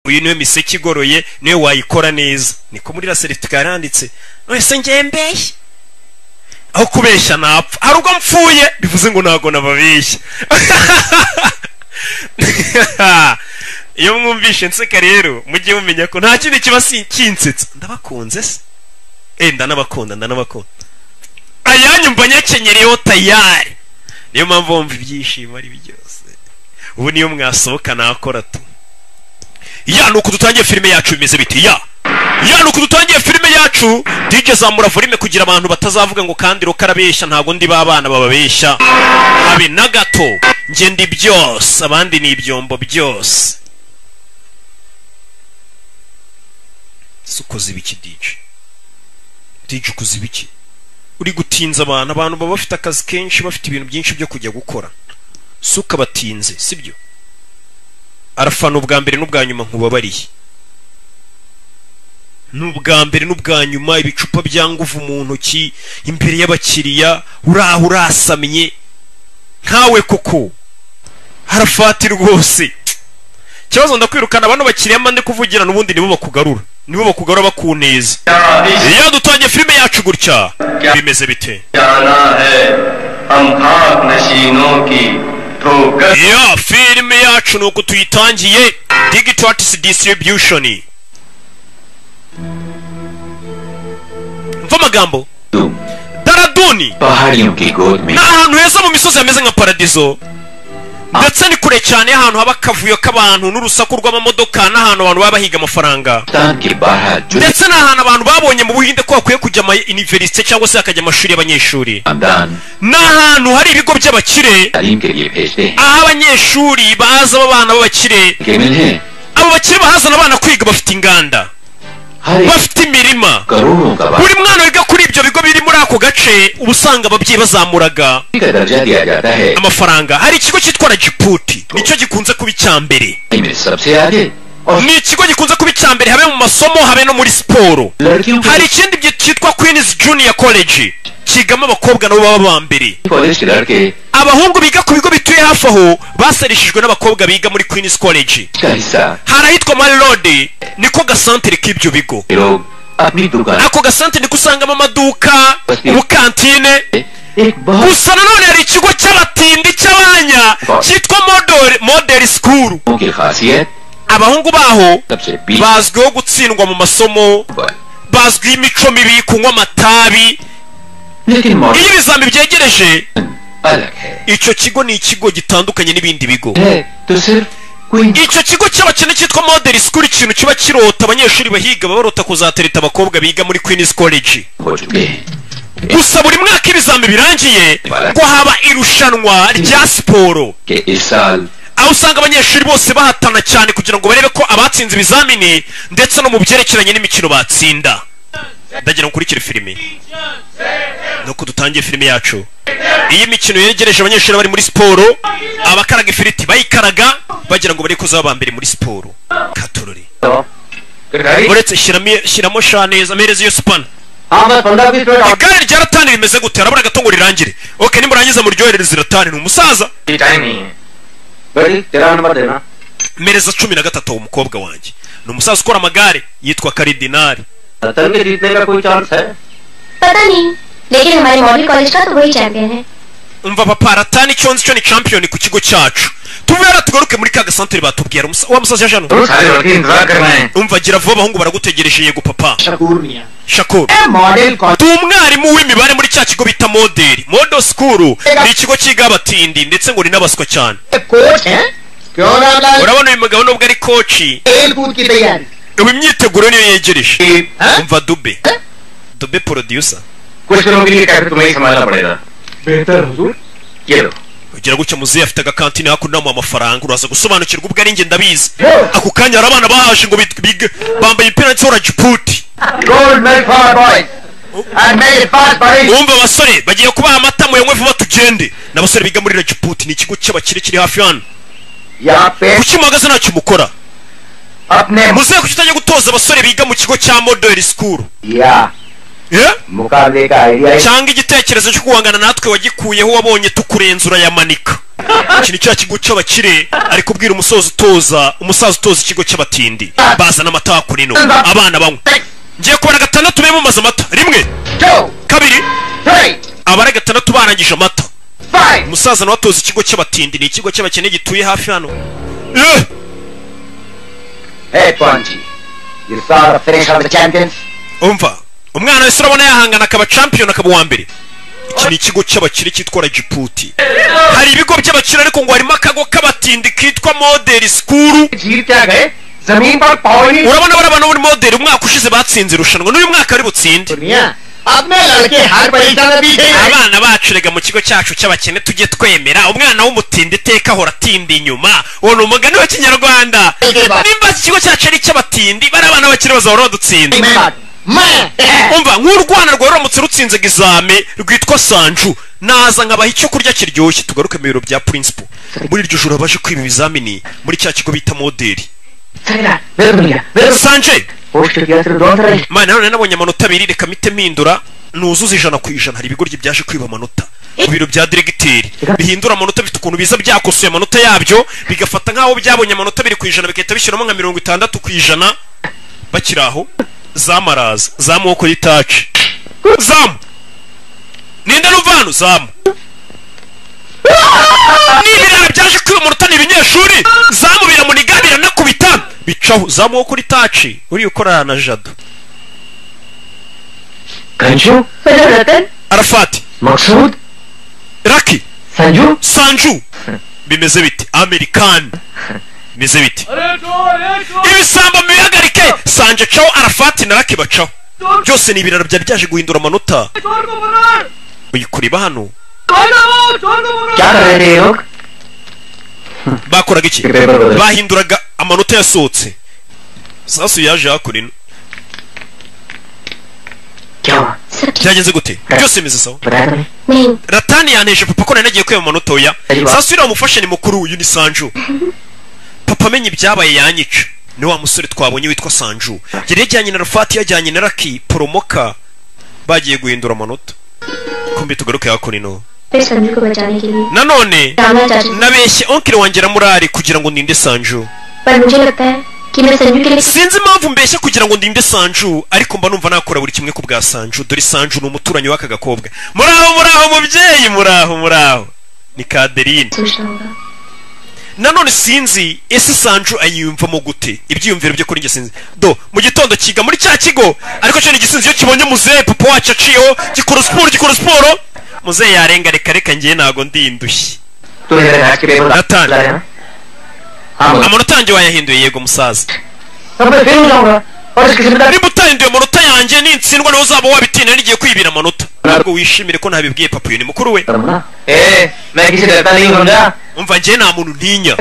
uyu niwe miseke igoroye niwe wayikora neza niko muri la certificate yaranditse wese ngembeshye aho kubeshya napfa hari ubwo mpfuye bivuze ngo ntago nababeshya iyo mwumvishe nseka rero mujye mumenya ko nta kindi kiba kinsetsa ndabakunze se ndanabakunda ayanyu mba nyakenyereyeho tayari niyo mpamvu wumva ibyishimo ari byose ubu niyo mwasohoka nakora tu ya nuko dutangiye filime yacu bimeze biti ya nuko dutangiye filime yacu DJ zamura volume kugira abantu batazavuga ngo kandi rokarabeshya ntago ndi babana bababeshya habe na gato nge ndi byose abandi ni ibyombo byose sukoze ibiki DJ ukoze ibiki uri gutinza abantu baba bafite akazi kenshi bafite ibintu byinshi byo kujya gukora suka batinze sibyo arafana ubwa mbere n'ubwa nyuma nkubabariye n'ubwa mbere n'ubwa nyuma ibicupa bya nguvu mu ntoki imbere y'abakiriya uraho urasamye nkawe koko harafati rwose kibazo ndakwirukana abantu bakiriya mande kuvugira n'ubundi nibo bakugarura bakuneza iyo dutangiye filime yacu gutya bimeze bite ya filime yacu nuko tuyitangiye Digital Artist Distribution mva amagambo Daraduni n'ahantu heza mu misozi hameze nka paradizo ndetse ni kure cyane ahantu haba akavuyo k'abantu n'urusaku rw'amamodoka n'ahantu abantu baba bahiga amafaranga ndetse n'ahantu abantu babonye mu Buhinde ko bakwiye kujya ama university cyangwa se hakajya amashuri y'abanyeshuri n'ahantu hari ibigo by'abakire aho abanyeshuri baza abana b'abakire abo bakire bahazana abana kwiga bafite inganda bafite imirima buri mwana wiga kuri ibyo bigo biri muri ako gace ubusanga ababyeyi bazamuraga amafaranga hari ikigo cyitwa Rajputi nicyo gikunze kuba icyambere ni ikigo gikunze kuba icyambere habe mu masomo habe no muri siporo hari ikindi cyitwa Queen's Junior College kigamo abakobwa nabo baba bambere abahungu biga ku bigo bituye hafi aho baserishijwe n'abakobwa biga muri Queen's College harahitwa Malode niko gasantere k'ibyo bigo ako gasantere niko usangamo amaduka ubukantine gusa nanone hari ikigo cy'abatindi cy'abanya cyitwa Model School abahungu baho bazwiho gutsindwa mu masomo bazwiho imico mibi kunywa amatabi iyo ibizami byegereje icyo kigo ni ikigo gitandukanye n'ibindi bigo icyo kigo cy'abakene cyitwa Model School ikintu kiba kirota abanyeshuri bahiga barota kuzatereta abakobwa biga muri Queen's College gusa buri mwaka ibizami birangiye ngo haba irushanwa rya siporo aho usanga abanyeshuri bose bahatana cyane kugira ngo barebe ko abatsinze ibizamini ndetse no mu byerekeranye n'imikino batsinda ndagira ngo ukurikire filime nuko dutangiye filime yacu iyi mikino yegereje abanyeshuri bari muri siporo abakaraga ifiriti bayikaraga bagira ngo bari kuzaba mbere muri siporo katorori uretse shyiramo shaneza amereze iyo spana igare rya ratani rimeze gute arabura gato ngo rirangire okay nimurangiza mu ryoherereza ratani ni umusaza mereza 13 umukobwa wanjye ni umusaza ukora amagare yitwa Karidinari पता नहीं लेकिन हमारे model college का तो वही चैंपियन है umva papa ratani cyonzi cyo ni champion ku kigo cyacu tubera tugaruke muri ka gasantere batubwira wa musaza jano umva gira vuba bahungu baragutegereje yego papa Shakur umwarimu w'imibare muri cya kigo bita Model School ni ikigo cyiga abatindi ndetse ngo ni nabaswa cyane urabona uyu mugabo nubwo ari coach ubu imyiteguro niyo yegereje umva Dube producer कुछ दिनों के लिए कैसे तुम्हें ही संभालना पड़ेगा बेहतर हुजूर ये लो ugira gutya muzehe afite agakantine hakuno mu amafaranga uraza gusobanukirwa ubwo ari nge ndabizi ako kanya arabana bahaje ngo bambaye impira nshora Rajputi gold milk for boys and make it fast buddy umva basore bagiye kubaha amata mu yanywe vuba tugende n'abasore biga muri Rajputi ni ikigo cy'abakire kiri hafi hano kuki muhagaze ntacyo mukora muzehe kuki utajya gutoza abasore biga mu kigo cya Model School cyangwa igitekerezo cyo guhangana natwe wagikuyeho wabonye tukurenzura yamanika iki ni cya kigo cy'abakire ari kubwira umusaza utoza ikigo cy'abatindi bazana amata hakurino abana banywa ngiye kubara gatandatu be mumaze amata rimwe kabiri abara gatandatu barangije amata umusaza nawe atoza ikigo cy'abatindi ni ikigo cy'abakene gituye hafi hano umva umwana wese urabona yahangana akaba champion akaba uwa mbere iki ni ikigo cy'abakire cyitwa Rajiputi hari ibigo by'abakire ariko ngo harimo akago k'abatindi kitwa Model School urabona barabana muri model umwaka ushize batsinze irushanwa n'uyu mwaka ari butsinde abana bacu rega mu kigo cyacu cy'abakene tujye twemera umwana w'umutindi iteka ahora atinda inyuma uwo ni umugani wa kinyarwanda nimba iki kigo cyacu ari cy'abatindi bari abana bakire bazahora badutsinda umva nk'urwana rwaramutse rutsinze egizame rwitwa Sanju naza nkabaha icyo kurya kiryoshye tugaruke mu biro bya principal muri iryo joro baje kwiba ibizamini muri cya kigo bita modeli Sanje mana none nabonye amanota abiri reka mite mpindura nuzuza 100% hari ibigoryi byaje kwiba amanota mu biro bya diregiteri bihindura amanota bifite ukuntu biza byakosoye amanota yabyo bigafata nkaho byabonye amanota 2% bikahita bishyiramo nka 60% bakiraho zamaraza zamuko y'itaci zamu ninde ruvano zamu nibirara byaje kwiba amanota n'ibinyeshuri zamu biramunigabira nakubita bicaho zamu kuri taci uri ukorana na Jado Kanju Arafati Maksud Raki Sanju bimeze biti American bimeze biti ibisamba miyagarike Sanje caho Arafati na Raki bacaho byose ni ibiraro byaje guhindura amanota uyikuriba hano bakoraga iki bahinduraga amanota yasohotse sasu yaje hakurino byagenze gute byose bimeze sawa Ratani yaneshe papa ko nagiye kwema amanota oya sasu iramufashe ni mukuru uyu ni Sanju papa amenye ibyabaye yanyica ni wa musore twabonye witwa Sanju yari yajyanye na Rafati yajyanye na Raki Poromoka bagiye guhindura amanota kumbe tugaruke hakurino nanone nabeshye onkire wanjye ramurari kugira ngo ndinde Sanju sinzi impamvu mbeshya kugira ngo ndinde Sanju ariko mba numva nakora buri kimwe ku bwa Sanju dore Sanju ni umuturanyi w'aka gakobwa muraho mubyeyi muraho ni Kaderine nanone sinzi ese Sanju ayiyumvamo gute ibyiyumviro byo kuri nge sinzi do mu gitondo kiga muri cya kigo ariko cyo ni gisinzi yo kibonye muzehe papa wacu aciyeho gikora siporo muzehe yarenga reka ngiye nago ndindushye amanota yanjye wayahinduye yego musaza niba utahinduye amanota yanjye nintsindwa nawe uzaba wabitinda nigiye kwibira amanota ntabwo wishimire ko ntabibwiye papa uyu ni mukuru we umva njye nta muntu ntinya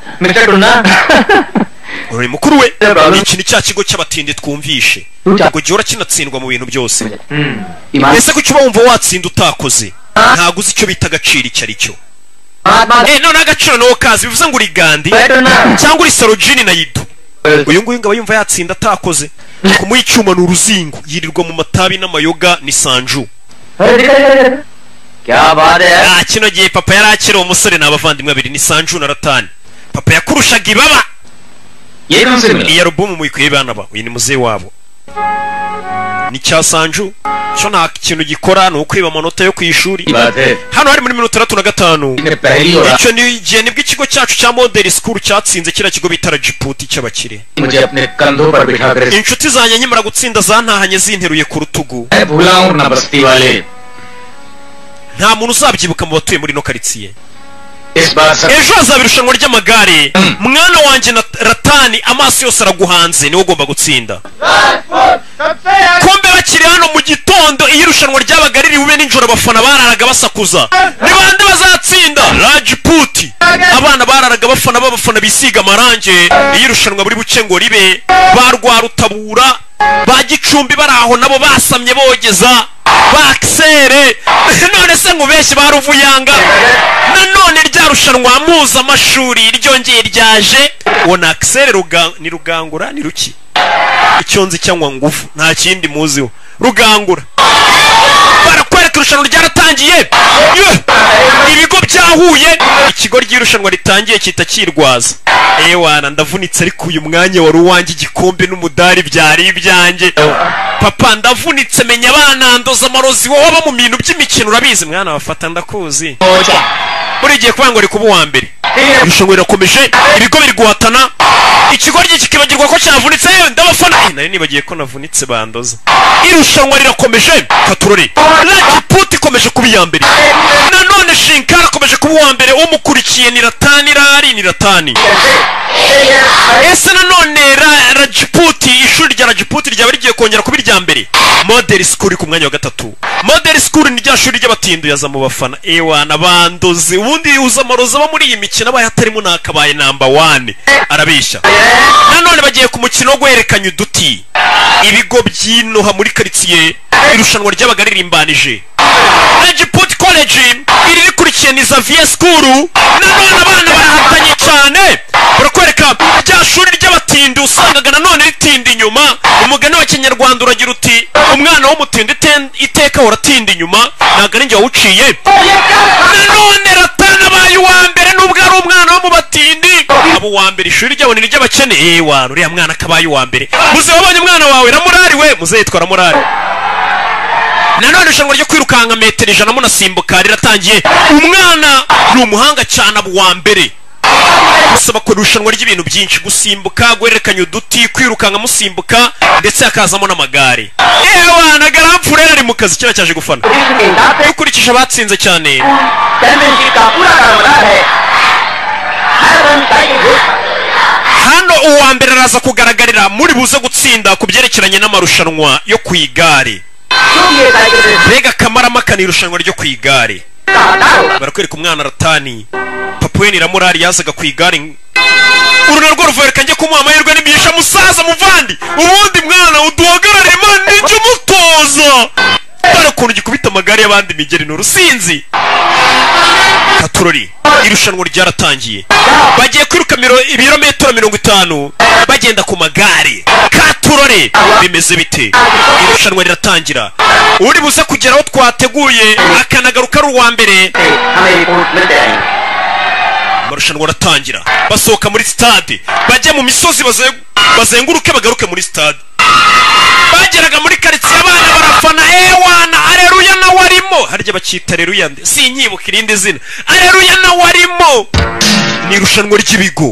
uri mukuru we ni ikintu cya kigo cy'abatindi twumvishe ubwo gihora kinatsindwa mu bintu byose ese kuki uba wumva watsinda utakoze ntabwo uzi icyo bita agaciro icyo ari cyo none agaciro nawo kazi bivuze ngo uri Gandhi cyangwa uri Sarojini na Yido uyu nguyu ngaba yumva yatsinda atakoze kumuha icyuma ni uruzingo yirirwa mu matabi n'amayoga ni Sanju kino gihe papa yari akiri umusore n'abavandimwe babiri ni Sanju na Ratani papa yakurushaga ibaba iyi alubumu muyikuye bana ba uyu ni muzehe wabo ni cya Sanju cyo nta kintu gikora ni ukwiba amanota yo ku ishuri hano hari muri 35 icyo ni igihe nibwo ikigo cyacu cya Model School cyatsinze kira kigo bita Rajiputi cy'abakire inshuti zanjye nyimara gutsinda zantahanye zinteruye ku rutugu nta muntu uzabyibuka mu batuye muri no karitsiye ejo hazaba irushanwa ry'amagare mwana wanjye na Ratani amaso yose araguhanze niwe ugomba gutsinda kombe bakiri hano mu gitondo iyo irushanwa ryabaga riri bube n'ijoro abafana bararaga basakuza ni bande bazatsinda Rajiputi abana bararaga bafana bisiga amarange iyo irushanwa buri buce ngo ribe barwa Rutabura ba Gicumbi baraho nabo basamye bogeza baksere none se ngubeshye baruvuyanga nanone ryarushanwa muza amashuri ryongeye ryaje wona aksere ni rugangura ni ruki icyonzi cyangwa ngufu nta kindi muziho rugangura barakwereka irushanwa ryaratangiye ibigo byahuye ikigo ry'irushanwa ritangiye kita kirwaza ewana ndavunitse ariko uyu mwanya wari uwanjye igikombe n'umudari byari ibyanjye papa ndavunitse menya abana ndoza amarozi wowe aba mu bintu by'imikino urabizi mwana wafata ndakuzi muri giye kuvuga ngo rikuba uwa mbere irushanwa rirakomeje ibigo biri guhatana ikigo kikibagirwa ko cyavunitse ndabafana nari nibagiye ko navunitse bandoza irushanwa rirakomeje katurore Rajput ikomeje kuba iya mbere nanone Shinkara akomeje kuba uwa mbere umukurikiye ni Ratani ese nanone Rajput ishuri rya Rajput ryaba rigiye kongera kuba irya mbere Model School ku mwanya wa gatatu Model School ni rya shuri ry'abatindu yaza mu bafana ewana bandoze ubundi uza amaroza ba muri iyi mikino abaye atarimo nakabaye number 1 arabisha nanone bagiye ku mukino wo guherekanya uduti ibigo by'inoha muri quartier irushanwa ry'abaga ririmbanije Rajput College iri rikurikiye ni Xavier School nanone abana barahatanye cyane barakwereka rya shuri ry'abatindu usangaga nanone ritinda inyuma umugani wa Kinyarwanda uragira uti umwana w'umutindi iteka uratinda inyuma ntago ari njye wawuciye nanone Ratana abaye uwa mbere nubwo ari umwana wo mu batindi abo uwa mbere ishuri ryabo ni ry'abakene wana uriya mwana akabaye uwa mbere muze wabonye umwana wawe Ramurari we muze yitwa Ramurari nanone irushanwa ryo kwirukanka metero 100 munasimbuka riratangiye umwana ni umuhanga cyane abo uwa mbere musaba ko irushanwa ry'ibintu byinshi gusimbuka guhererekanya uduti kwirukanka musimbuka ndetse hakazamo n'amagare wana Garamfurera ari mu kazi kira cyaje gufana ukurikije abatsinze cyane hano uwa mbere araza kugaragarira muri buze gutsinda ku byerekeranye n'amarushanwa yo ku igare mbega Kamarampaka ni irushanwa ryo ku igare barakwereka umwana Ratani papa we ni Ramurari yazaga ku igare uru narwo ruvuye njye kumuha amahirwe n'imigisha musaza muvandi ubundi mwana uduhagarare man n'icyo mutoza dore ukuntu gikubita amagare y'abandi migeri n'urusinzi Katurori irushanwa ryaratangiye bagiye kwiruka ibirometero 50 bagenda ku magare Katurore bimeze bite irushanwa riratangira uri buze kugeraho twateguye akanagaruka ari uwa mbere marushanwa aratangira basohoka muri stade bajye mu misozi bazenguruke bagaruke muri stade bageraga muri quartier abana barafana ewana Aleluya na warimo harya bakita Aleluya si nyibuka irindi zina Aleluya na warimo ni irushanwa ry'ibigo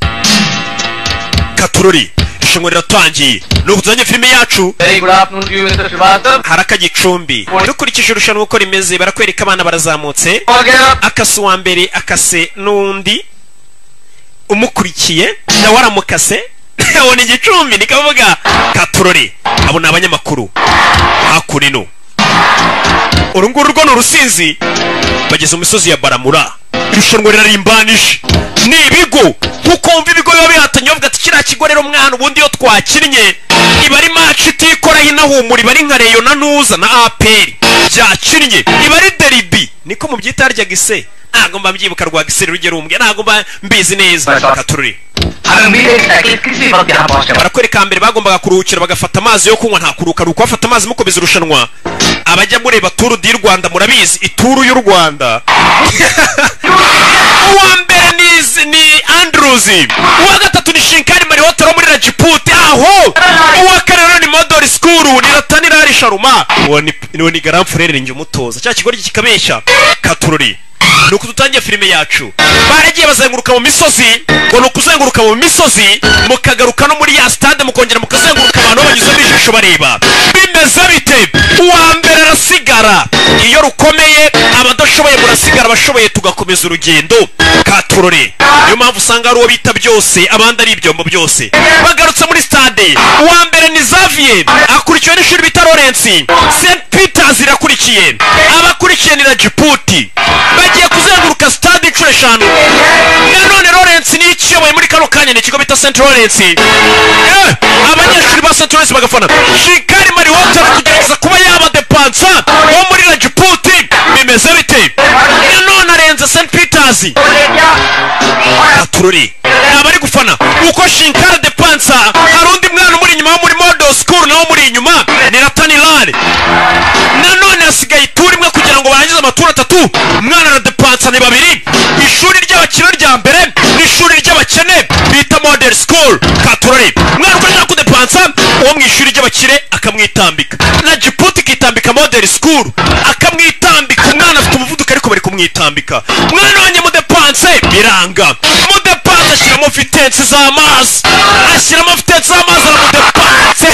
Katurori irushanwa riratangiye n'ubuzanye filime yacu haraka Gicumbi dukurikije irushanwa uko rimeze barakwereka abana barazamutse akase uwa mbere akase n'undi umukurikiye nawe aramukase abona Igicumbi nikavuga Katurori abo ni abanyamakuru hakurino urunguru rwo n'urusinzi bageze mu misozi ya Baramura irushanwa rirarimbanije ni ibigo kuko umva ibigo biba bihatanye bavuga ati kiriya kigo rero mwana ubundi iyo twakinnye iba ari match itikora hinahumura iba ari nka Reyo na Nuza na APR byakinnye iba ari derby niko mu byita harya gise ntago mba mbyibuka rwa gise rugero umbwe ntago mba mbizi neza Katurori barakwereka mbere bagombaga kuruhukira bagafata amazi yo kunywa nta kuruka bafata amazi mukomeza irushanwa abajya mureba Tour du Rwanda murabizi ituru y'u Rwanda uwa mbere ni Andrews uwa gatatu ni Shinkari Marihoto muri Rajput aho uwa kane ni Model School ni Ratani Rari Sharuma ni Garamfurere njye umutoza cya kigo kikabeshya Katurori nuko dutangiye filime yacu baragiye bazenguruka mu misozi ngo nukuzenguruka mu misozi mukagaruka no muri ya stade mukongera mukazenguruka abantu banyuze bijisho bareba bimeze bite uwa mbere arasigara iyo rukomeye abadashoboye murasigara bashoboye tugakomeza urugendo Katurore niyo mpamvu usanga ari uwo bita byose abandi ari ibyombo byose bagarutse muri stade uwa mbere ni Xavier akurikiwe n'ishuri bita Lawrence St Peters irakurikiye abakurikiye ni Rajput bagiye kuzenguruka stade inshuro 5 nanone Lawrence ni ikiyoboye muri kano kanya ni ikigo bita St Lawrence abanyeshuri ba St Lawrence bagafana Shinkari Marihoto kugerageza kuba yaba depansa wo muri Rajput bimeze bite nanone arenze St Peters Katurori abari gufana uko Shinkari depansa hari undi mwana muri inyuma wo muri Model School nawo muri inyuma ni Ratani Rari nanone asigaye turi mwe kugira gatatu umwana aradepansa ni babiri ishuri ry'abakire rya mbere n'ishuri ry'abakene bita model school Katurore umwana uko ashaka kudepansa uwo mu ishuri ry'abakire akamwitambika na Djibouti kitambika model school akamwitambika umwana afite umuvuduko ariko bari kumwitambika umwana wanjye mudepanse biranga mudepanse ashyiramo vitensi z'amazi aramudepanse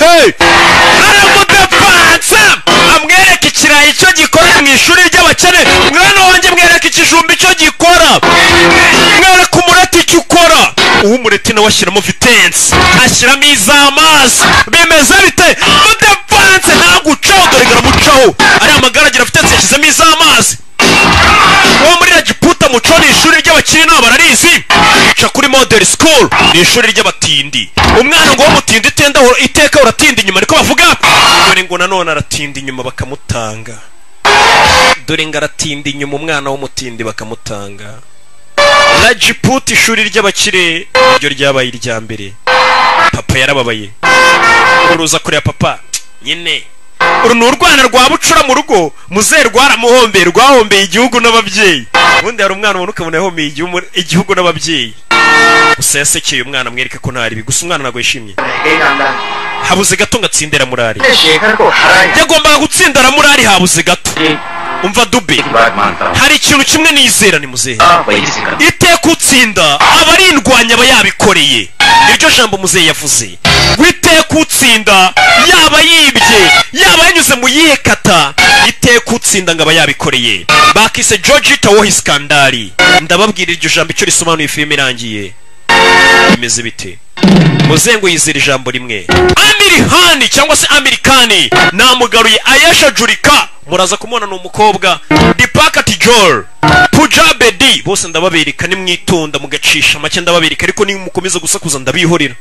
amwereka ikirayi icyo gikora mu ishuri ry'abakene umwana wanjye mwereka ikijumba icyo gikora mwereka umureti icyo ukora uw'umureti nawe ashyiramo vitensi ashyiramo iz'amazi bimeze bite mudepanse ntagucaho dore garamucaho ari amagaragira vitensi yashyizemo iz'amazi uwo muri Djibouti muco ni ishuri ry'abakiri nabo bararizi yica kuri model school ni ishuri ry'abatindi umwana ngo w'umutindi iteka uratinda inyuma niko bavuga dore ngo nanone aratinda inyuma bakamutanga dore ngo aratinda inyuma umwana w'umutindi bakamutanga la Djibouti ishuri ry'abakire iryo ryabaye irya mbere papa yarababaye uruza kureba papa nyine uru ni urwana rwa bucura mu rugo muzehe rwaramuhombeye rwahombeye igihugu n'ababyeyi ubundi hari umwana ubona ukabona yahombeye igihugu n'ababyeyi gusa yasekeye umwana amwereke ko ntari gusa umwana ntabwo yishimye habuze gato ngatsindira murari yagombaga gutsindira murari habuze gato umva dube hari ikintu kimwe nizera ni muzehe iteka utsinda abarindwanya aba yabikoreye iryo jambo muzehe yavuze witeka utsinda yaba yibye yaba yanyuze mu yihe kata iteka utsinda ngo aba yabikoreye bakise George Tawo Iskandari ndababwira iryo jambo icyo risobanuye filime irangiye bimeze bite muzehe ngo yizera ijambo rimwe Amirihani cyangwa se Amerikani namugaruye Ayesha Jurika muraza kumubona ni umukobwa Dipaka Tijol Pujabedi bose ndababereka nimwitonda mugacisha make ndababereka ariko nimukomeza gusakuza ndabihorera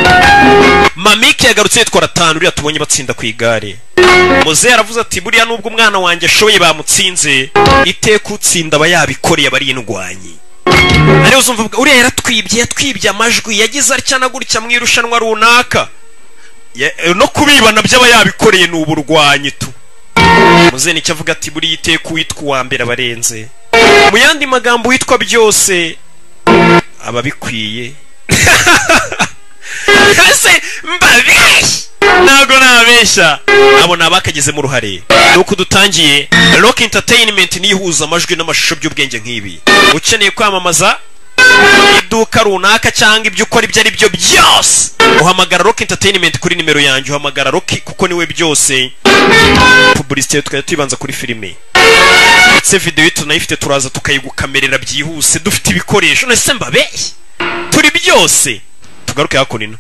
Mamiki yagarutse yitwara 5 uriya tubonye batsinda ku igare muzehe aravuze ati buriya nubwo umwana wanjye ashoye bamutsinze iteka utsinda aba yabikoreye abarindwanyi ari uzumva uriya yatwibye amajwi yagize atya na gutya mu irushanwa runaka no kubibana by'aba yabikoreye ni uburwanyi tu muzehe nicyo avuga ati buriya iteka witwa uwa mbere abarenze mu yandi magambo witwa byose aba bikwiye kase mbabeshya ntago nabeshya abo nabakageze mu ruhare nuko dutangiye Rock Entertainment nihuza amajwi n'amashusho by'ubwenge nk'ibi ukeneye kwamamaza iduka runaka cyangwa ibyo ukora ibyo ari byo byose uhamagara Rock Entertainment kuri nimero yanjye uhamagara Rock kuko niwe byose publicité tukajya tuyibanza kuri filime ndetse video tunayifite turaza tukayigukamerera byihuse dufite ibikoresho nese mbabeshya turi byose tugaruke hakunino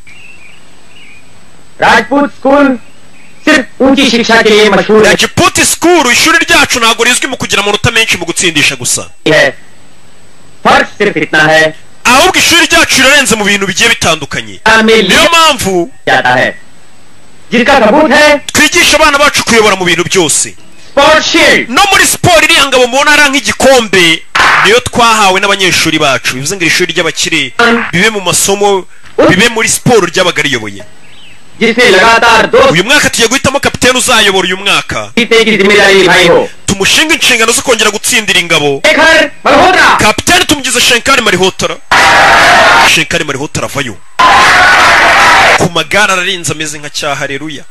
Rajput School सिर्फ ऊंची शिक्षा के लिए मशहूर है Djibouti School ishuri ryacu ntabwo rizwi mu kugira amanota menshi mu gutsindisha gusa फर्क सिर्फ इतना है ahubwo ishuri ryacu rirarenze mu bintu bigiye bitandukanye niyo mpamvu जिसका सबूत है twigisha abana bacu kuyobora mu bintu byose no muri siporo iriya ngabo mubona ari nk'igikombe niyo twahawe n'abanyeshuri bacu bivuze ngo iri shuri ry'abakire bibe mu masomo bibe muri siporo ry'abaga riyoboye uyu mwaka tugiye guhitamo kapiteni uzayobora uyu mwaka tumushinga inshingano zo kongera gutsindira ingabo kapiteni tumugize Shenkari Marihotora Shenkari Marihotora avayo ku magare ararinze ameze nka cya Haleluya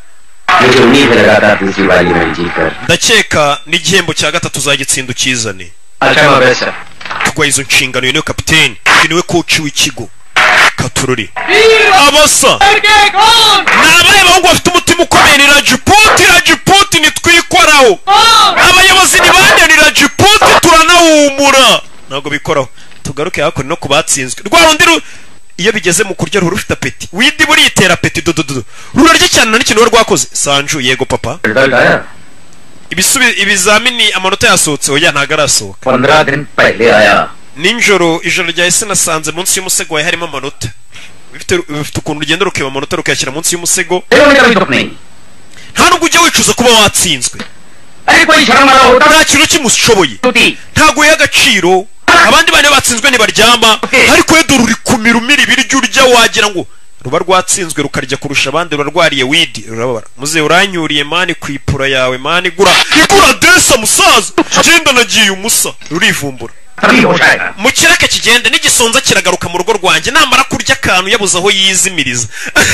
ndakeka n'igihembo cya gatatu uzagitsinda ukizane tugwa izo nshingano niyo kapiteni niwe coach w'ikigo Katururi abasa nabaye bahungu bafite umutima ukomeye ni Djibouti nitwikoraho abayobozi ni bande ni Djibouti turanahumura ntabwo bikoraho tugaruke hako no kubatsinzwe rwa rundi iyo bigeze mu kurya rufite apeti widi buri itera apeti dododo rurarya cyane n'ikintu rwakoze Sanju yego papa ibizamini amanota yasohotse oya ntago arasohoka 15 दिन पहले आया ninjoro ijoro rya ese nasanze munsi y'umusego wawe harimo amanota bifite ukuntu ugenda rukeba amanota rukayashyira munsi y'umusego nta nubwo ujya wicuza kuba watsinzwe nta kintu kimushoboye ntago y'agaciro abandi bane batsinzwe ntibaryama ariko we dore uri kumira umira ibiryo urya wagira ngo ruba rwatsinzwe rukarya kurusha abandi ruba rwariye widi rurababara. Muzehe uranyuriye mani ku ipura yawe mani, igura desa musaza, genda nagiye umusa rurivumbura. Mu kiraka kigenda n'igisonza kiragaruka mu rugo rwanjye namara kurya akantu yabuze aho yizimiriza.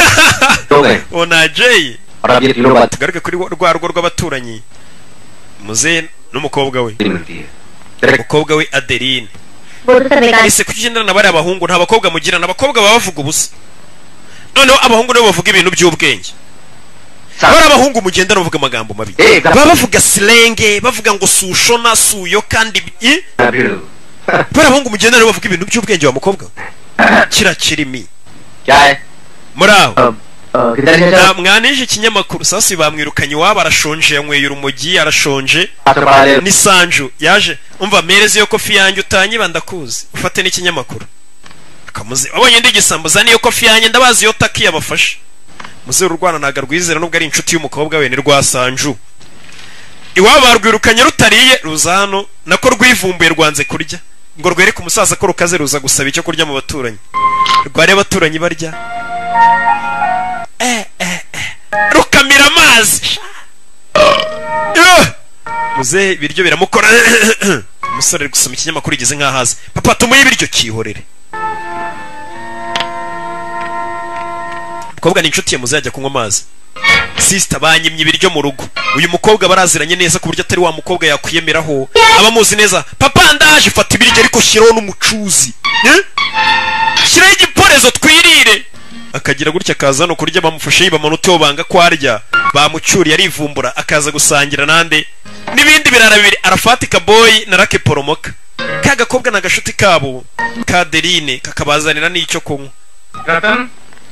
Onajeye tugaruke kuri rwa rugo rw'abaturanyi. Muzehe n'umukobwa we, umukobwa we Adeline. Ese kugendana na bari abahungu nta bakobwa mugirana? Abakobwa baba bavuga ubusa, noneho abahungu nabo bavuga ibintu by'ubwenge. Bari abahungu mugendana bavuga amagambo mabi, baba bavuga silenge, bavuga ngo sushona suyo kandi bari abahungu mugendana bavuga ibintu by'ubwenge. Wa mukobwa kira kirimi muraho mwanije ikinyamakuru. Sasa bamwirukanye iwabo, arashonje, yanyweye urumogi, arashonje. Ni Sanju yaje, umva mereze yo kofi yanjye utanyiba ndakuzi, ufate n'ikinyamakuru. Akamuze wabonye ndi gisambo zani yo kofi yanjye ndabazi yo taki yabafashe. Muze urwana naga rwizera nubwo ari inshuti y'umukobwa we, ni rwa Sanju. Iwabo barwirukanye rutariye, ruza hano nako rwivumbuye rwanze kurya ngo rwereke umusaza ko rukaze, ruza gusaba icyo kurya mu baturanyi. Rware abaturanyi barya rukamira amazi. Muze ibiryo biramukora. Umusore ari gusoma ikinyamakuru igeze nk'ahaze. Papa tumuye ibiryo kihorere. Umukobwa ni inshuti ye, muze yajya kunywa amazi. Sister banyimye ibiryo mu rugo. Uyu mukobwa baraziranye neza ku buryo atari wa mukobwa yakwiyemeraho, abamuzi neza. Papa ndaje, fata ibiryo ariko shiraho n'umucuzi, shiraho igiporezo twirire. Akagira gutya akaza no kurya, bamufashe yiba amanota yo banga kwarya, bamucyuriye arivumbura, akaza gusangira nande n'ibindi birara bibiri. Arafatika boy na Rake Poromoka, ka gakobwa na gashuti kabo ka Adeline, kakabazanira n'icyo kunywa. Ratan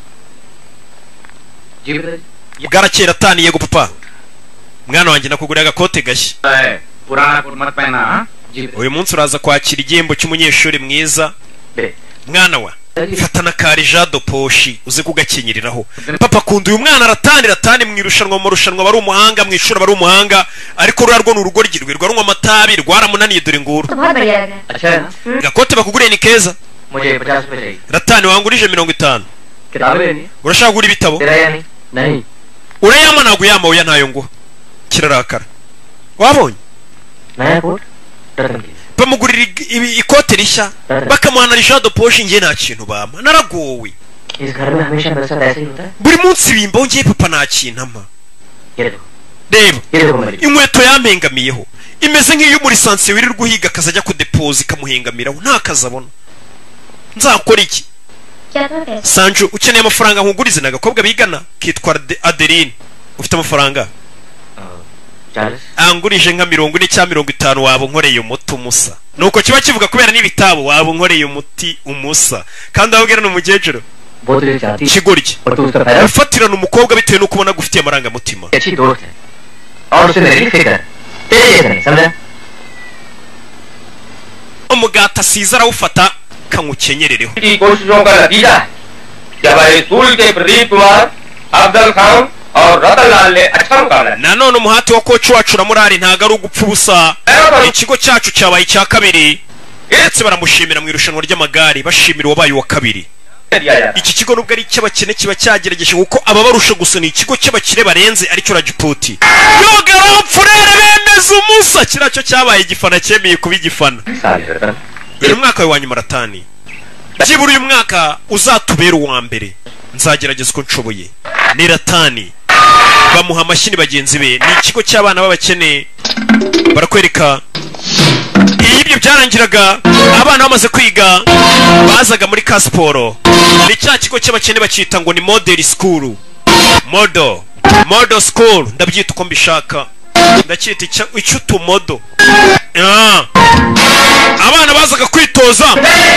bwarakera tani. Yego papa, mwana wanjye nakuguriye agakote gashya. purana coat मत पहना. Uyu munsi uraza kwakira igihembo cy'umunyeshuri mwiza. Mwana wa fatana karijado poshi uze kugakinyiriraho. Papa kunda uyu mwana aratani mu irushanwa, mu rushanwa bari umuhanga, mu ishuri bari umuhanga, ariko rurarwo n'urugo rwirwa runywa amatabi, rwaramunaniye dore nguru. Gakote bakuguriye ni keza. मुझे 50 रुपए चाहिए. Ratani wangurije 50. किताबें नहीं. Urashaka gura ibitabo? नहीं. Urayama nago yama oya ntayo ngo. Kirarakara. Wabonye? नया coat Ratan की. Bamugurira ikote rishya, bakamuhana rijado poshi. Ngiye nta kintu bama, naragowe. इस घर में हमेशा मेरे साथ ऐसे ही होता है. Buri munsi bimba ngiye papa nta kintu ama. ये देखो. Reba ये देखो मेरी. inkweto yampengamiyeho imeze nk'iyo muri sanse wirirwa uhiga akazajya kudepoza ikamuhengamiraho, nta kazi abona. Nzakora iki? Sanju ukeneye amafaranga nkugurize n'agakobwa bigana kitwa Adeline. Ufite amafaranga? Angurije nka 40 cyangwa 50 wabo nkoreye umuti umusa. Nuko kiba kivuga kubera n'ibitabo wabo nkoreye umuti umusa. Kandi ahubwo no mugejero kigorye ufatirana umukobwa bitewe no kubona gufitiye amaranga mutima. Umugata siza arawufata kangukenyerereho. Nanone umuhati wa koci wacu na Murari ntago ari ugupfa ubusa. Ikigo cyacu cyabaye icya kabiri, ndetse baramushimira mu irushanwa ry'amagare, bashimira uwabaye wa kabiri. Iki kigo nubwo ari icy'abakene kiba cyagerageje kuko ababarusha gusa ni ikigo cy'abakire barenze aricyo Rajputi. Yogara Furere bemeza umusa, kiracyo cyabaye igifana cyemeye kuba igifana. Uyu mwaka wa nyuma Ratani, byibura uyu mwaka uzatubera uwa mbere. Nzagerageza uko nshoboye. Ni Ratani bamuha amashyi bagenzi be. Ni ikigo cy'abana b'abakene, barakwereka iyo ibyo byarangiraga abana bamaze kwiga bazaga muri ka siporo. Ni cya kigo cy'abakene bakita ngo ni model school. Model school ndabyita uko mbishaka, ndacyita icyo utumodo. Abana bazaga kwitoza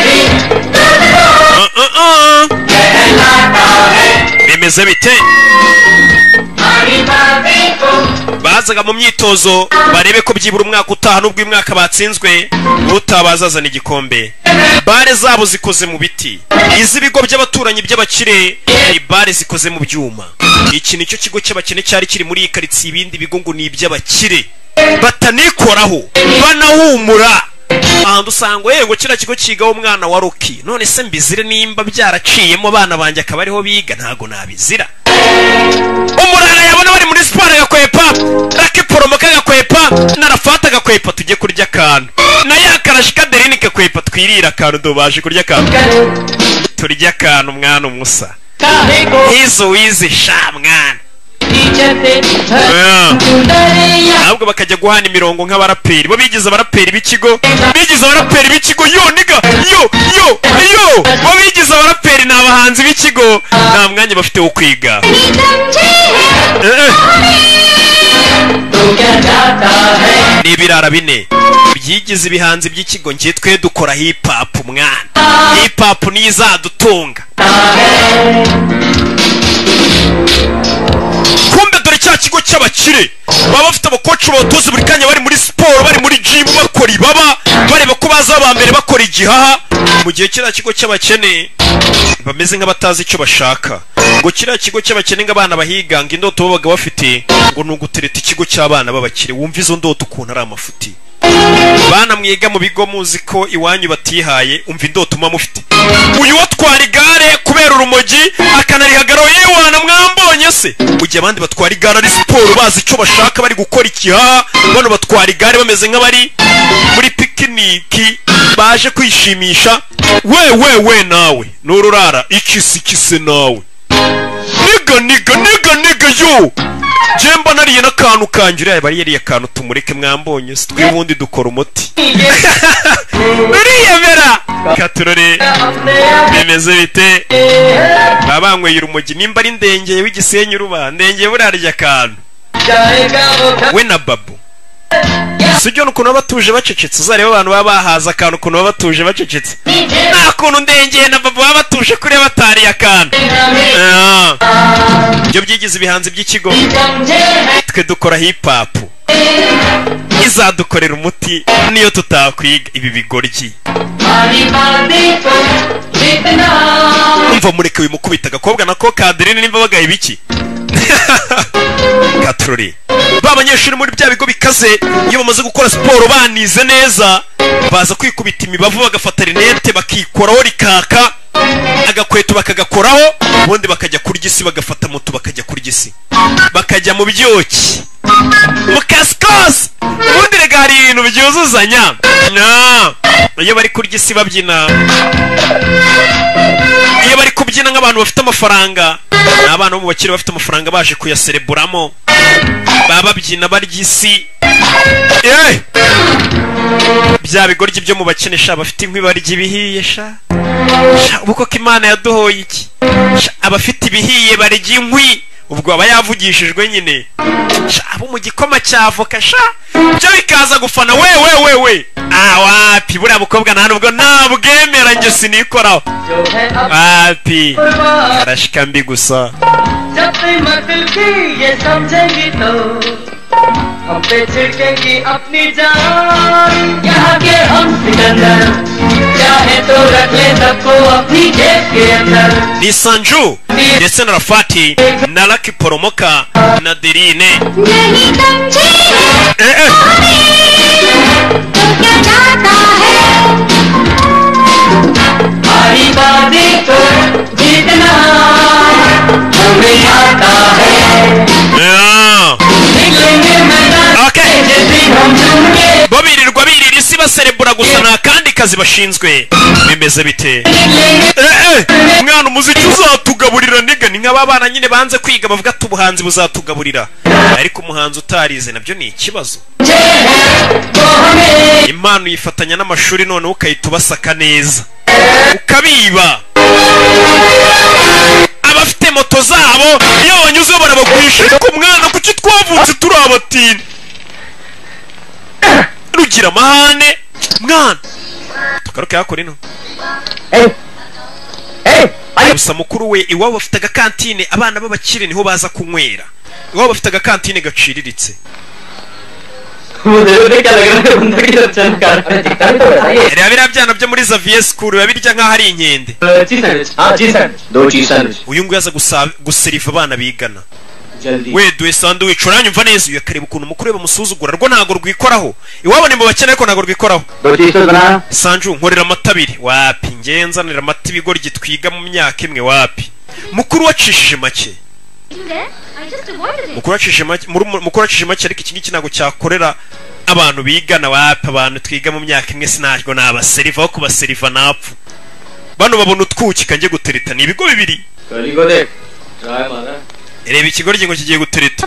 bimeze bite? Bazaga mu myitozo barebe ko byibura umwaka utaha n'ubwo umwaka batsinzwe utabazazana igikombe. Bare zabo zikoze mu biti, iz'ibigo by'abaturanyi by'abakire ni bare zikoze mu byuma. Iki nicyo kigo cy'abakene cyari kiri muri iyi karitsiye, ibindi bigo ngo ni iby'abakire batanikoraho banahumura. ahantu usanga yego kira kigo kigaho umwana wa Rocky none se mbizire nimba byaraciyemo abana banjye akaba ariho biga ntago nabizira umurara yabona bari muri sport agakwepa Lucky Poromoka agakwepa narafata agakwepa tujye kurya akantu na yakarashi Kaderine kakwepa twirira akantu dobaje kurya akantu turya akantu mwana umusa hizo wize sha mwana ahubwo bakajya guhana imirongo nk'abaraperi bo bigize abaraperi b'ikigo yo niga yo bo bigize abaraperi n'abahanzi b'ikigo nta mwanya bafite wo kwiga ni ibirara bine byigize ibihanzi by'ikigo ngiye twe dukora hip hop mwana hip hop niyo izadutunga kumbe dore cya kigo cy'abakire baba bafite abakoci batoze buri kanya bari muri siporo bari muri gym bakora ibaba bareba ko baza aba mbere bakora igihaha mu gihe kiriya kigo cy'abakene bameze nk'abatazi icyo bashaka ngo kiriya kigo cy'abakene ng'abana bahiganga indoto babaga bafite ngo ni ugutereta ikigo cy'abana b'abakire wumva izo ndoto ukuntu ari amafuti bana mwiga mu bigo muzi ko iwanyu batihaye umva indoto mama mufite uyu watwara igare kubera urumogi akanarihagaraho yewana mwambonye se ugiye abandi batwara igare ari siporo bazi icyo bashaka bari gukora ikihaha bano batwara igare bameze nk'abari muri pikiniki baje kwishimisha we nawe n'ururara ikise nawe niga yo jemba nariye n'akantu kanjye uriya bari yariye akantu tumureke mwambonye se twibundi dukora umuti uriyemera katurore bimeze bite babanyweye urumogi nimba ari ndengeye w'igisenyi ruba ndengeye burarya akantu we na babu sujyo nukuntu batuje bacecetse uzareba abantu baba bahaza akantu ukuntu baba batuje bacecetse nta kuntu ndengeye na babu baba batuje kuri batari akantu byo byigize ibihanzi by'ikigo twe dukora hip hop izadukorera umuti niyo tutakwiga ibi bigoryi umva mureke wimukubita agakobwa nako Kaderine nimba bagaye biki katrori b'abanyeshuri muri bya bigo bikaze iyo bamaze gukora siporo banize neza baza kwikubita imibavu bagafata rinete bakikoraho rikaka agakweto bakagakoraho ubundi bakajya kurya isi bagafata moto bakajya kurya isi bakajya mu byoki mu kasikose ubundi rega hari ibintu byuzuzanya iyo bari kurya isi babyina iyo bari kubyina nk'abantu bafite amafaranga n'abana bo mu bakire bafite amafaranga baje kuyasereburamo baba babyina barya isi bya bigoryi byo mu bakenesha bafite inkwi barya ibihiye sha ubuko ko Imana yaduhoye iki abafite ibihiye barya inkwi ubwo aba yavugishijwe nyine abo mu gikoma cyavoka sha byo bikaza gufana we wapi buriya bukobwa nta nubwo nabwemera njye sinikoraho wapi karashika mbi gusa ni Sanju ndetse na Rafati na Lucky Poromoka na Derine bo birirwa birira isi baserebura gusa nta kandi kazi bashinzwe bimeze bite mwana umuziki uzatugaburira niga ni nk'ababana nyine banze kwiga bavuga ati ubuhanzi buzatugaburira ariko umuhanzi utarize nabyo ni ikibazo impano yifatanya n'amashuri none ukahita ubasaka neza ukabiba abafite moto zabo iyo banyuzeho barabagurisha ariko mwana kuki twavutse turi abatini rugira amahane mwana tugaruke hakora ino gusa mukuru we iwabo bafite agakantine abana b'abakire niho baza kunywera iwabo bafite agakantine gaciriritse biriya byana byo muri Xavier School biba birya nk'aho ari inkende uyu nguyu aza guseriva abana bigana जल्दी we duhe sandwich uranyumva neza uyu akareba ukuntu umukuru we bamusuzugura rwo ntago rwikoraho iwabo ni mu bakene ariko ntago rwikoraho दो चीज तो बना Sanju nkorera amata abiri wapi ngenzanira amata ibigoryi twiga mu myaka imwe wapi mukuru wacishije make mukuru wacishije make ariko iki ngiki ntago cyakorera abantu bigana wapi abantu twiga mu myaka imwe sinaryo nabaseriva aho kubaseriva napfu bano babona utwuki kanjye gutereta ni ibigo bibiri गली को देख ट्राई मारा reba ikigoryi ngo kigiye gutereta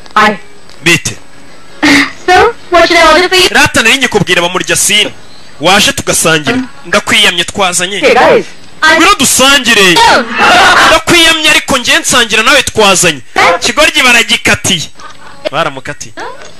bite So, what should I order for you? rata nari nyikubwira bamurya sine waje tugasangira ndakwiyamye twazanye Hey guys ngwino dusangire ndakwiyamye ariko nge nsangira nawe twazanye ikigoryi baragikatiye baramukatiye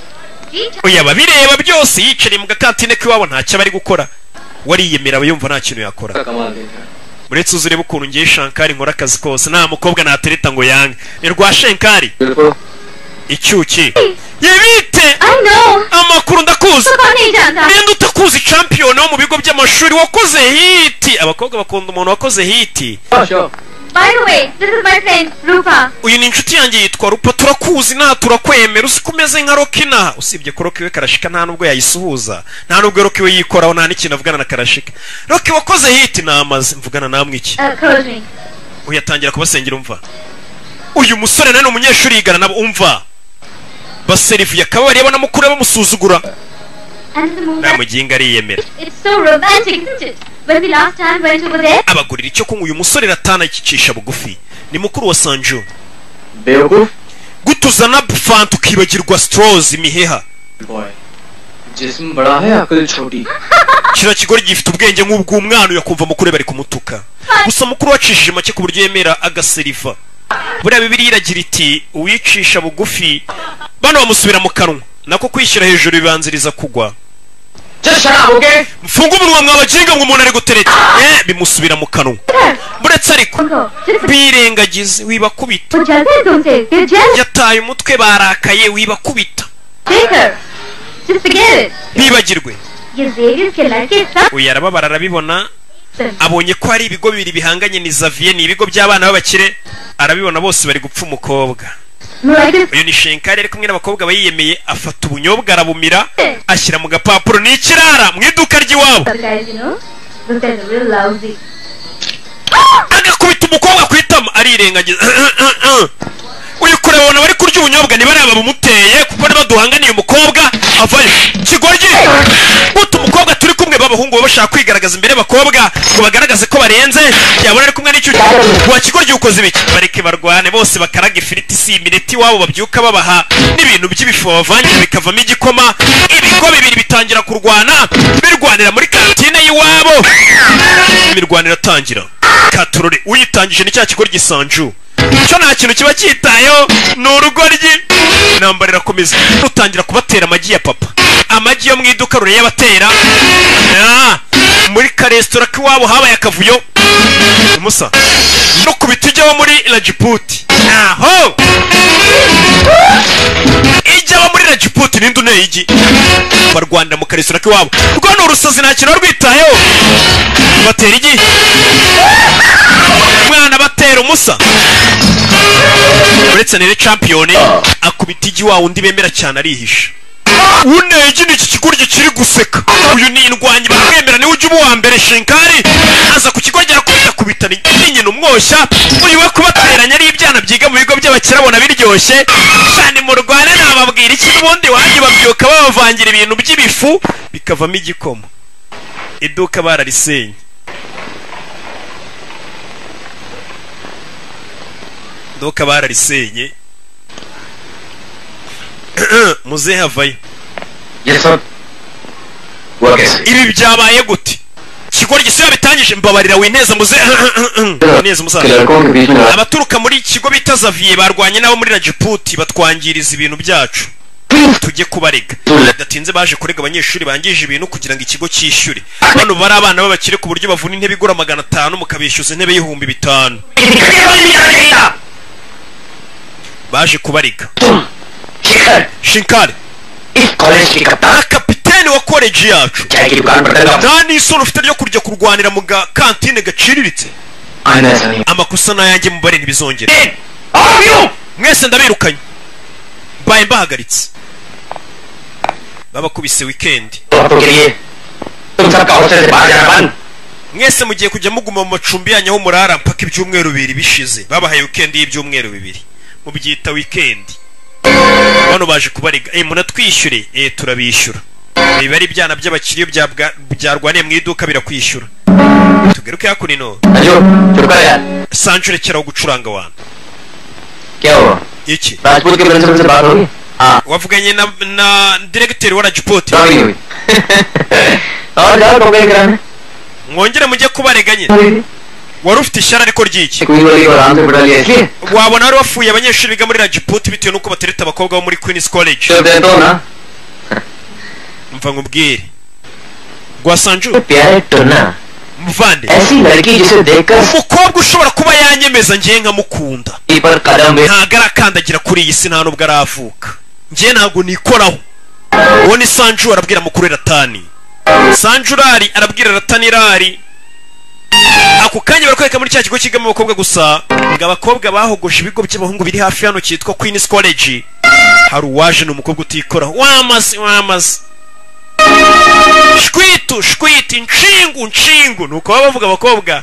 oya babireba byose yicariye mu gakantine k'iwabo ntacyo bari gukora wariyemera yumva nta kintu yakora कमाल देखा muretse uzurebe ukuntu ngiye shankari nkora akazi kose nta mukobwa natereta ngo yange ni rwa shankari बिल्कुल icyuki yibite I know. amakuru ndakuzi तो कौन नहीं जानता? ninde utakuzi champion wo mu bigo by'amashuri wakoze hiti abakobwa bakunda umuntu wakoze hiti show By the way, this is my friend Rupa. uyu ni inshuti yanjye yitwa Rupa turakuzi nta turakwemera uzi ko umeze nka Rokina usibye ko Roki we Karashika nta nubwo yayisuhuza nta nubwo Roki we yikoraho nta n'ikintu avugana na Karashika Roki wakoze hiti namaze mvugana namwe iki Close me. uyu atangira kubasengera umva uyu musore nane umunyeshuri yigana nabo umva baserivuye akaba bareba na mukuru bamusuzugura And the movie. nta muginga ariyemera It's so romantic, isn't it? When we last time went over there. abagurira icyo kunywa uyu musore ratana ikicisha bugufi ni mukuru wa Sanju बेवकूफ gutuzana fanta ukibagirwa straws imiheha boy जिस्म बड़ा है अकल छोटी kira kigori gifite ubwenge nk'ubw'umwana uyakumva mukuru bari kumutuka gusa mukuru wacishije make ku buryo yemera agaseriva buriya bibiri iragira iti uwicisha bugufi bano bamusubira mu kanwa nako kwishyira hejuru bibanziriza kugwa Just shut up, okay? mfunga umunwa mwabaginga ngo umuntu ari gutereta bimusubira mu kanwa buretse ariko उनको सिर्फ birengagize wibakubita वो जलते हैं तुमसे they're jealous. yataye umutwe barakaye wibakubita Take her. Just forget it. bibagirwe ये Xavier के लड़के सब uyu arababara arabibona abonye ko hari ibigo bibiri bihanganye ni Xavier ni ibigo by'abana b'abakire arabibona bose bari gupfa umukobwa uyu ni Shenkari ari kumwe n'abakobwa bayiyemeye afata ubunyobwa arabumira ashyira mu gapapuro ni ikirara mu iduka ry'iwabo guys, you know, those guys are real lousy. agakubita umukobwa ku itama arirengagiza uyu kure babona bari kurya ubunyobwa niba ari bumuteye kuko niba duhanganiye umukobwa avayo kigoryi guta umukobwa turi kumwe b'abahungu baba bashaka kwigaragaza imbere y'abakobwa ngo bagaragaze ko barenze yabona ari kumwe n'icyuki wa kigoryi ukoze ibiki bareke barwane bose bakaraga ifiriti si imineti iwabo babyuka babaha n'ibintu by'ibifu bavangira bikavamo igikoma ibigo bibiri bitangira kurwana birwanira muri kantine y'iwabo imirwanire atangira katurore uyitangije ni cya kigoryi Sanju cyo nta kintu kiba cyitayeho ni urugoryi intambara irakomeza rutangira kubatera amagi ya papa amagi yo mu iduka rure y'abatera muri karesitora k'iwabo habaye akavuyo umusa no kubita ijyaho muri Rajiputi aho ijyaho muri Rajiputi n'indi uneye igi barwanira mu karesitora k'iwabo rwo ni urusazi nta kintu rwitayeho batera igi umwana batera umusa uretse nere champion akubita igi wa undi bemera cyane arihisha uneye igi n'iki kigoryi kiri guseka uyu ni indwanyi bakwemera niwe ujya uba uwa mbere Shenkari aza ku kigo kubita n'inyina umwoshya uyu we kubateranya ari ibyana byiga mu bigo by'abakire abona biryoshye cyane mu Rwanda nababwira iki n'ubundi wanjye babyuka babavangira ibintu by'ibifu bikavamo igikoma iduka bararisenye iduka bararisenye muzehe avayo ibi byabaye gute kigoryi se yabitangije mbabarira wineza muzehe neza musaza abaturuka muri kigo bita Xavier barwanye nabo muri Rajiputi batwangiriza ibintu byacu tujye kubarega datinze baje kurega abanyeshuri bangije ibintu kugira ngo ikigo cyishyure bano bari abana b'abakire ku buryo bavuna intebe igura 500 mukabishyuza intebe y'ibihumbi 5 baje kubarega Shenkari kapiteni wa college yacu nta n'isoni ufite ryo kurya kurwanira mu kantine gaciriritse amakosa n'ayanjye mubare ntibizongere mwese mwese ndabirukanye mbaye mbahagaritse babakubise weekend mwese mugiye kujya muguma mu macumbi yanyu aho murara mpaka ibyumweru 2 bishize babahaye weekend y'ibyumweru 2 mubyita weekend bano baje kubarega munatwishyure turabishyura biba ari ibyana by'abakiriyo byarwaniye mu iduka birakwishyura tugeruke hakunino Sancho rekeraho gucuranga wana iki Rajput के प्रिंसिपल से बात होगी हां wavuganye na director wa Rajput और जाओ तो क्या करना mwongere mujye kubarega nyine wari ufite ishyara ariko ryiki कोई वाली को आराम से पढ़ा लिया इसलिए wabona wari wafuye abanyeshuri biga muri Rajput bitewe nuko batereta abakobwa bo muri Queen's College तो ना mva ngubwire gwa Sanju प्यारे टोना mvande ऐसी लड़की जिसे देखकर umukobwa ushobora kuba yanyemeza ngiye nkamukunda पर कदम ntago arakandagira kuri iyi si nta nubwo aravuka ngiye ntago nikoraho uwo ni Sanju arabwira mukuru Ratani Sanju rari arabwira Ratani rari ako kanya barakwereka muri cya kigo kigamo abakobwa gusa ngo abakobwa bahogosha ibigo by'abahungu biri hafi hano cyitwa Queen's College hari uwaje n'umukobwa utikoraho wamaze shkwiti nshingu nuko baba bavuga abakobwa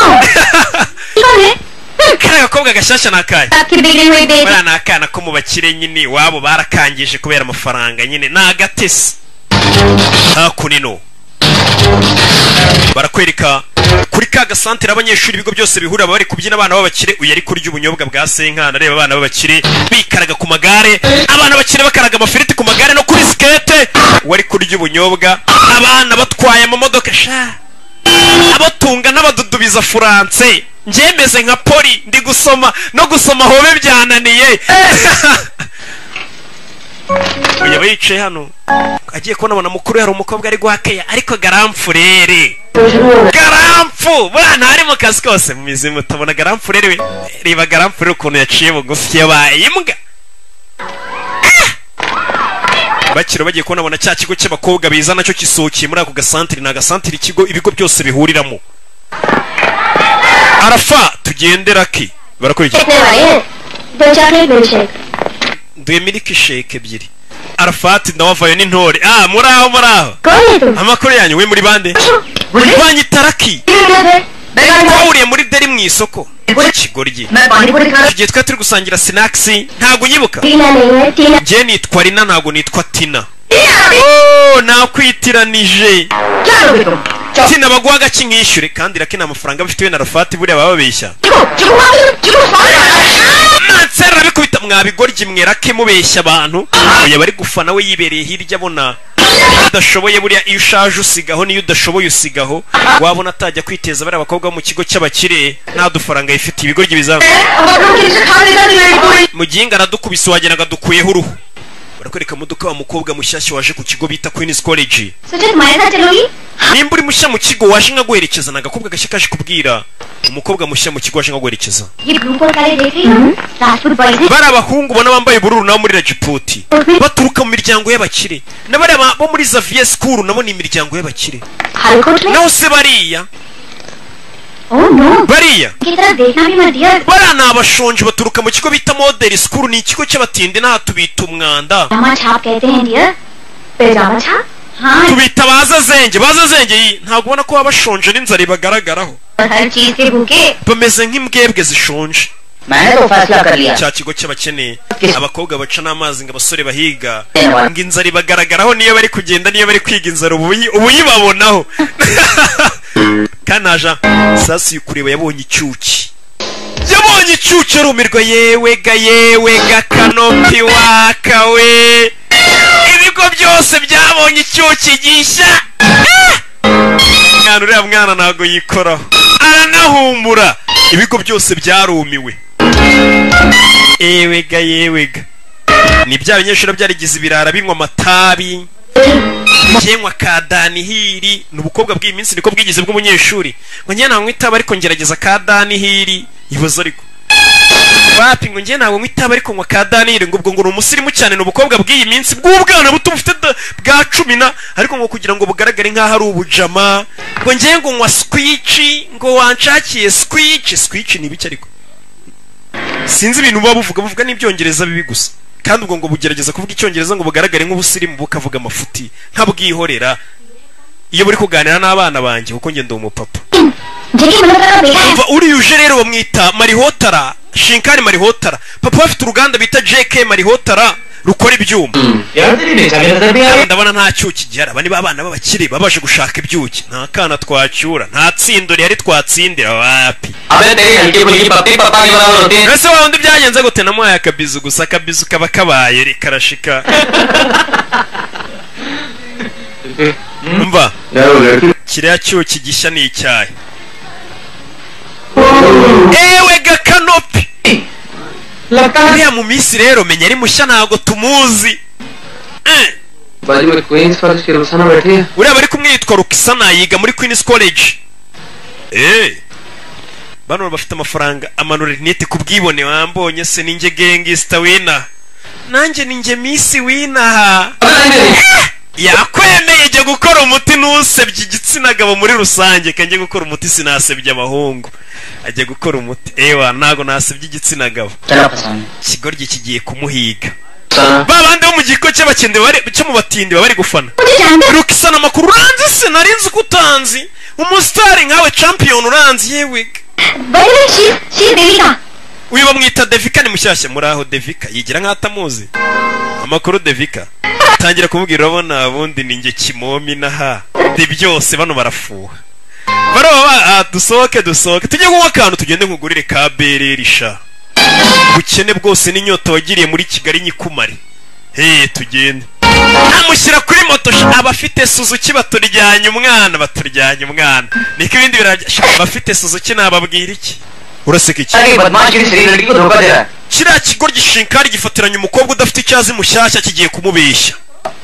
kare abakobwa gashasha nakaye bana nakana ko mu bakire nyine wabo barakangije kubera amafaranga nyine nagatese hakunino barakwereka kuri kaga santere abanyeshuri ibigo byose bihurira bari kubyina abana b'abakire uyu ari kurya ubunyobwa bwa senkana reba abana b'abakire bikaraga ku magare abana bakire bakaraga amafiriti ku magare no kuri skate wari kurya ubunyobwa abana batwaye mu modoka sha abatunga n'abadudubiza France njemeze nka poli ndi gusoma no gusoma hobe byananiye uyu bayicaye hano agiye kubona mukuru yari umukobwa ari guhakeya ariko garamfurere garamfu bwana hari mu kazi kose mu mizimu utabona garamfurere we reba garamfurere ukuntu yaciye bugufi yabaye imbwa bakiro bagiye kubona cya kigo cy'abakobwa biza nacyo kisohokiye muri ako gasantiri na gasantiri ikigo ibigo byose bihuriramo arafa tugendera ki barakurikira duye miliki shake ebyiri arafati ndawavayo n'intore muraho amakuru yanyu we muri bande banyitaraki twahuriye muri deri mu isoko ikigoryi tugiye twari turi gusangira snacks ntago unyibuka njye nitwa Rina ntago nitwa Tina nakwitiranije Tina baguha agaki nkishyure kandi rakina amafaranga bafite we na Rafati buriya baba babeshya mansera bikubita mwabigoryi mwerake mubeshya abantu uyu bari gufana we yibereye hirya abona udashoboye buriya iyo ushaje usigaho niyo udashoboye usigaho wabona atajya kwiteza bari abakobwa mu kigo cy'abakire nta dufaranga yifitiye ibigoryi bizaba mu gihinga aradukubise wagira ngo adukuyeho uruhu barakwereka muduka wa mukobwa mushyashya waje ku kigo bita Queen's College nimba uri mushya mu kigo waje nka guherekeza na gakobwa gashya kaje kubwira umukobwa mushya mu kigo waje nka guherekeza bari abahungu ubona bambaye ubururu nabo muri Rajput baturuka mu miryango y'abakire n'abari bo muri Xavier School nabo ni imiryango y'abakire naho se bariya bariya bariya ni abashonje baturuka mu kigo bita Model School ni ikigo cy'abatindi n'aha tubita umwanda tubita bazazenge ntabwo ubona ko baba bashonje n'inzara ibagaragaraho bameze nk'imbwebwe zishonje cya kigo cy'abakene abakobwa baca n'amazi ngo abasore bahiga ngo inzara ibagaragaraho niyo bari kugenda niyo bari kwiga inzara ubu yibabonaho kanaja sasi yukureba yabonye icyuki arumirwa yewe ga kanopi wakawe ibigo byose byabonye icyuki gishya mwana uriya mwana ntago yikoraho aranahumura ibigo byose byarumiwe yewega ni bya banyeshuri byarigize ibirara binywa amatabi ngenywa ka danihiri n'ubukobwa bw'iyi minsi niko bwigize bw'umunyeshuri ngo njye ntabwo nk'itaba ariko ngerageza ka danihiri ibazo ariko bapi ngo njye ntabwo nk'itaba ariko nywa ka danihiri ngo ubwo ngo ni umusirimu cyane n'ubukobwa bw'iyi minsi bw'ubwana buto bufite bwa 10 ariko ngo kugira ngo bugaragare nk'aho ari ubujama ngo njye ngo nywa squitch ngo wanshakiye squitch ni ibiki ariko sinzi ibintu baba buvuga n'ibyongereza bibi gusa kandi ubwo ngo bugerageza kuvuga icyongereza ngo bugaragare nk'ubusirimu bukavuga amafuti nkabwihorera iyo buri kuganira n'abana banjye kuko njye ndi umupapa. Uri uje rero bamwita Marihotara, Shinkari Marihotara. Papa bafite uruganda bita JK Marihotara rukora ibyuma. Ndabona nta cyuki gihari, aba ni babana b'abakire babashe gushaka ibyuki, nta kana twacyura, nta tsindo yari twatsindira wapi. Ese wundi byagenze gute? Namuhaye akabizu gusa, akabizu kaba kabaye rikarashika. Umva kiriya cyuki gishya ni icyayi. Ewe gakanopi uriya mu minsi rero menya ari mushya ntabwo tumuzi. Uriya bari kumwe yitwa Rukisana yiga muri Queen's College. Bano bafite amafaranga amanura rinete kubwibone wambonye se ninjye gangster wina nanjye ninjye Miss wina yakwemeye ijya gukora umuti nusebye igitsina gabo muri rusange kanjye gukora umuti sinasebye abahungu ajya gukora umuti ntago nasebye igitsina gabo kigoryi kigiye kumuhiga babandi bo mu giko cy'abakende cyo mu batindi bari gufana Rukisana makuru uranzi se narinzi kutanzi umustar nkawe champion uranzi yewe uyu bamwita Devika ni mushyashya muri aho Devika yigira nk'atamuzi amakuru Devika tangira kumubwira urabona abundi ninjye kimomi naha de byose bano barafuha baroba dusohoke tujye kunywa akantu tugende nkugurire ka bererisha bukene bwose n'inyota wagiriye muri Kigali nyikumari tugende amushyira kuri moto abafite Suzuki baturyanye umwana niko ibindi bafite Suzuki nababwira iki uraseka iki kiriya kigo gishinkari gifatiranye umukobwa udafite icyazi mushyashya kigiye kumubeshya.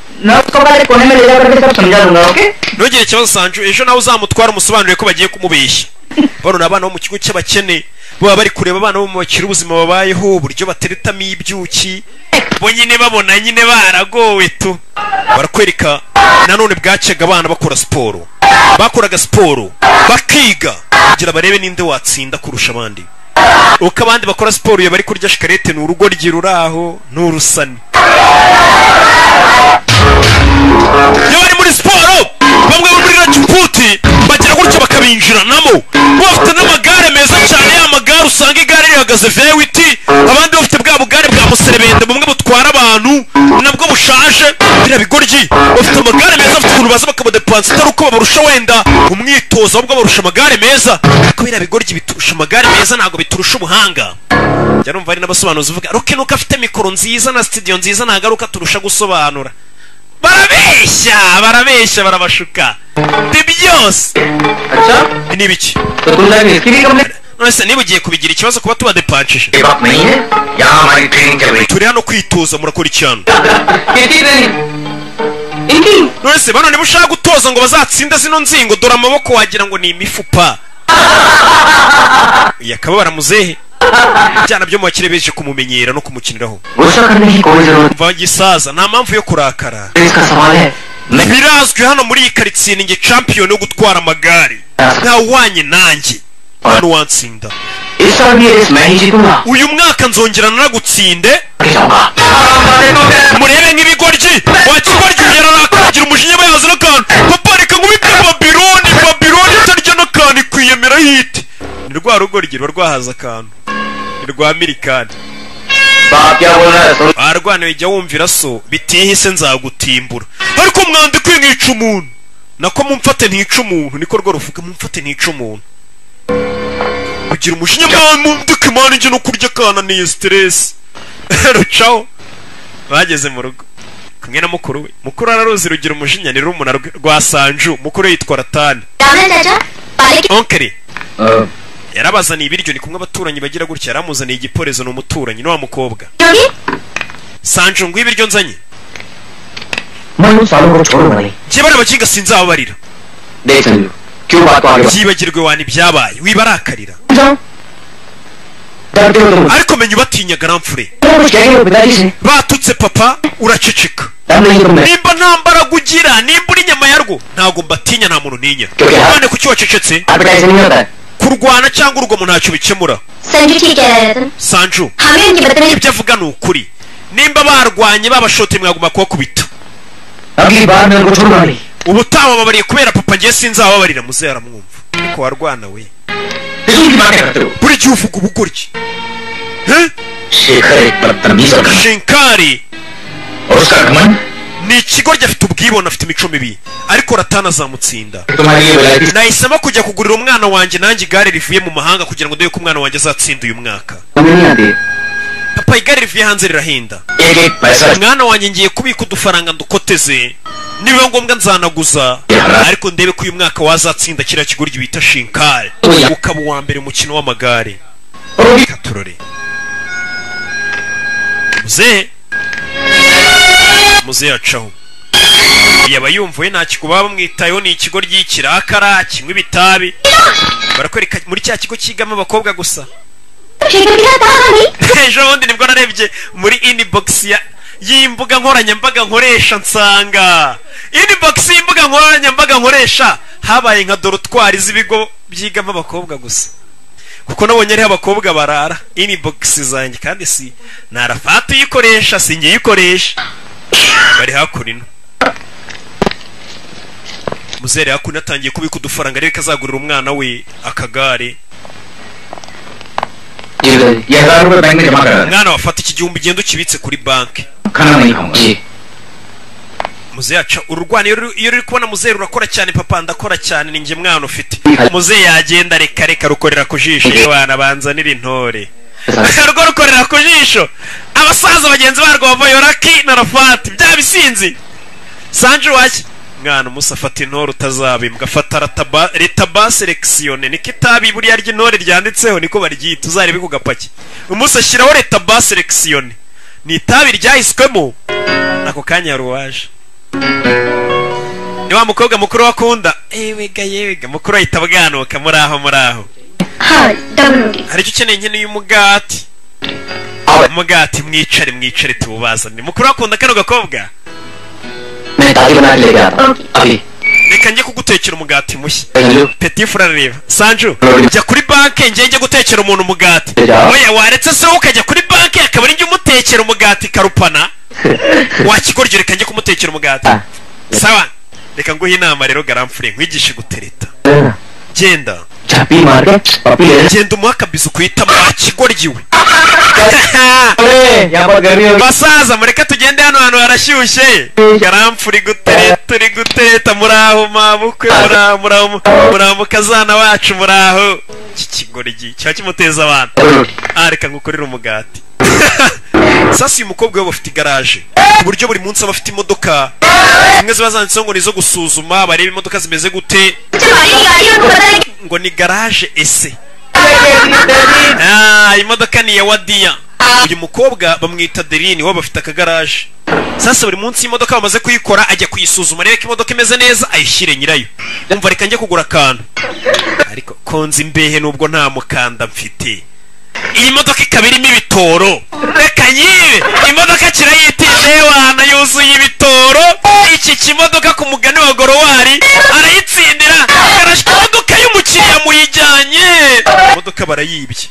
Ntugire ikibazo Sanju, ejo nawe uzamutwara umusobanurire ko bagiye kumubeshya. Bano ni abana bo mu kigo cy'abakene baba bari kureba abana bo mu bakire ubuzima babayeho uburyo bateretamo ibyuki bo nyine babona nyine baragowe tu barakwereka. Nanone bwacyaga abana bakora siporo, bakoraga siporo bakiga kugira barebe ninde watsinda kurusha abandi. Uko abandi bakora siporo iyo bari kurya shikarete ni urugo ruraho n'urusani. Iyo bari muri siporo bamwe muri Rajiputi bagira gutyo bakabinjiranamo bafite n'amagare meza cyane, y'amagare usanga igare rihagaze V8 abandi bafite bwa bugare bwa muserebende bumwe butwara abantu nabwo bushaje. Bira bigoryi bafite amagare meza, bafite ukuntu baza bakabadepansa atari uko babarusha wenda umwitozo ahubwo barusha amagare meza, kuko bira bigoryi biturusha amagare meza ntabwo biturusha ubuhanga. Njya numva ari n'abasobanuzi uvuga Roke nuko afite mikoro nziza na studio nziza nagaruka turusha gusobanura. Barabeshya barabashuka de byose. Acha ni biki nose niba ugiye kubigira ikibazo kuba tubadepancisha turi hano kwitoza murakora icyano nose bano niba ushaka gutoza ngo bazatsinda zino nzingo dore amaboko wagira ngo ni imifupa yakaba baramuzehe cyane byo mu bakire beje kumumenyera no kumukiniraho gisaza nta mpamvu yo kurakara. Birazwi hano muri iyi karitsiye ninjye champion yo gutwara amagare nta wanye nanjye hano watsinda uyu mwaka nzongera naragutsinde murebe nk'ibigoryi wakigoryi ugera nakagira umujinya bayaza n'akantu papa reka nkubite Babyloni itarya n'akantu ikwiyemera hiti ni rwa rugoryi ruba rwahaza akantu ni rwa Amerikani arwana ijya wumvira so bitihise nzagutimbura ariko mwandikwe nkica umuntu nako mumfate ntica umuntu niko rwo ruvuga mumfate ntica umuntu ugira umujinya mwandike imana njye no kurya kana niyo stress rucaho bageze mu rugo kumwe na mukuru we. Mukuru araruzi rugira umujinya ni rumuna rwa Sanju, mukuru yitwa Ratani. Onkeri yarabazaniye ibiryo, ni kumwe abaturanyi bagira gutya, yaramuzaniye igiporezo no umuturanyi no wa mukobwa. Sanju ngo ibiryo nzanye je bari bakinga sinzababarira byibagirwe wani byabaye wibarakarira ariko menye batinya garamfure batutse papa uraceceka nimba ntambara gugira nimba uri nyama yarwo ntago mbatinya nta muntu ninya none kuki wacecetse kurwana cyangwa urugomo ntacyo bikemura. Sanju ठीक कह रहा है रतन. Sanju हमें उनकी बदतमीजी ibyo avuga ni ukuri. Nimba barwanye babashote mwaguma kubakubita. अगली बार मैं उनको छोड़ूंगा नहीं. Ubutaha babariye kubera papa ngiye sinzababarira muzehe aramwumva. Ariko warwana we. किसकी बातें करते हो? Buri gihe uvuga ubugoryi. Shekhar एक बदतमीज और Shinkari और उसका घमंड ni ikigoryi afite ubwibone afite imico mibi ariko Ratana azamutsinda. तुम्हारे लिए विलायती Nahisemo kujya kugurira umwana wanjye nanjye igare rivuye mu mahanga kugira ngo ndebe ko umwana wanjye azatsinda uyu mwaka. नहीं आती. Papa igare rivuye hanze rirahinda. एक एक पैसा Umwana wanjye ngiye kubika udufaranga ndukoteze nibiba ngombwa nzanaguza ariko ndebe ko uyu mwaka wazatsinda kiriya kigoryi bita Shinkari ukaba uwa mbere mu mukino w'amagare. Katurore muzehe acaho yaba yumvuye nta kikuba bamwitayeho ni ikigoryi kirakara kimwe ibitabi barakwereka muri cya kigo kigamo abakobwa gusa. Ejo bundi nibwo narebye muri inbox y'imbuga nkoranyambaga nkoresha nsanga inbox y'imbuga nkoranyambaga nkoresha habaye nka dorotwari z'ibigo byigamo abakobwa gusa kuko nabonye ari abakobwa barara inbox zanjye kandi si narafata uyikoresha singiye yikoresha bari hakurino. Muzere hakuno atangiye kubika udufaranga ariko kazagurira umwana we akagare. ये 1000 रुपए बैंक में जमा करा देना. Mwana wafata iki gihumbi genda ukibitse kuri banki. खाना नहीं खाऊंगा. Muzehe aca ururwana iyo ruri kubona muzehe rurakora cyane papa ndakora cyane ninjye mwana ufite. Muzehe yagenda reka rukorera ku jisho y'abana banzanira intore. Rugo rukorera ku jisho abasaza bagenzi barwo bavayo Raki na Rafati bya bisinzi. Sanju waki mwana umusafata intore utazabimbwa afata retaba selection ni kitabi buri yaryo intore ryanditseho niko baryita uzarebe ku gapaki. Umusashyiraho retaba selection ni itabi ryahiswemo nako kanya ruwaje. Ni wa mukobwa mukuru wakunda yewega mukuru ahita bwanuka muraho. Hari icyo ukeneye nyine y'umugati. Umugati mwicare tubazane mukuru wakunda kano gakobwa. Reka njye kugutekera umugati mushya. Petit frère reba Sanju jya kuri banke njye gutekera umuntu umugati. Oya waretse se ukajya kuri banke akaba ari njye umutekera umugati karupana. Wakigoryo reka njye kumutekera umugati. Sawa reka nguhe inama rero garamfure nkwigishe gutereta. Genda genda umuha akabizu kuhita mu kigoryiwe. Basaza mureka tugende hano hantu harashyushye. Garamfuri gutereta muraho mabukwe muraho mukazana wacu muraho. Iki kigoryi cya kimuteza abantu. Reka ngukorera umugati. Sasa uyu mukobwa we bafite igaraje ku buryo buri munsi aba afite imodoka zimwe ziba zanditseho ngo nizo gusuzuma bareba imodoka zimeze gute ngo ni garage ese. Imodoka ni ya Wadiya. Uyu mukobwa bamwita Derini we bafite akagaraje. Sasa buri munsi imodoka bamaze kuyikora ajya kuyisuzuma reka imodoka imeze neza ayishyire nyirayo. Umva reka njye kugura akantu ariko konzi imbehe nubwo nta mukanda mfite. Iyi modoka ikaba irimo ibitoro reka nyibe imodoka kirayitije wana yuzuye ibitoro. Iki kimodoka ku mugani wa Gorowari arayitsindira karashika imodoka y'umukiriya muyijyanye imodoka barayibye.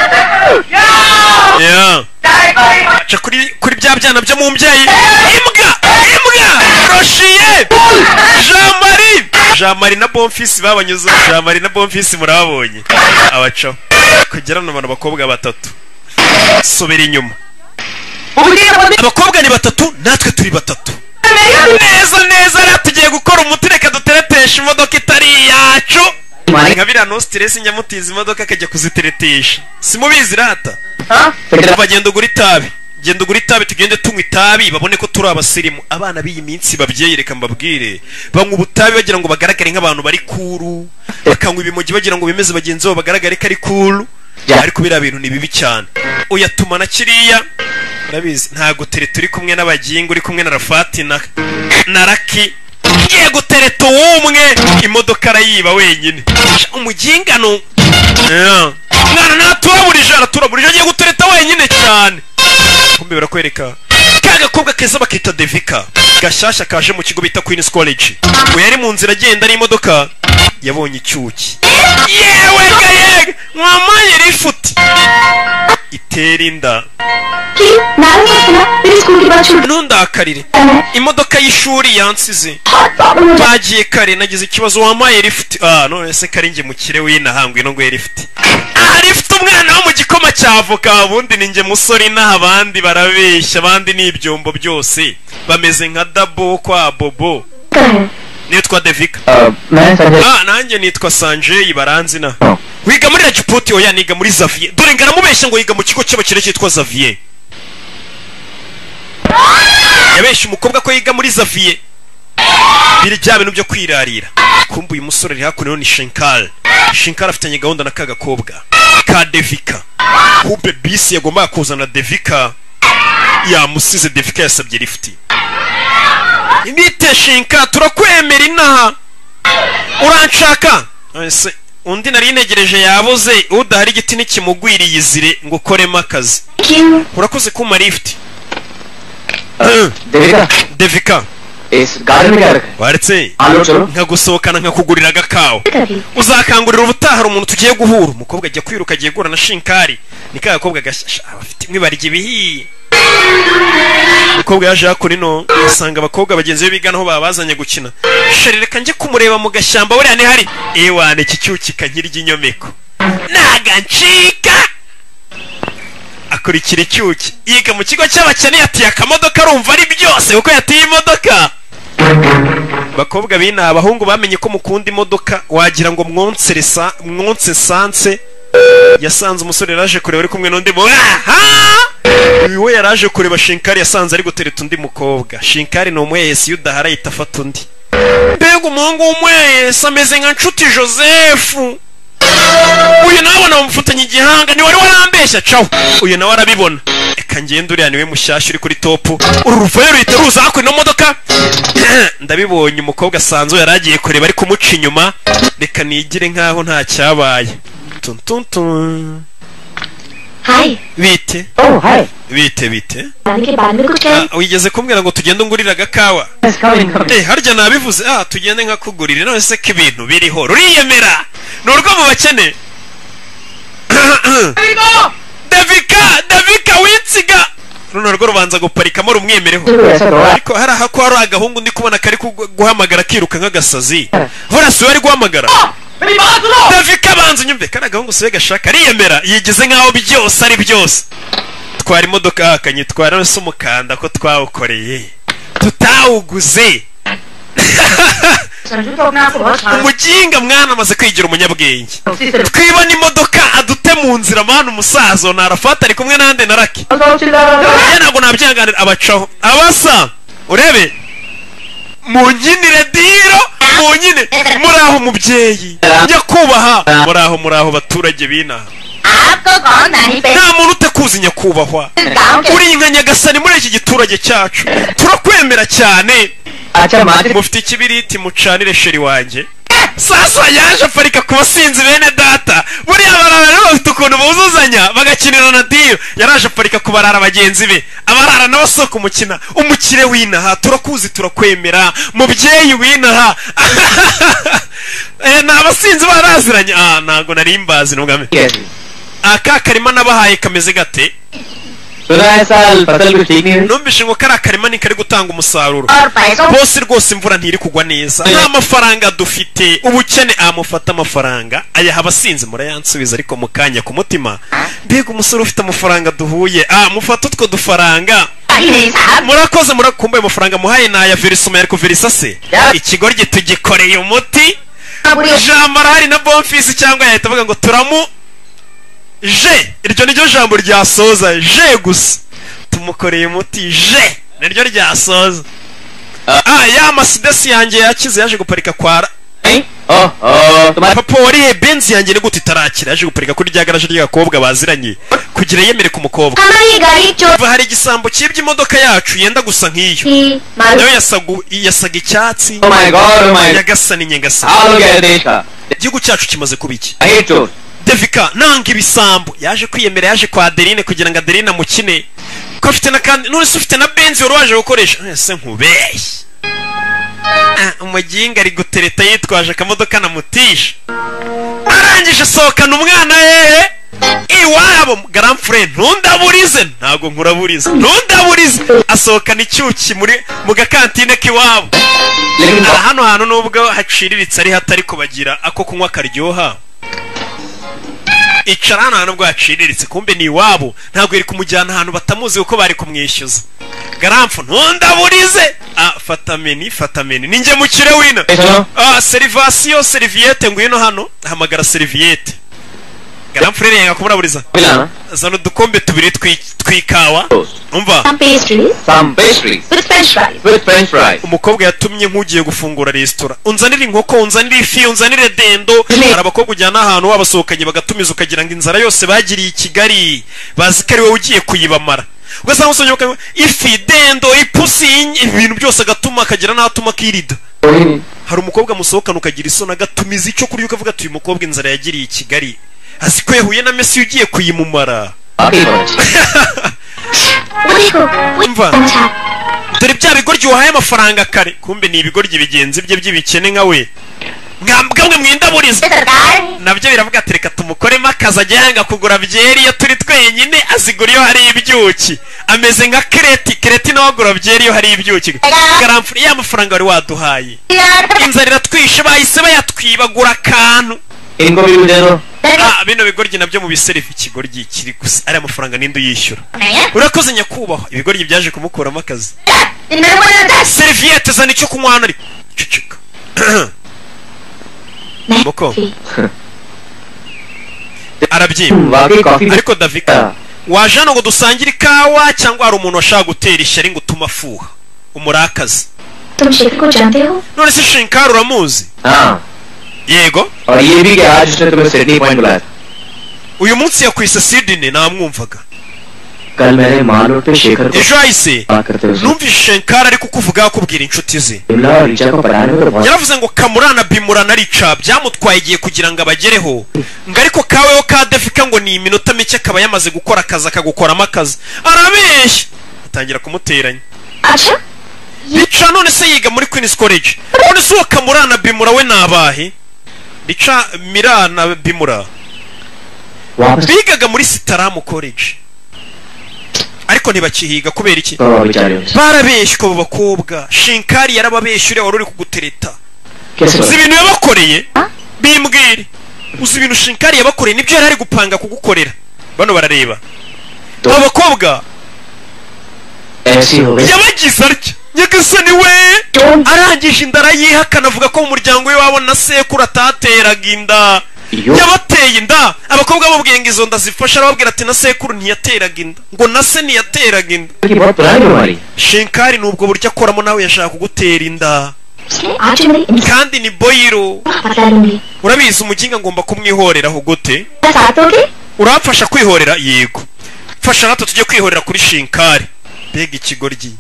Aca kuri bya byana byo mu mbyeyi imbwa Roshiye Jean Marie na Bonfils babanyuze. Jean Marie na Bonfils murababonye abacaho kugera n'abantu bakobwa batatu. Sobera inyuma abakobwa ni batatu natwe turi batatu neza ratugiye gukora umuti reka duteretesha imodoka itari yacu. Nka biriya no stress nyamutiza imodoka akajya kuziteretesha simubizi rata. Bagenda ugura itabi tugende tunywa itabi babone ko turi abasirimu. Abana b'iyi minsi babyeyi reka mbabwire banywa ubutabi bagira ngo bagaragare nk'abantu bari kuru bakanywa ibimogi bagira ngo bimeze bagenzi babo bagaragare ko ari kuru ariko biriya bintu ni bibi cyane. Uyatuma na kiriya urabizi ntago tereta uri kumwe n'abagingo uri kumwe na Rafati na Raki ngiye gutereta umwe imodoka arayiba wenyine umugingano. Mwana naturaburije agiye gutereta wenyine cyane. Kumbe barakwereka kagakobwa keza bakita Devika gashyashya kaje mu kigo bita Queen's College. Ngo yari mu nzira agenda n'imodoka yabonye icyuki yewe gayega mwamaye rifuti itera inda ntundakarire imodoka y'ishuri yansize bagiye kare nagize ikibazo wamaye rifuti none se kare nge mukire w'inahangwe no ngwe rifuti rifuti umwana wo mu gikoma cy'avoka ubundi ninjye musore inaha abandi barabeshya abandi n'ibyombo byose bameze nka dabo kwa bobo nitwa Devika nanjye nitwa Sanjay baranzi na wiga muri Rajputi oya niga muri Xavier dore ngaramubeshya ngo yiga mu kigo cy'abakire cyitwa Xavier yabeshya umukobwa ko yiga muri Xavier biri bya bintu byo kwirarira kumbu uyu musore ri hakuno ni Shinkar afitanye gahunda na kagakobwa ka Devika kube bisi yagomba kuzana Devika yamusize Devika yasabye lifti Imite Shinkar turakwemera inaha uranshaka ese undi nari negereje yabuze udahari igiti nikimugwiriye izire ngo korema akazi urakoze kuma lift Devika इस गाड़ी में क्या रखा है waretse आलो चलो nkagusohokana nkakugurira agakawa uzakangurira ubutaha umuntu tugiye guhura umukobwa ajya kwiruka agiye gura na Shinkari nika gakobwa gashasha abafite imwibarije ibihi umukobwa yaje yakora ino asanga abakobwa bagenzi be biganaho babazanye gukina sherereka nje kumureba mu gashyamba buriya ni hari ewane kicyukika nkirya inyomeko nagancika akurikira icyuki yiga mu kigo cy'abakene yatiye akamodoka arumva ari byose kuko yatiye imodoka bakobwa bina abahungu bamenye ko mukunda imodoka wagira ngo mwonse sanse yasanze umusore yaraje kureba ari kumwe n'undi we yaraje kureba Shinkari yasanze ari gutereta undi mukobwa Shinkari ni umwese yudahara yitafata undi mbega umuhungu w'umwese ameze nka nshuti Joseph uyu nawe namufatanye igihanga ni wari warambeshya caho uyu nawe arabibona eka ngende uriya niwe mushyashya uri kuri top uru ruvayo ruhita ruza hakuno modoka ndabibonye umukobwa asanzwe yaragiye kureba ari kumuca inyuma reka nigire nkaho nta cyabaye tuntuntun Hi. Bite? Oh, hi. Bite? आने के बाद में कुछ कहें? Wigeze kumbwira ngo tugende ngurira agakawa? Harya nabivuze tugende nkakugurira none se ko ibintu biriho ruriyemera n'urwo mu bakene Davika winsiga runo rwo rubanza guparikamo rumwemereho ariko hari ahako hari agahungu ndi kubona kari guhamagara kiruka nk'agasazi vorasi wari guhamagara Davika banza nyumve kana gahungu se gashaka riyemera yigize nkaho byose ari byose twari imodoka akanyitwara nose umukanda ko twawukoreye tutawuguze umuginga mwana amaze kwigira umunyabwenge twibona imodoka adute mu nzira mwana umusazo narafata ari kumwe nande naraki ntabwo nabyanganira abacaho abasa urebe munyinire diro munyine muraho mubyeyi njya kubaha muraho baturage bina nta muntu utakuzi nyakubahwa uri inka nyagasani muri iki giturage cyacu turakwemera cyane mufite ikibiriti mucanire sheri wanjye sasa yaje aparika ku basinzi bene data buriya barara bafite ukuntu buzuzanya bagakinira na diyo yaraje aparika ku barara bagenzi be abarara n'abasoko umukina umukire w'inaha turakuzi turakwemera mubyeyi w'inaha ni abasinzi baraziranye ntago nari mbazi n'ubwame aka karima nabahaye kameze gate numvise ngo kari akarima ni kari gutanga umusaruro bose rwose imvura ntiri kugwa neza nta mafaranga dufite ubukene amufata amafaranga ayaha abasinzi murayansubiza ariko mu kanya ku mutima mbega umusore ufite amafaranga duhuye mufata utwo dufaranga murakoze murakumbuye amafaranga muhaye naya verisoma ariko verisa se ikigoryi tugikoreye umuti jambo arahari na bonfisi cyangwa yahita avuga ngo turamu je iryo niryo jambo ryasoza je gusa tumukoreye umuti je niryo ryasoza ya Mercedes yanjye yakize yaje guparika kwara papa wariye Benz yanjye ni gute itarakira yaje guparika kuri rya garaje ry'agakobwa baziranye kugira yemere ku mukobwa hari igisambo cyibye imodoka yacu yenda gusa nk'iyo nayo yasaga icyatsi yagasani nyengasani igihugu cyacu kimaze kuba iki Devika nanga ibisambo yaje kwiyemera yaje kwa Adeline kugira ngo Adeline amukine ko afite na kandi none se ufite na Benz wari waje gukoresha ese nkubeshye umuginga ari gutereta yitwaje akamodoka namutisha arangije asohokana umwana hehe iwabo grand frère ntundaburize ntago nkuraburize ntundaburize asohokana icyuki mu gakantine k'iwabo hano hantu nubwo haciriritse ari hatari kubagira ako kunywa karyoha icara hano hantu bwo haciriritse kumbe ni iwabo ntabwo yari kumujyana ahantu batamuzi kuko bari kumwishyuza garamfu ntundaburize fatameni ninjye mukire wina serivasiyo seriviyete ngwino hano hamagara seriviyete garamfu rero yanga kumuraburiza zana udukombe tubiri tw'ikawa umva some pastries with french fries umukobwa yatumye nk'ugiye gufungura resitora unzanire inkoko unzanire ifi unzanire dendo hari abakobwa ujyana ahantu wabasohokanye bagatumiza ukagira ngo inzara yose bagiriye i Kigali bazi ko ari wowe ugiye kuyibamara ugasanga usonye bakanywa ifi dendo ipusi ibintu byose agatuma akagira n'atuma kirida hari umukobwa musohokana ukagira isoni agatumiza icyo kurya ukavuga ati uyu mukobwa inzara yagiriye i Kigali azi ko yahuye na Messi ugiye kuyimumara umva dore bya bigoryi wahaye amafaranga kare kumbe ni ibigoryi bigenzi bye by'ibikene nka we mwambwe mwindaburiza nabyo biravuga ati reka tumukoremo akazi ajya yanga kugura byeri iyo turi twenyine azigura iyo hari ibyuki ameze nka kireti nawe agura byeri iyo hari ibyuki garamfuri ya mafaranga wari waduhaye inzara iratwishe bahise bayatwibagura akantu bino bigoryi nabyo mu biserifi ikigoryi kiri gusa ari amafaranga ninde uyishyura urakoze nyakubahwa ibigoryi byaje kumukuramo akazi seriviyete zana icyo kunywa hano ariko ceceka Moko arabyimba ariko Davika waje hano ngo dusangire ikawa cyangwa hari umuntu washaka gutera ishyari ngo utuma afuha umurakazi none se Shinkar uramuzi yego uyu munsi yakwise Sydney namwumvaga ejo hahise numvise Shinkar ari kukuvuga akubwira inshuti ze yaravuze ngo Kamurana Bimurana Rica byamutwaye igihe kugira ngo abagereho ngo ariko kaweho ka Davika ngo ni iminota mike akaba yamaze gukora akazi akagukoramo akazi arabeshya atangira kumuteranya Rica none se yiga muri Queen's College none se uwo Kamurana Bimura we nabahe Rica Mirana Bimura bigaga muri Sitaramu College ariko ntibakihiga kubera iki barabeshywa abo bakobwa Shinkari yarababeshya uriya wari uri kugutereta uzi ibintu yabakoreye bimbwire uzi ibintu Shinkari yabakoreye nibyo yari ari gupanga kugukorera bano barareba abo bakobwa yabagize atya nyagasani we arangije indara yihakana avuga ko mu muryango we wabona sekuru atateraga inda yabateye inda abakobwa babwiye ngo izo nda zifasha arababwira ati na sekuru ntiyateraga inda ngo na se ntiyateraga inda Shinkari nubwo buryo akoramo nawe yashaka kugutera inda kandi ni boyiro urabizi umuginga ngomba kumwihoreraho gute urapfasha kwihorera yego fasha natwe tujye kwihorera kuri Shinkari mbega ikigoryi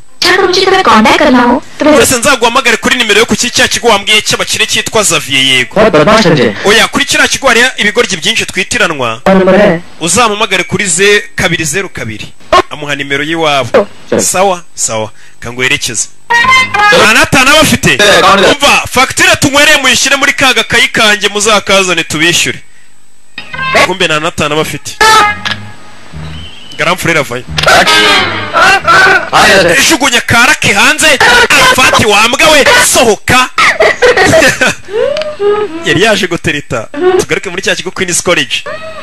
Ese nzaguhamagare kuri nimero yo ku cya kigo wambwiye cy'abakire cyitwa Xavier yego oya kuri kiriya kigo hari ibigoryi byinshi twitiranwa uzampamagare kuri 202 amuha nimero y'iwabo sawa sawa kanguherekeze anatana bafite umva facture tunywereye muyishyire muri kaga kayikange muzakazane tubishyure kumbe nanatana bafite Grand frère avaye ishugunya karake hanze afati wambwa we sohoka yari yaje gutereta tugaruke muri cya kigo Queen's College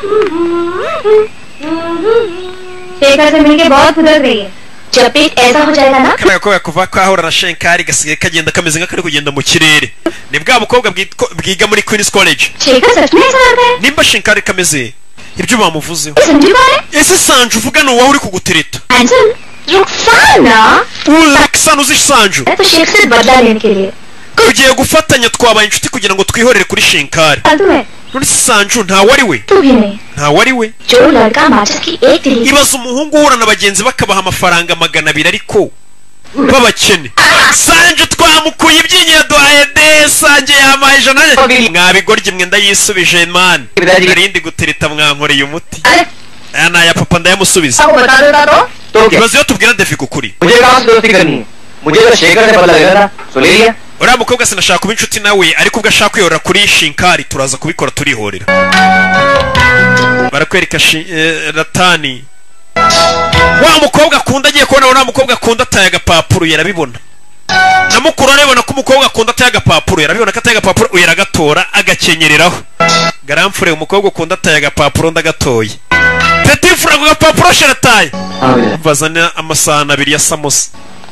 Shekhar से मिलके बहुत गुजर गई है जब भी ऐसा हो जाएगा ना kana ko yakuva ko ahora na Shinkari gasigaye kagenda kameze nk'akari kugenda mu kirere ni bwa bukobwa bwiga muri Queen's College Shekhar सच में ऐसा लग रहा है nimba Shinkari kameze ibyo bamuvuzeho Sanju कौन है ese Sanju uvuga ni wowe uri kugutereta हैंसन Rukhsana Ruxana uzi Sanju तो शेख से बदला लेने के लिए tugiye gufatanya twabaye inshuti kugira ngo twihorere kuri Shinkari फालतू है none Sanju ntawe ari we तू भी नहीं ntawe ari we जो लड़का माचिस की एक तिली ibaza umuhungu uhura na bagenzi bakabaha amafaranga 200 ariko babakene Sanju twamukuye ibyinyo yaduhaye de Sanju yamaye ijana mwabigorye mwe ndayisubije man narindi gutereta mwankoreye umuti aya naya papa ndayamusubiza ibaza yo tubwira Davika ukuri मुझे कहां से दोस्ती करनी है मुझे तो शेखर से पता लगा था सो ले लिया uriya mukobwa sinashaka kuba inshuti nawe ariko ubwo ashaka kwiyorera kuri shinkari turaza kubikora turihorera. Barakwereka Ratani wa mukobwa akunda agiye kubona wa mukobwa akunda ataye agapapuro yarabibona. Na mukuru arebona ko umukobwa akunda ataye agapapuro yarabibona ko ataye agapapuro uyaragatora agakenyereraho. Garamfure umukobwa akunda ataye agapapuro ndagatoye. Petit frère ku gapapuro sharataye. Bazana amasahani abiri ya samosa.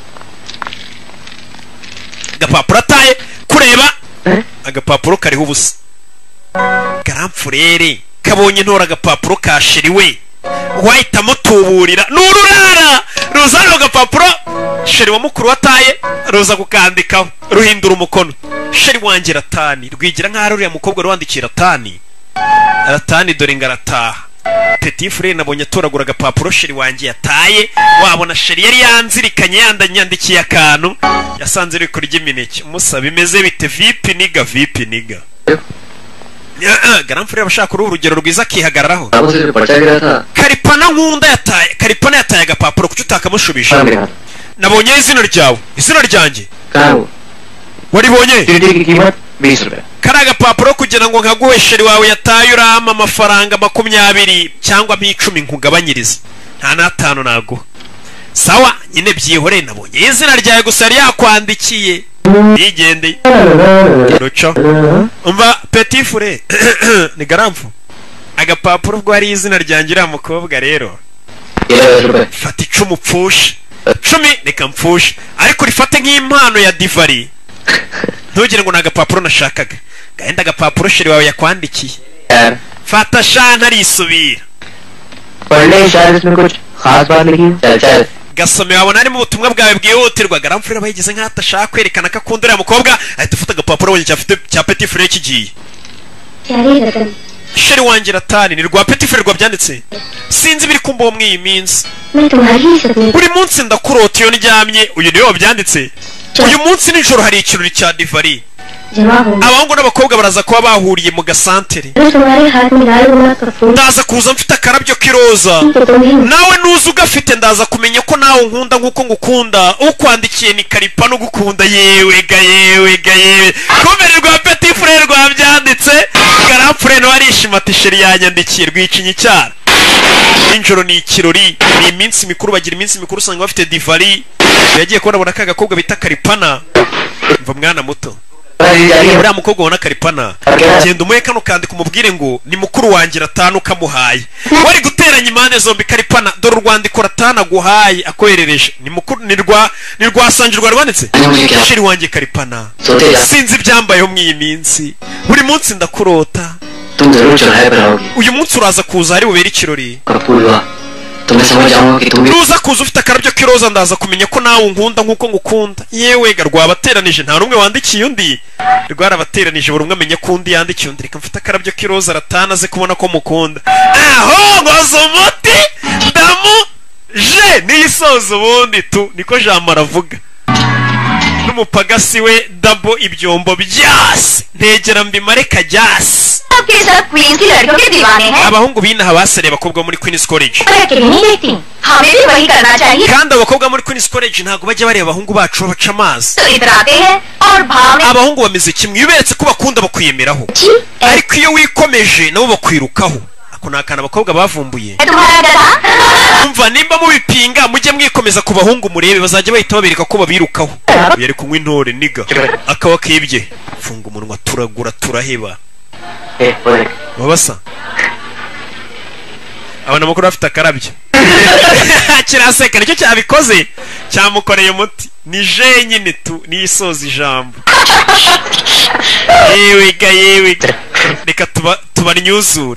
Agapapuro ataye kureba agapapuro kariho ubusa. Garamfurere kabonye ntora agapapuro kashiriwe wahita mutuburira n'ururara ruzana agapapuro sheri wa mukuru wataye ruza kukandikaho ruhindura umukono. Sheri wanjye Ratani rwigira nk'aho uriya mukobwa rwandikira Ratani dore ngarataha. Petit frère nabonye atoragura agapapuro sheri wanjye yataye wabona sheri yari yanzirikanye yandanyandikiye akantu yasanze iri kurya imineke. Musaba imeze bite vipi niga Garamfure abashaka uruhu urugero rwiza akihagararaho. Karipana nkunda yataye Karipana yataye agapapuro kuki utakamushubisha. Nabonye izina ryawe izina ryanjye waribonye kari agapapuro kugira ngo nkaguhe sheri wawe yataye urama amafaranga 20 cyangwa 10 nkugabanyiriza nta n'atanu naguha. Sawa nyine byihore nabonye izina ryawe gusa yari yakwandikiye yigendeye. Ruco umva Petit frère ni Garamfu agapapuro bwo hari izina ryanjye uriya mukobwa rero fata 10 pfushe 10 reka mpfushe ariko rifate nk'impano ya divari ntugire ngo ni agapapuro nashakaga gahenda agapapuro sheri wawe yakwandikiye fata shana risubira gasome wabona arimo ubutumwa bwawe bwihutirwa. Garamfure abayigize nk'aho atashaka kwerekana ko akunda uriya mukobwa ahita ufata agapapuro wongeye cya Petit frère kigiye. Sheri wanjye Ratani ni rwa Petit frère rwabyanditse sinzi biri kumbaho mw'iyi minsi. Buri munsi ndakurota iyo ndyamye uyu niwe wabyanditse. Uyu munsi nijoro hari ikirori cya divari abahungu n'abakobwa baraza kuba bahuriye mu gasantere. Ndaza kuza mfite akarabyo k'iroza nawe nuza ugafite ndaza kumenya ko nawe nkunda nk'uko ngukunda. Ukwandikiye ni Karipana ugukunda yewe kumererwa Petit frère rwabyanditse. Garamfure nawe arishima ati sheri yanyandikiye rwicinye icyara. Injoro ni ikirori ni iminsi mikuru bagira iminsi mikuru usanga bafite divari. Yagiye kubona ka gakobwa bita Karipana mva mwana muto uriya mukobwa ubona Karipana genda umuhe kano kandika umubwire ngo ni mukuru wanjye Ratani ukamuhaye. Wari guteranya impande zombi Karipana dore urwandiko Ratani aguhaye akoherereje ni mukuru ni rwasangirwa rwanditse sheri wanjye Karipana sinzi ibyambayeho mw'iyi minsi buri munsi ndakurota. Uyu munsi uraza kuza ari bubere ikirori nuza kuza ufite akarabyo k'iroza ndaza kumenya ko nawe nkunda nk'uko ngukunda. Yewe rwabateranije nta rumwe wandikiye undi rwarabateranije buri umwe amenye ko undi yandikiye undi. Reka mfite akarabyo k'iroza Ratani aze kubona ko mukunda. Aho ngoza umuti ndamuje niyisoza ubundi tu niko jambo aravuga. N'umupagasi we dabo ibyombo byase ntegera mbimare kajyase. Abahungu binaha basere abakobwa muri Queen's College kandi abakobwa muri Queen's College ntago bajya bareba abahungu bacu baca amazi. Abahungu bameze kimwe iyo uberetse ko bakunda bakwiyemeraho ariko iyo wikomeje nabo bakwirukaho. Ako ni akantu abakobwa bavumbuye. Umva nimba mubipinga mujye mwikomeza ku bahungu murebe bazajya bahita babereka ko babirukaho. Yari kunywa intore niga akawa kibye funga umunwa turagura turaheba. Wabasa abana mukuru bafite akarabyo kiraseka nicyo cyabikoze cyamukoreye umuti ni je nyine tu niyisoza ijambo. Yewe reka tubarnyuzure.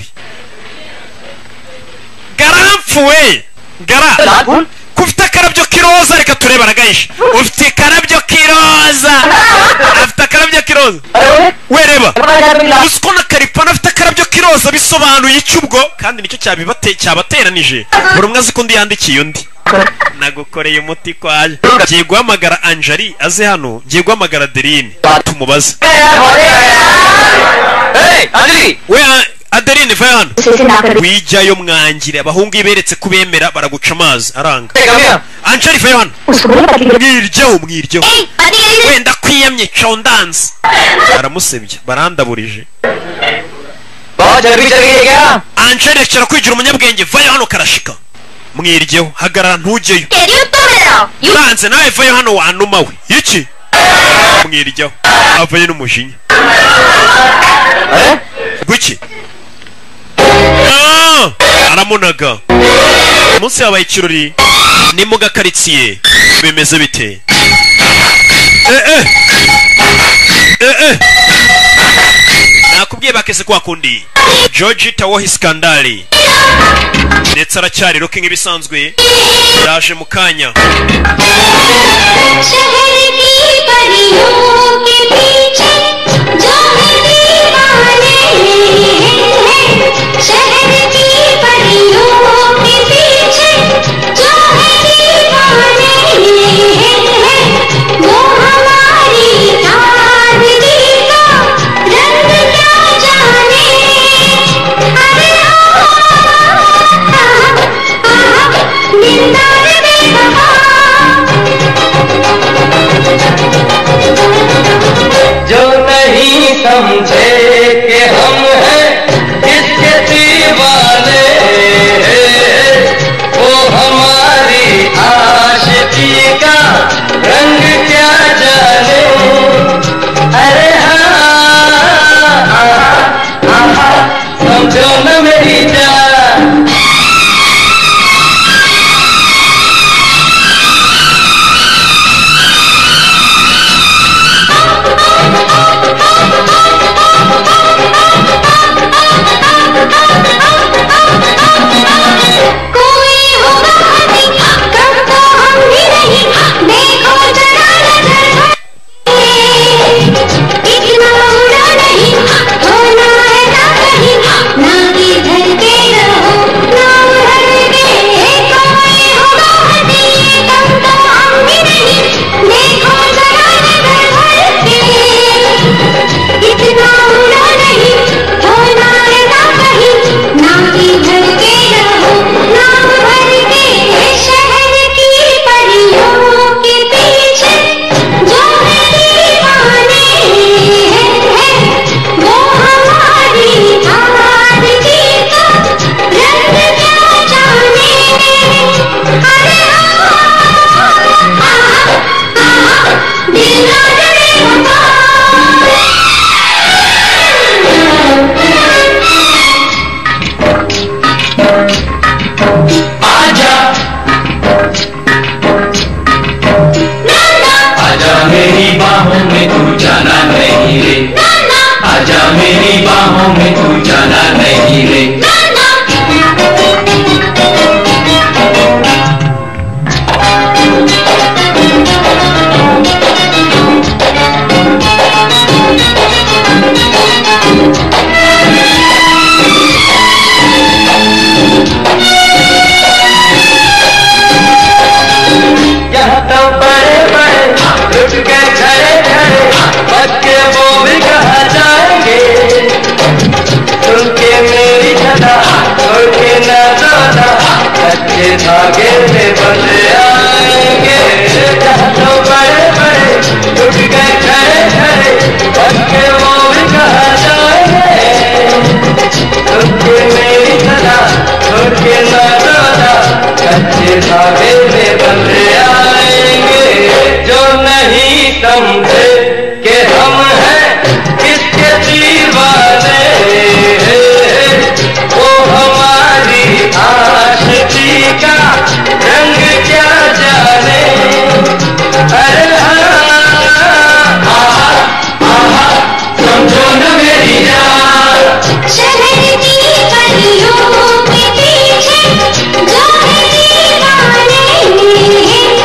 Garamfuwe kufite akarabyo k'iroza reka tureba aragahisha ufite akarabyo k'iroza afite akarabyo k'iroza wereba usiko na Karipana afite akarabyo k'iroza bisobanuye icyubwo kandi nicyo cyabateranije buri umwe azi ko undi yandikiye undi. Nagukoreye umuti kwaje ngiye guhamagara Anjali aze hano ngiye guhamagara Deline tumubaze. Adeline va hano wijyayo mwangire abahungu iberetse kubemera baraguca amazi aranga Angeli va hano mwiryeho wenda kwiyamye chondanze aramusebye barandaburije Angeli rekera kwigira umunyabwenge vayo hano karashika mwiryeho hagarara ntugeyo uranze nawe vayo hano wanuma we iki mwiryeho avayo n'umujinya guki aramunaga umunsi yabaye ikirori ni mu gakaritsiye bimeze bite nakubwiye bakese kwa kundi George tawohi skandali ndetse aracyari roki nk'ibisanzwe yaje mu kanya जो नहीं समझे कि हम हैं किसके दीवाने वो हमारी आशिकी का रंग क्या जाने अरे हाँ समझो न मेरी जान धागे में बंध आएंगे जहाँ तो बड़े बड़े टूट गए खड़े खड़े बच्चे वो भी कहा जाएंगे तुमके मेरी तरह छोड़ के ना रोना कच्चे धागे में बंध आएंगे जो नहीं समझे कि हम हैं किसके दीवाने वो हमारी आशिकी का रंग क्या जाने अरे समझो न मेरी जान शहर की परियों के पीछे जो है दीवाने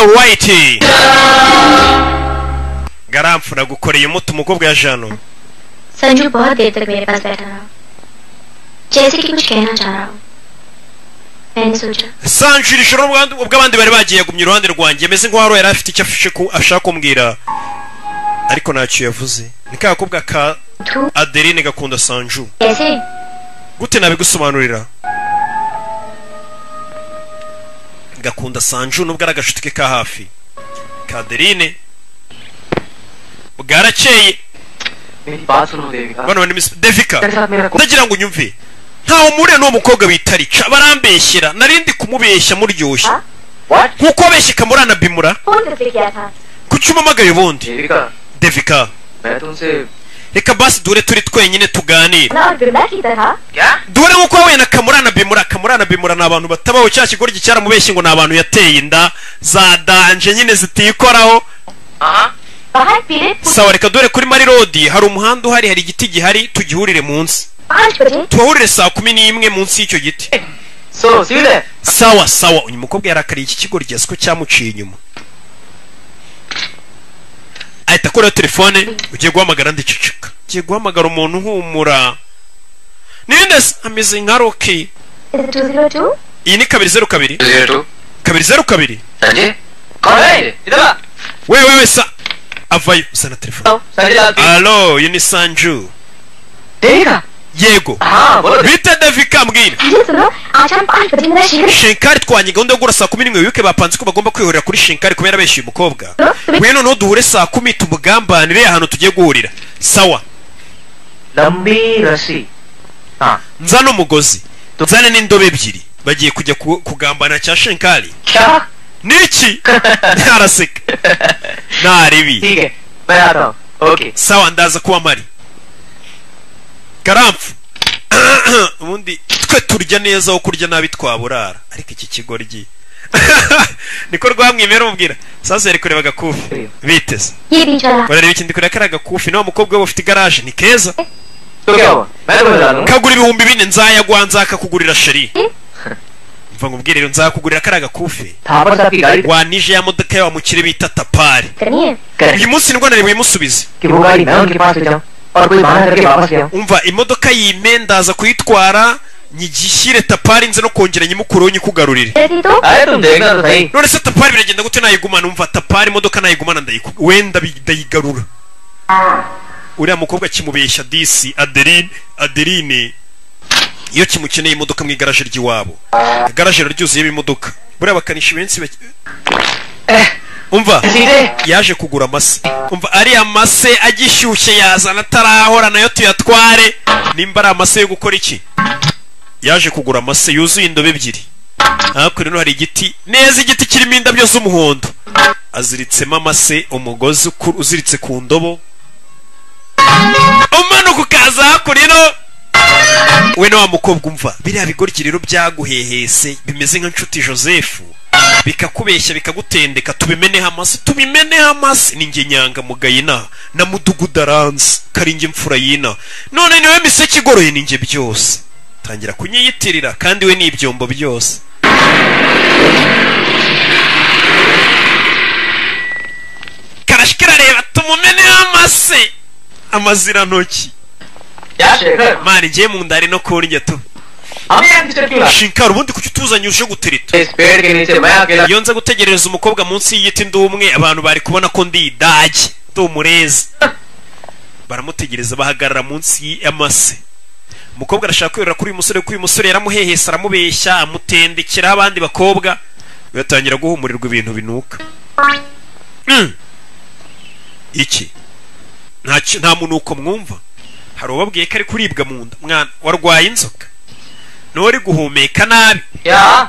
White Garamfu nagukoreye umuti umukobwa ya Jano Sanju बहुत देर तक मेरे पास बैठा रहा जैसे कि कुछ कहना चाह रहा हूँ मैंने सोचा Sanju ijoro ubwo abandi bari bagiye gumya iruhande rwanjye meze nk'uwaro yari afite icyo afishe ko ashaka kumbwira ariko ntacyo yavuze ni ka gakobwa ka Adeline gakunda Sanju कैसे gute nabigusobanurira gakunda Sanju nubwo ari agashuti ke ka hafi ka Adeline bwarakeye मेरी बात सुनो Devika bano ni Devika तेरे साथ मेरा ndagira ngo unyumve ntawe mure no mukobwa bitarica barambeshyira narindi kumubeshya muryoshye What? nkuko abeshye kamurana bimura phone किससे किया था kucyumamagaye ubundi Devika Devika मैं तुमसे reka basi dure turi twenyine tuganira ना और बिरला की तरह क्या dure nkuko wowe na kamurana bimura ni abantu batabaho cya kigoryi cyaramubeshye ngo ni abantu yateye inda za danje nyine zitikoraho हाँ बाहर पीले sawa reka dore kuri Mari Road hari umuhanda uhari hari igiti gihari tugihurire munsi 5 बजे tuhahurire saa 11 munsi y'icyo giti so see you there sawa sawa uyu mukobwa yarakariye iki kigoryi asiko cyamuciye inyuma ahita akora telefone ugiye guhamagara ndiceceka ugiye guhamagara umuntu uhumura ninde ameze nka Rocky Is it 202 iyi ni 202 02 202 संजय कौन है इधर आ wewe sa avayo usana telefone Sanjay Lal allo iyi ni Sanju Devika yego हाँ बोलो bite Devika mbwira मुझे सुनो आज हम 5 बजे मेरा शीघ्र Shinkari twanye gahunda yo gura saa 11 wibuke bapanze ko bagomba kwihurira kuri Shinkari kubera beshyuye umukobwa we none duhure saa 10 tumugambanire ahantu tugiye guhurira sawa लंबी रस्सी हाँ nzana umugozi nzana n'indobe ebyiri bagiye kujya kugambana cya Shinkari क्या niki araseka naribi ठीक है मैं आता हूँ okay sawa ndaza kuba mari Garamfu ubundi twe turya neza aho kurya nabi twaburara ariko iki kigoryi niko rwamwimera umubwira sasa yari kureba gakufi biteze ये बीच वाला barareba ikindi kureba kari agakufi nawe umukobwa we ufite igaraje ni keza तो क्या हुआ मैं तुम्हें बता दूँ kagura 4,000 nzayagwa nzakakugurira sheri mva ngubwire rero nzakugurira kari agakufi Thapar साहब की गाड़ी wanije ya modoka yawe mukire bita Tapari करनी है करें uyu munsi nibwo nari buyimusubize कि वो गाड़ी मैं उनके पास ले जाऊँ और कोई बहाना करके वापस ले आऊँ umva imodoka yime ndaza kuyitwara nyigishyire Tapari nze no kongera nyimukuru nyikugarurire जैसी तो अरे तुम देखना तो सही none se Tapari biragenda gute nayigumana umva Tapari imodoka nayigumana wenda ndayigarura uriya mukobwa kimubeshya disi Adeline iyo kimukeneye imodoka mu igaraje ry'iwabo igaraje ryuzuyemo imodoka buriya bakanisha benshi umva सीधे yaje kugura amase umva ariya mase agishyushye yazana atarahora nayo tuyatware nimba ari amase yo gukora iki yaje kugura amase yuzuye indobe ebyiri hakurya rero hari igiti neza igiti kirimo indabyo z'umuhondo aziritsemo amase umugozi uziritse ku ndobo umanuka ukaza hakurya we na wa mukobwa umva biriya bigoryi rero byaguhehese bimeze nka nshuti Joseph bikakubeshya bikagutendeka tubimeneho amase ninjye nyanga mugayina na mudugudu aranze karinjye mfura yina none niwe miseke igoroye ninjye byose tangira kunyiyitirira kandi we ni ibyombo byose karashikira reba tumumeneho amazirantoki क्या Shekhar mani ngiye mu ndari no kurya tu हमें यहाँ डिस्टर्ब क्यों Shinkari ubundi kuki utuzanye uje gutereta इस पेड़ के नीचे मैं अकेला iyo nza gutegereza umukobwa munsi y'igiti ndi umwe abantu bari kubona ko ndi idage ndi umurezi baramutegereza bahagarara munsi y'amase umukobwa arashaka kwirira kuri uyu musore kuko uyu musore yaramuhehesa aramubeshya amutendekera abandi bakobwa bigatangira guhumurirwa ibintu binuka iki nta munuko mwumva hari ubabwiye ko ari kuribwa mu nda mwana warwaye inzoka nori guhumeka nabi क्या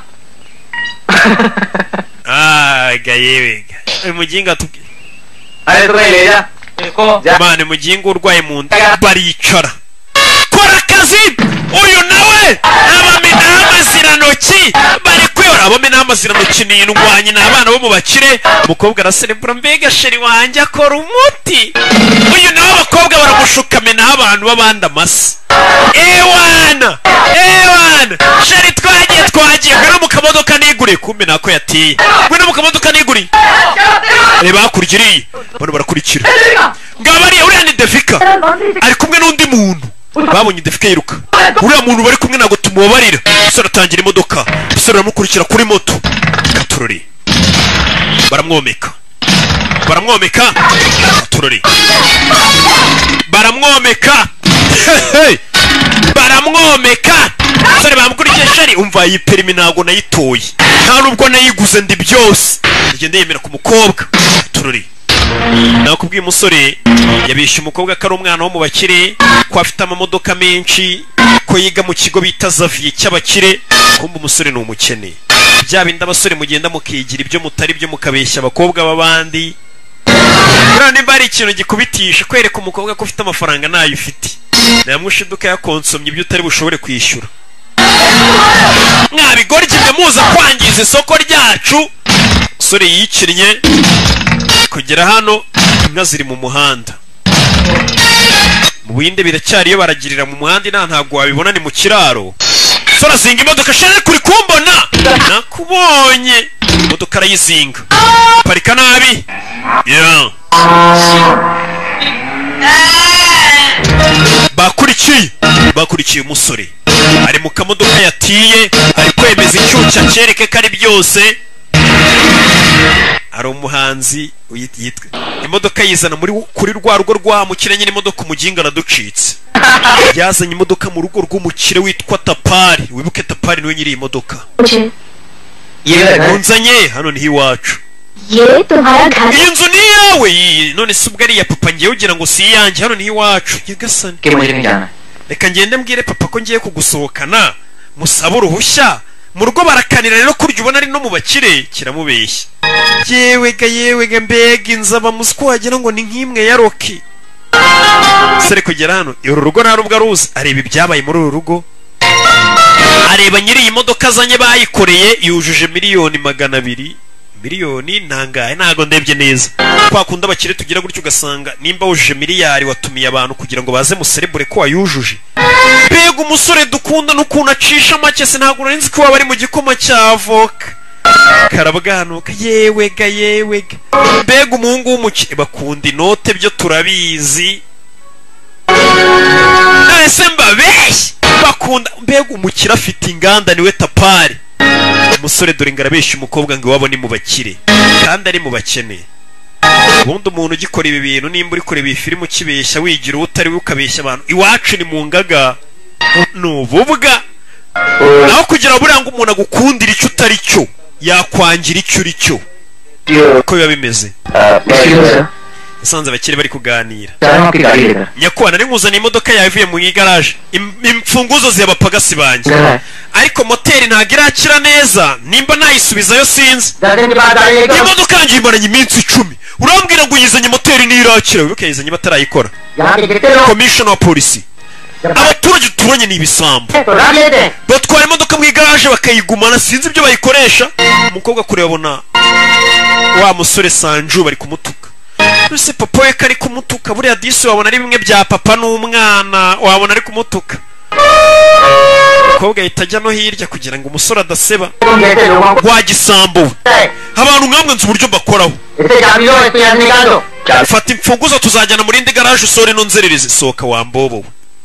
gayewega umuginga tubwiye अरे तुम्हें ले जा इसको जा mane muginga urwaye mu nda baricara kora akazi uyu nawe abamenaho amazirantoki bari kwiyora abamenaho amazirantoki ni indwanyi ni abana bo mu bakire umukobwa araserebura mbega sheri wanjye akora umuti uyu nawe abakobwa baramushuka amenaho abantu b'abandi amase ewana sheri twagiye ngwino mu kamodoka nigure yamukuriye kumbe nako yatiye ngwino mu kamodoka niguri reba hakurya iriya bano barakurikira ngabariya uriya ni Devika ari kumwe n'undi muntu babonye Devika yiruka uriya muntu bari kumwe ntabwo tumubabarira umusore atangira imodoka umusore aramukurikira kuri moto katurori baramwomeka katurori baramwomeka umusore bamukurikiye shari umva iyi perimi ntabwo nayitoye nta nubwo nayiguze ndi byose ngende yemera ku mukobwa katurori nakubwiye umusore yabishe umukobwa ko ari umwana wo mu bakire ko afite amamodoka menshi ko yiga mu kigo bita Xavier cy'abakire kumbe umusore ni umukene bya bindi abasore mugenda mukigira ibyo mutari byo mukabeshya abakobwa b'abandi niba ari ikintu gikubitisha kwereka umukobwa ko ufite amafaranga nayo ufite namwishiduka yakonsomye ibyo utari bushobore kwishyura mwabigoryi byo muza kwangiza isoko ryacu umusore yicinnye kugera hano inka ziri mu muhanda mu bindi biracyariyo baragirira mu muhanda ntabwo wabibona ni mu kiraro umusore azinga imodoka shari kuri kumbona nakubonye imodoka arayizinga parika nabi bakurikiye umusore ari mu kamodoka yatiye ari kwemeza icyuca cyereke ko ari byose ari umuhanzi yitwa imodoka yizana kuri rwa rugo rwa mukire nyine imodoka umuginga araducitse yazanye imodoka mu rugo rw'umukire witwa Tapari wibuke Tapari niwe nyiri imodoka unzanye hano niho iwacu iyi nzu ni iyawe none se ubwo ari iya papa ngiye ugira ngo si iyanjye hano niho iwacu nyagasani reka ngende mbwire papa ko ngiye kugusohokana musaba uruhushya mu rugo barakanira rero kurya ubona ari no mu bakire kiramubeshya yewega mbega inzaba musiko wagira ngo ni nk'imwe ya Rocky sere kugera hano uru rugo nta rubwo aruzi areba ibyabaye muri uru rugo areba nyiri iyi modoka azanye bayikoreye yujuje miliyoni 200 miliyoni ntangaye ntago ndebye neza kwakunda abakire tugira gutyo ugasanga nimba wujuje miliyari watumiye abantu kugira ngo baze muserebure ko wayujuje mbega umusore dukunda n'ukuntu acisha make se ntabwo narinzi ko waba ari mu gikoma cya avoka karabwanuka yewega mbega umuhungu w'umukire bakunda inote byo turabizi ese mbabeshye bakunda mbega umukire afite inganda niwe Tapari umusore dore ngarabeshya umukobwa ngo wabone mu bakire kandi ari mu bakene ubundi umuntu ugikora ibi bintu nimba uri kureba iyi filime ukibeshya wigira utari ukabeshya abantu iwacu ni mu ngaga n'ububwa naho kugira buriya ngo umuntu agukundira icyo utari cyo yakwangira icyo uri cyo uko biba bimeze yasanze abakire bari kuganira nyakubahwa nari nkuzaniye imodoka yawe ivuye mu igaraje imfunguzo ziyabapagasi banjye ariko moteri ntabwo irakira neza nimba nayisubizayo sinzi imodoka yanjye imaranye iminsi 10 urambwira ngo uyizanye moteri ntirakira wibuke yayizanye batarayikora commissioner wa polisi abaturage turanye ni ibisambo batwara imodoka mu igaraje bakayigumana sinzi ibyo bayikoresha umukobwa kure babona wa musore Sanju bari kumutuka ese papa we kari kumutuka buriya disi wabona ari bimwe bya papa n'umwana wabona ari kumutuka umukobwa ahita ajya no hirya kugira ngo umusore adaseba wagisambo abantu nkamwe nzi uburyo bakoraho fata imfunguzo tuzajyana muri indi garaje usore no nzerereze sohoka wambobo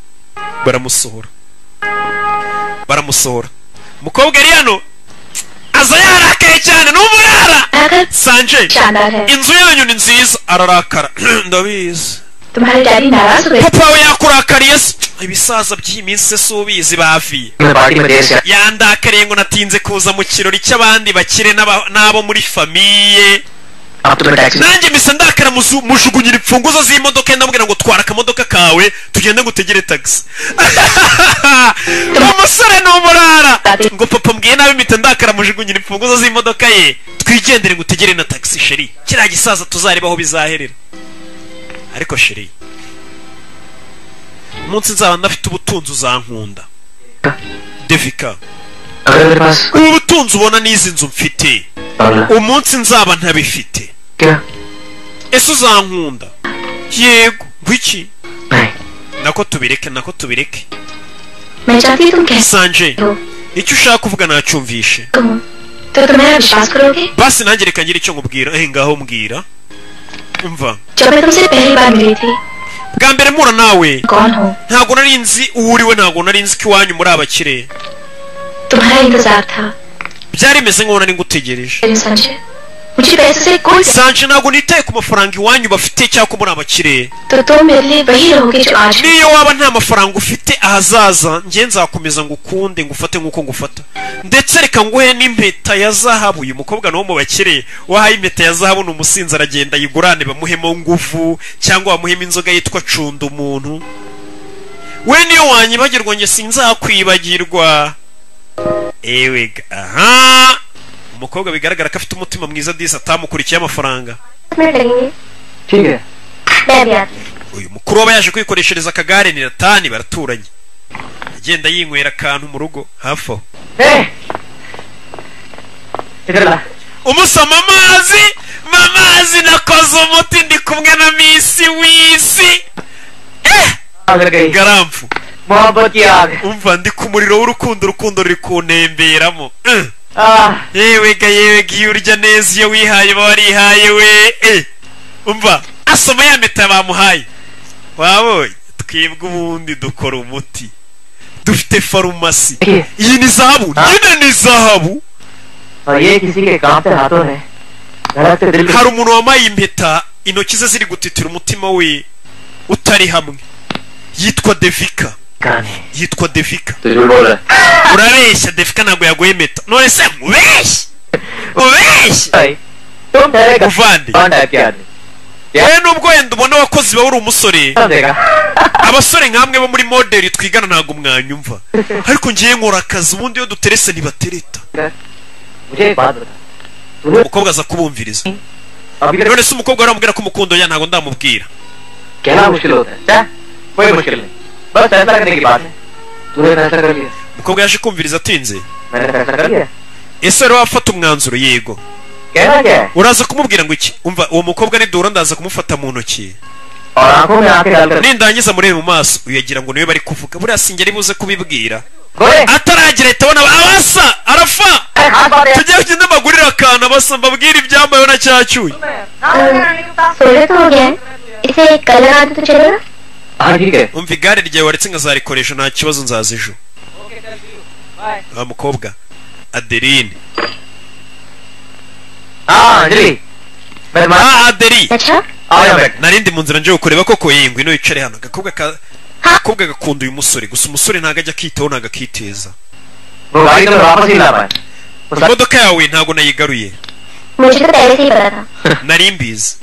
baramusohora umukobwa ari hano aza yarakaye cyane n'umurara Sanje inzu yanyu ni nziza ararakara ndabizi papa we yakurakariye ibisaza by'iminsi se ubizi baviye yandakariye ngo natinze kuza mu kirori cy'abandi bakire n'abo muri famiye nanjye mise ndakara mujugunyira imfunguzo z'imodoka ndamubwira ngo twara akamodoka kawe tugende ngutegere taxi umusore n'umurara ngo papa mbwiye nabi mpita ndakara mujugunyira imfunguzo z'imodoka ye twigendere ngutegere na taxi sheri kiriya gisaza tuzarebaho bizaherera ariko sheri umunsi nzaba ndafite ubutunzi uzankunda Devika ubu butunzi ubona n'izi nzu mfite umunsi nzaba ntabifite ese uzankunda yego ngwiki nako tubireke Sanje icyo ushaka kuvuga nacyumvishe तो तुम मेरा विश्वास करोगे? basi nanjye reka ngire icyo nkubwira ngaho mbwira umva जब मैं तुमसे पहली बार मिली थी bwa mbere mpura nawe कौन हो ntabwo nari nzi uwo uriwe ntabwo nari nzi ko iwanyu muri abakire तुम्हारा इंतजार था byari bimeze nk'aho nari ngutegereje Sanjay मुझे पैसे से कोई sanje ntabwo nitaye ku mafaranga iwanyu bafite cyangwa ko muri abakire तो तुम मेरे लिए वही रहोगे जो आज niyo waba nta mafaranga ufite ahazaza njye nzakomeza ngukunde ngufate nk'uko ngufata ndetse reka nguhe n'impeta ya zahabu uyu mukobwa nawo mu bakire wahaye impeta ya zahabu ni umusinzi aragenda yigurane bamuhemo nguvu cyangwa bamuhemo inzoga yitwa cunda umuntu we niyo wanyibagirwa njye sinzakwibagirwa ewe aha umukobwa bigaragara ko afite umutima mwiza disi atamukurikiye amafaranga ठीक है मैं भी आती uyu mukuru waba yaje kwikoreshereza akagare ni ratani baraturanye agenda yinywera akantu mu rugo hafi aho umusoma amazi nakoze umuti ndi kumwe na misi w'isi garamfu umva ndi ku muriro w'urukundo urukundo ruri kuntemberamo yewe iyo urya neza iyo wihaye uba warihaye we umva asoma ya meta bamuhaye wabonye twebwe ubundi dukora umuti dufite farumasi iyi ni zahabu nyine ni zahabu hari umuntu wambaye impeta intoki ze ziri gutitira umutima we utari hamwe yitwa Devika yitwa Devika urabeshya Devika ntabwo yaguye impeta none se ubeshye uvande yewe nubwo wenda ubona abakozi bawe uri umusore abasore nk'amwe bo muri modeli twigana ntabwo mwanyumva ariko ngiye nkora akazi ubundi iyo duterese ntibatereta umukobwa aza kubumviriza none se umukobwa aramubwira ko umukundo ya ntabwo ndamubwira umukobwa yaje kumviriza atinze ese rero wafata umwanzuro yego uraza kumubwira ngo iki umva uwo mukobwa nidura ndaza kumufata mu ntoki nindangiza murebe mu maso uyagira ngo niwe bari kuvuga buriya singeri buze kubibwira ataragira ahita abona abasa arafa tujye kugenda mbagurira akantu abasa mbabwira ibyambayeho na cyacyuye umva igare ryawe waretse nkazarikoresha nta kibazo nzaza ejo wa mukobwa Adeline Adeli narindi mu nzira nje kureba koko yingwe no yicare hano agakobwa gakunda uyu musore gusa umusore ntago ajya kwitaho ntago akiteza imodoka yawe ntago nayigaruye nari mbizi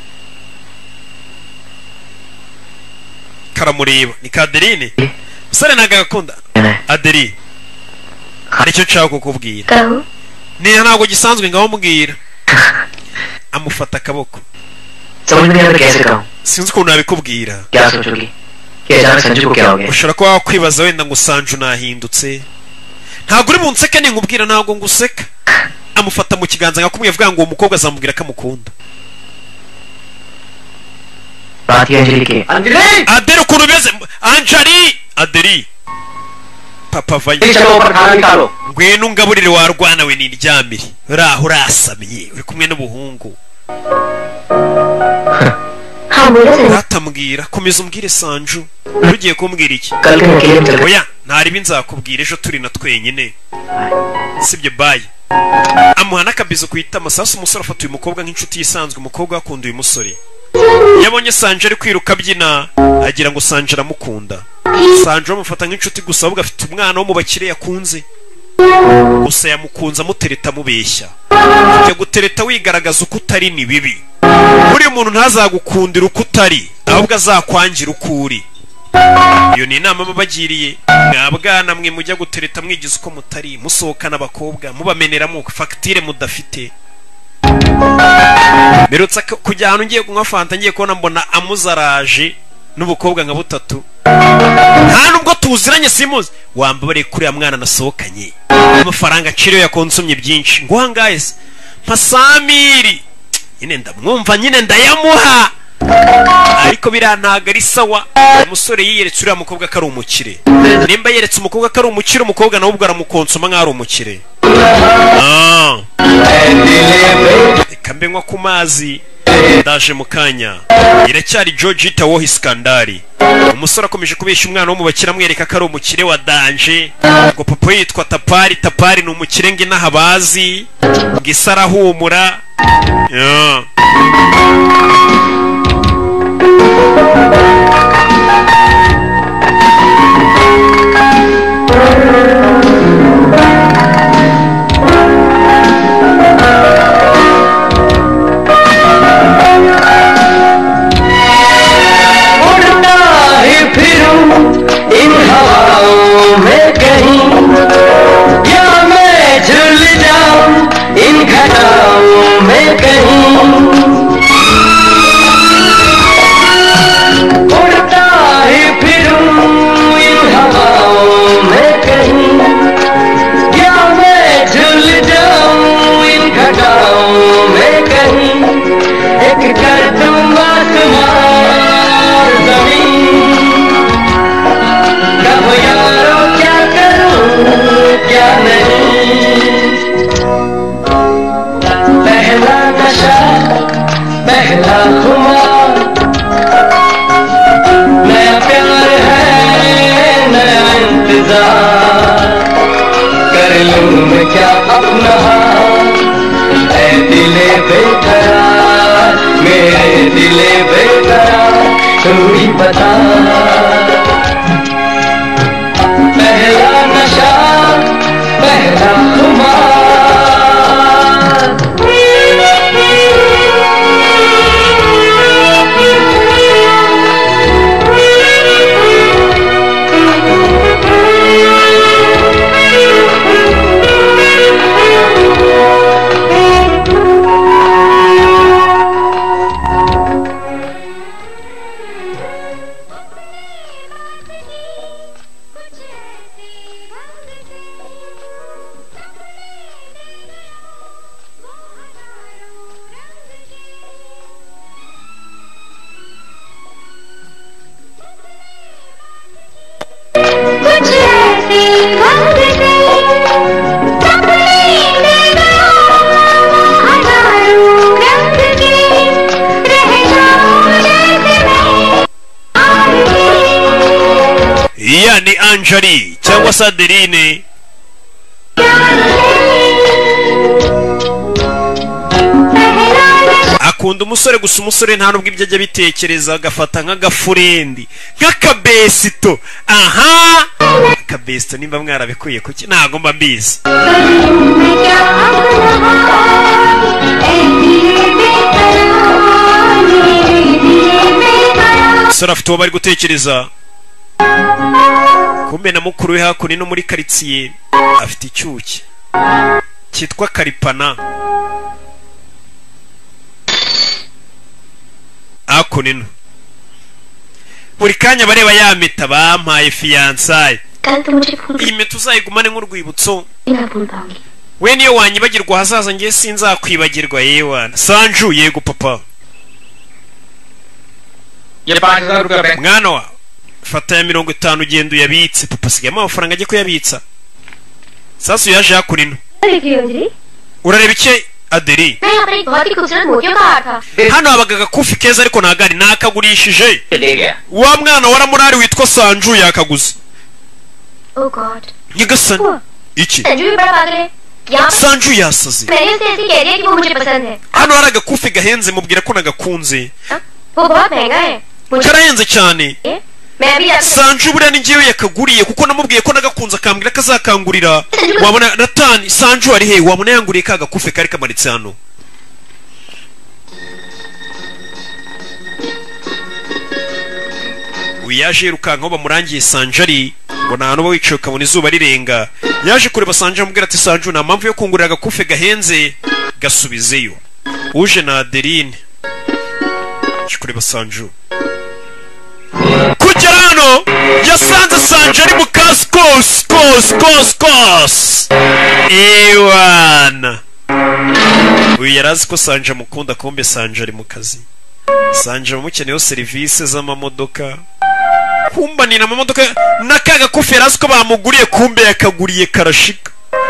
karamureba ni ka Adeline musore ntago agakunda Adeli hari icyo nshaka kukubwira niyo ntabwo gisanzwe ngaho mbwira amufata akaboko sinzi ukuntu nabikubwira ushobora kuba wakwibaza wenda ngo Sanju nahindutse ntabwo uri bunseke ninkubwira ntabwo nguseka amufata mu kiganza nkakumwe avuga ngo uwo mukobwa azamubwira ko amukunda Adeli ukuntu beze Adeli papa vaye ngwino ungaburire warwana we niryamire uraho urasamiye uri kumwe n'ubuhungu atambwira komeza umbwire Sanju ugiye kumbwira iki oya ntari binzakubwira ejo turi na twenyine sibyo bye amuhana kabizo kuita amasasu umusore afata uyu mukobwa nk'inshuti yisanzwe umukobwa akunda uyu musore yabonye Sanju ari kwiruka byina agira ngo Sanju aramukunda Sanju amufata nk'inshuti gusa ahubwo afite umwana wo mu bakire yakunze gusa yamukunze amutereta amubeshya ujya gutereta wigaragaza uko utari ni bibi buri muntu ntazagukundira uko utari ahubwo azakwangira uko uri iyo ni inama babagiriye mwabwana mwe mujya gutereta mwigize uko mutari musohokana abakobwa mubameneramo fagitire mudafite merutse kujya ahantu ngiye kunywa fanta ngiye kubona mbona amuzaraje n'ubukobwa nka butatu nta nubwo tuziranye simuzi wambabare kuri ya mwana nasohokanye amafaranga aciriyo yakonsumye byinshi ngo hangaye mpa Samiri nyine ndamwumva nyine ndayamuha ariko biriya ntago ari sawa. Umusore yiyeretse uriya mukobwa ko ari umukire. Nimba yeretse umukobwa ko ari umukire, umukobwa nawe ubwo aramukonsoma nk'aho ari umukire. Reka mbe nywa ku mazi, ndaje mu kanya. Iracyari Georgita wowe iskandari. Umusore akomeje kubeshya umwana wo mu bakire amwereka ko ari umukire wa danje. Ngo papa yitwa Tapari, Tapari ni umukire ngo inaha bazi, ngo isa arahumura. इन हवाओं में कहीं या मैं झूल जाऊं इन घटाओं में कहीं उड़ता ही फिरूं इन हवाओं में कहीं या मैं झूल जाऊं इन घटाओं में कहीं एक कर दूं आसमान जमीन यारो क्या करूं क्या नहीं पहला नशा पहला खुमार नया प्यार है नया इंतजार कर लूं मैं क्या अपना ऐ दिले बेकरार मेरे दिले बेकरार तू ही बता पहला नशा पहला खुमार ni Anjali cyangwa se Adeline. Akunda umusore gusa umusore nta nubwo ibyo ajya bitekereza, agafata nk'agafurendi nk'akabesito. Aha akabesito nimba mwarabikuye kuki ntago mba mbizi. Sora afite uwo bari gutekereza. Kumbe na mukuru we hakuno no muri karitsiye afite icyuki cyitwa Karipana. Hakuno buri kanya bareba ya meta bampaye fiançaye. Iyi meta uzayigumane nk'urwibutso. We niyo wanyibagirwa hazaza ngiye sinzakwibagirwa yewana. Sanju yego papa. Mwana wa fata ya 50 ugenda uyabitse papa, sigama amafaranga ajye kuyabitsa. Sasa yaje hakurino. Urareba iki Aderi? Hano abagaga kufi keza ariko nagari nakagurishije. Wa mwana waramurari witwa Sanju yakaguze. Oh god. Nyagasani. Iki? Sanju yasaze. Hano haraga kufi gahenze mubwira ko nagakunze. Karahenze cyane. Sanju buriya ni njyewe yakaguriye kuko namubwiye ko nagakunze akambwira kazakangurira. Wabona Natani Sanju ari he? Wabona yanguriye kaga kufe kari kamaritse hano. Uyaje rukanka bamurangiye Sanjari ngo nta no wicaye ukabona izuba rirenga. Yaje kureba Sanju amubwira ati Sanju nta mpamvu yo kungurira agakufe gahenze gasubizeyo. Uje na Adeline kureba Sanju kugera hano yasanze Sanju ari mu kazi kos ewana. Uyu yarazi ko Sanju amukunda, kumbe Sanju ari mu kazi. Sanje bamukeneyeho serivisi z'amamodoka. Kumbanira amamodoka n'akaga kofera azi ko bamuguriye kumbe yakaguriye karashika.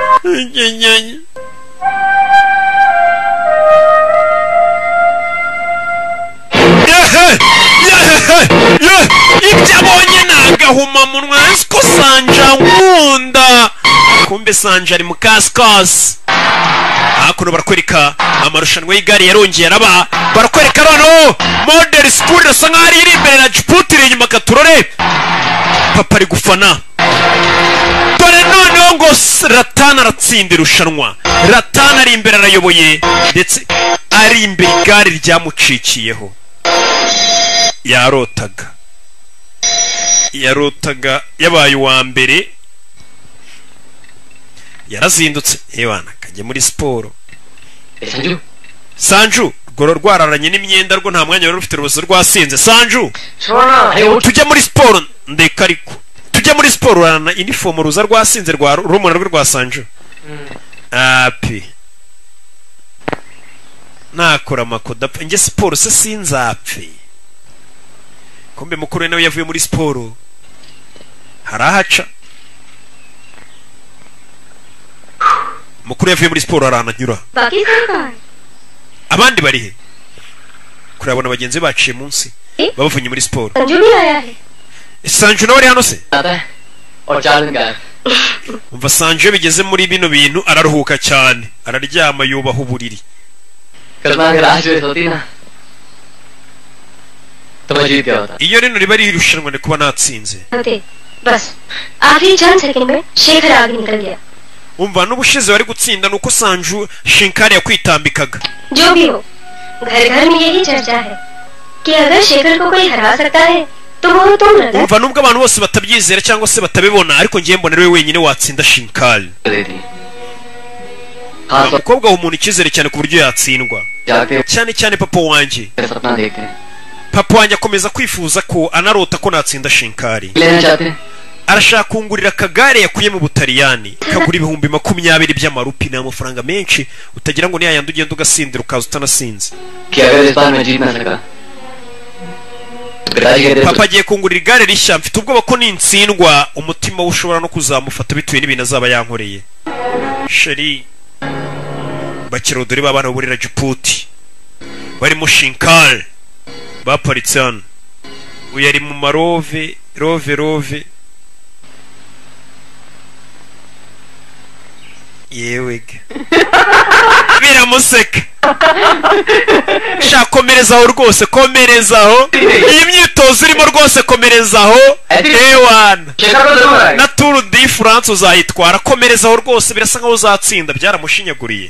Ibyo abonye nagahuma munwa ko Sanja nkunda. Kumbe Sanja ari mu kasikasi. Hakuno barakwereka amarushanwa y'igare yarongeye araba. Barakwereka noneho model school irasa nkaho iri imbere na Djibouti iri inyuma katurore. Papa ari gufana. Dore noneho ngo Ratana aratsinda irushanwa. Ratana ari imbere arayoboye ndetse ari imbere igare ryamucikiyeho. Yarotaga yabaye uwa mbere. Yarazindutse hebana kajye muri siporo. Sanju goro rwararanye n'imyenda rwo nta mwanya wari ufite urubozo rwasinze. Sanju tujye muri siporo ndeka ariko tujye muri siporo urana uniform ruza rwasinze rwa rumuna rwa Sanju. Api nakora amakoda nge siporo se sinzapfe. Kombe mukuru nawe yavuye muri siporo harahaca. Mukuru yavuye muri siporo arananyura. Abandi bari he? Kurabona bagenzi baciye munsi bavuye muri siporo. Sanju nawe ari hano se? Umva Sanju bigeze muri bino bintu araruhuka cyane. Araryama yubaha uburiri. Iyo rino riba ari irushanwa ni kuba natsinze. Umva n'ubushize wari gutsinda nuko Sanju Shinkari yakwitambikaga. Umva nubwo abantu bose batabyizera cyangwa se batabibona ariko ngiye mbona ari we wenyine watsinda Shinkari. Umukobwa w'umuntu icyizere cyane ku buryo yatsindwa. Cyane cyane papa wanjye. Papa wanjye akomeza kwifuza ko anarota ko natsinda Shinkari. Arashaka kungurira akagare yakuye mu Butaliyani kagura 20,000 by'amarupi n'amafaranga menshi utagira ngo ni yayandi ugenda ugasindira ukaza utanasinze. Papa agiye kungurira igare rishya mfite ubwoba ko nintsindwa umutima ushobora no kuzamufata bituye n'ibintu azaba yankoreye. Sheri bakirodori babana burira Djibouti bari mu Shinkari baparitse hano. Uyu ari mu marove rove yewega biramuseka. Shaka komerezaho rwose komerezaho iyi myitozo irimo rwose komerezaho. Ewana na Tour de France uzayitwara komerezaho rwose birasa nkaho uzatsinda byaramushinyaguriye.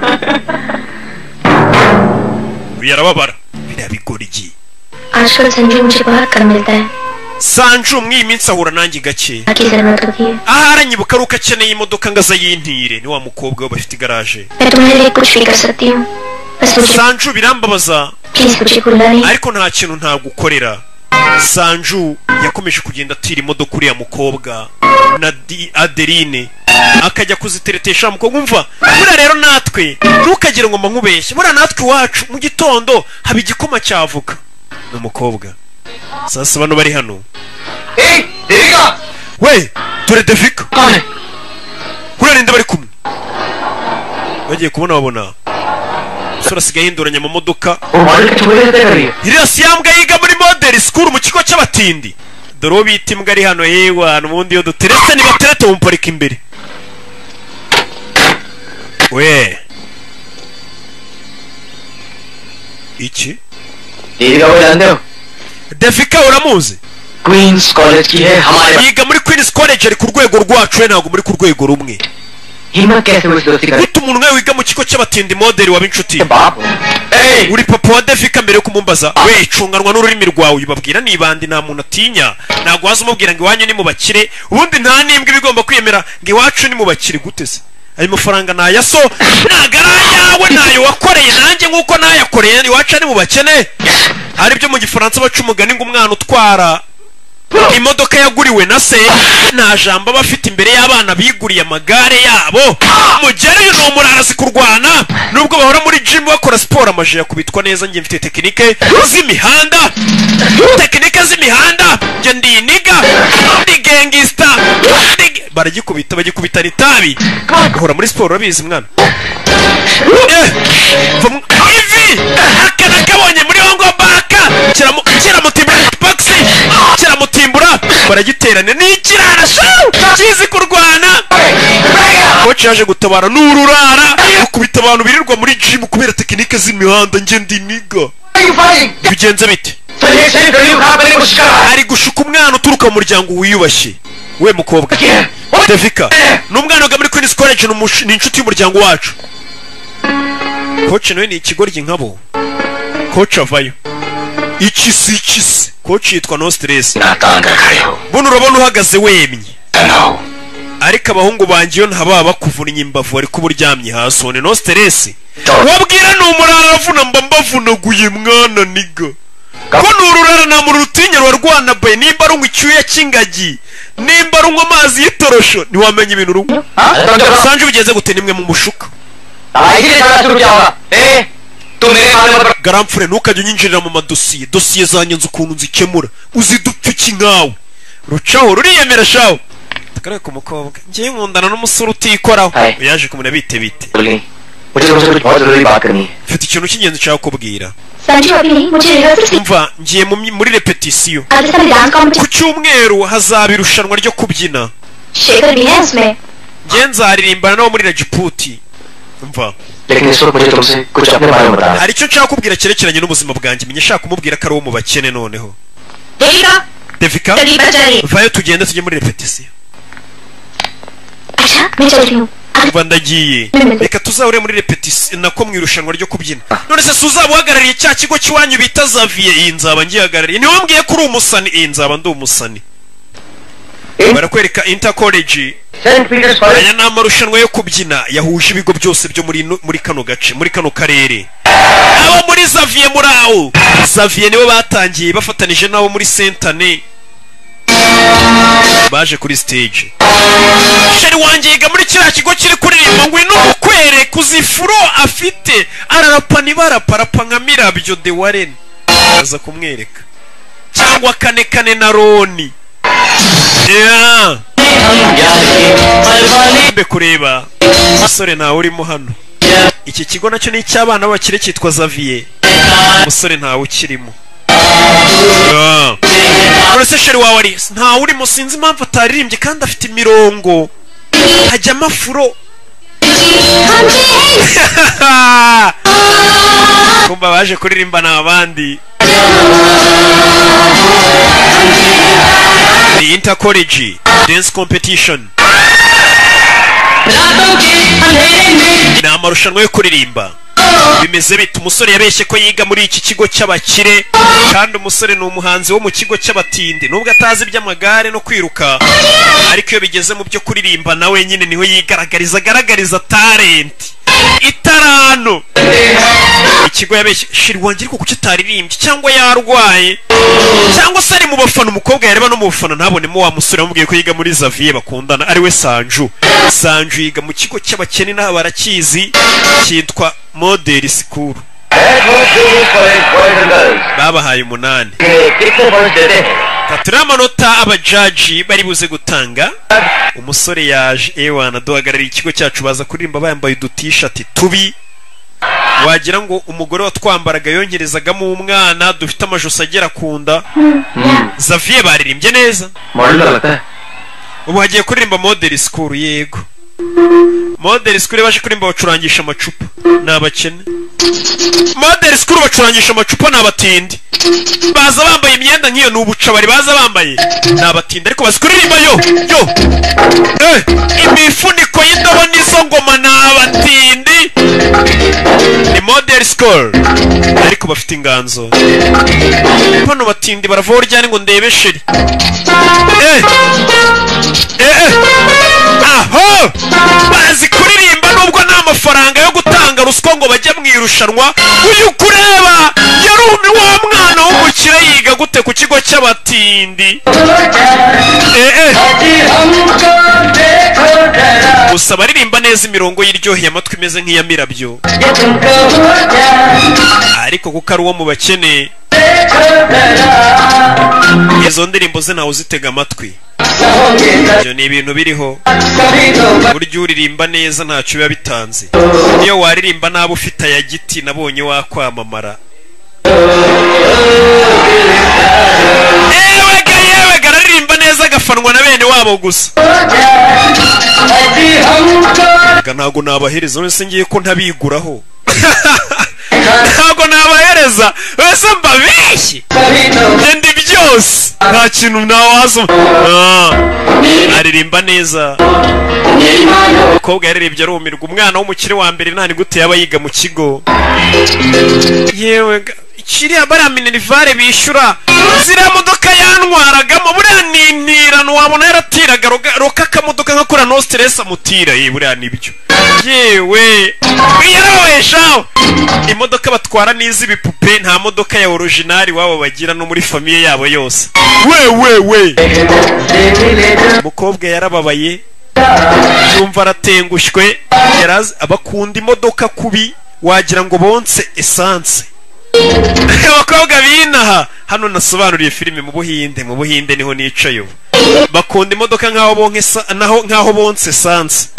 Uyarababara birabigorigi. आजकल संजू मुझे बहुत कम मिलता है. Sanju mwiminsi ahura nanjye gake. Aharanyibuka ari uko akeneye imodoka ngaza yintire ni wa mukobwa we bafite garage. Sanju birambabaza ariko nta kintu ntagukorera. Sanju yakomeje kugenda atira imodoka uriya mukobwa na Adeline akajya kuziteretesha mukobwa. Umva bura rero natwe ntukagire ngo nkubeshye bura natwe wacu mu gitondo haba igikoma cyavuka n'umukobwa. Sasa bano bari hano. Devika! We, dore Devika. Kuri ninde bari kumwe? Bagiye kubona babona. Sura sigaye hinduranya mu modoka. Iriya siyambwa yiga muri model school mu kigo cy'abatindi. Dore bita imbwa ari hano hewa n'ubundi yo duteretse ni baterete mu pariki imbere. We. Iki? Devika wewe Devika uramuzi? Queen's College ki hai hamare. Yiga muri Queen's College ari ku rwego rwacu ntago muri ku rwego rumwe. Hima kese muri dosti kare. Utu umuntu nawe wiga mu kigo cy'abatindi model wa binshuti. Hey, uri papa wa Devika mbere yo kumumbaza. We cunganwa n'ururimi rwawe ubabwira nibandi nta muntu atinya. Ntago waza umubwira ngo iwanyu ni mu bakire. Ubundi nta nimbwe bigomba kwiyemera ngo iwacu ni mu bakire gute se? Ayo mafaranga naya so nagara yawe nayo wakoreye nanjye nkuko nayakoreye iwacu ni mu bakene. Hari byo mu gifaransa baca umugani ngo umwana utwara imodoka yaguriwe na se nta jambo aba afite imbere y'abana biguriye amagare yabo mugereyo ni umurarazi kurwana nubwo bahora muri gym bakora siporo amaje yakubitwa neza njye mfite tekinike z'imihanda njye ndi niga ndi gangster bagikubita n'itabi bahora muri siporo urabizi mwana ivi akana kabonye muri hongo baka kiramutimbura baragiterane n'ikirara kizi kurwana coach yaje gutabara n'ururara ukubita abantu birirwa muri gym kubera tekinike z'imihanda njye ndi niga bigenze bite ari gushuka umwana uturuka mu muryango wiyubashye we mukobwa Devika n'umwana wiga muri Queen's College ni inshuti y'umuryango wacu coach nawe ni ikigoryi nkabo coach avayo ikisi coach yitwa No Stress buno urabona uhagaze wemye ariko abahungu bangiyo ntaba bakuvunnye imbavu ariko uburyamye hasi one No Stress wabwira ni umurara avuna mbavunaguye mwana niga ko nururara na mu rutinya rwarwana baye nimba ari icyuya cy'ingagi nimba ari amazi y'itorosho ntiwamenye ibintu rumwe sanje bigeze gute nimwe mu mushuka garamfure ntukajya unyinjirira mu dosiye zanjye nzi ukuntu nzikemura uzidupfa iki nkawe rucaho ruriyemera shaho tukareka ku mukobwa ngiye nkundana n'umusore utikoraho yaje kumuna bite mfite ikintu cy'ingenzi nshaka kubwira umva ngiye muri repetisiyo ku cyumweru hazaba irushanwa ryo kubyina ngiye nzaririmbana nabo muri Rajputi umva hari icyo nshaka kubwira cyerekeranye n'ubuzima bwanjye menye shaka kumubwira ko ari uwo mu bakene noneho Devika vayo tugende tujye muri repetisiyo umva ndagiye reka tuzahure muri repetisiyo nako mu irushanwa ryo kubyina none se suzaba uhagarariye cya kigo cy'iwanyu bita Xavier iyi nzaba ngihagarariye niwe wambwiye ko uri umusani iyi nzaba ndi umusani barakwereka intercollege aya ni amarushanwa yo kubyina yahuje ibigo byose byo muri kano gace muri kano karere abo muri Xavier muri aho Xavier niwe batangiye bafatanije nabo muri Saint-Anne baje kuri stage sheri wanjye yiga muri kiriya kigo kiri kuririmba ngo ino mukwere kuzifuro afite ararapa nibaraparapa nka Mirabyo de Warren aza kumwereka cyangwa kane na Roni mbe kureba umusore ntawe urimo hano iki kigo nacyo ni icy'abana b'abakire cyitwa Xavier umusore ntawe ukirimo uretse sheri wawe ari ntawe urimo sinzi impamvu ataririmbye kandi afite imirongo hajya amafuro kumva baje kuririmbana abandi the intercollege dance competition ni amarushanwa yo kuririmba bimeze bite umusore yabeshye ko yiga muri iki kigo cy'abakire kandi umusore ni umuhanzi wo mu kigo cy'abatindi nubwo atazi iby'amagare no kwiruka ariko iyo bigeze mu byo kuririmba nawe nyine niho yigaragariza talent itarano ikigo yabeshye shiri wanjye ariko kuki utaririmbye cyangwa yarwaye cyangwa se ari mu bafana umukobwa yareba no mu bafana ntabonemo wa musore wamubwiye ko yiga muri Xavier bakundana ari we Sanju yiga mu kigo cy'abakene n'aba barakizi cyitwa Model School babahaye 8 tatira amanota abajaji bari buze gutanga umusore yaje ewana duhagarariye ikigo cyacu baza kuririmba bayambaye udut-shirt tubi wagira ngo umugore watwambaraga yongerezagamo umwana dufite amajosi agera kunda Xavier baririmbye neza ubu hagiye kuririmba Model School yego Model School baje kuririmba bacurangisha amacupa n'abakene Model School bacurangisha amacupa n'abatindi baza bambaye imyenda nk'iyo n'ubuca bari baza bambaye n'abatindi ariko bazikuririmba yo imifuniko y'indobo n'izo ngoma n'abatindi ni Model School ariko bafite inganzo hano batindi baravaho ryane ngo ndebe sheri aho bazi kuririmba nubwo nta mafaranga yo gutanga ruswa ngo bajya mu irushanwa uyu kureba yari wa mwana w'umukire yiga gute ku kigo cy'abatindi gusa baririmba neza imirongo y'iryoheye amatwi imeze nk'iya mirabyo ariko kuko ari uwo mu bakene izo ndirimbo ze ntawe uzitega amatwi ibyo ni ibintu biriho burya uririmba neza ntacyo biba bitanze iyo waririmba nabi ufite aya giti nabonye wakwamamara yewe gararirimba neza agafanwa na bene wabo gusa ntabwo nabahereza wese ngiye ko ntabiguraho ntabwo nabahereza wese mbabeshye ndi byose nta kintu nawazo aririmba neza umukobwa yaririmbye arumirwa umwana w'umukire wa mbere nta nigute yaba yiga mu kigo yewe kiriya bariya minerivare bishyura ziriya modoka yantwaragamo buriya nintirano wabona yaratiraga roka akamodoka nka kura no stress amutira buriya nibyo yewe yarabeshaho imodoka batwara n'iz'ibipupe nta modoka ya original wabo bagira no muri famiye yabo yose we umukobwa yarababaye yumva aratengushywe abakunda imodoka kubi wagira ngo bonse essence abakobwa binaha hano nasobanuriye filime mu Buhinde niho nicaye ubu bakunda imodoka nkaho bonse essence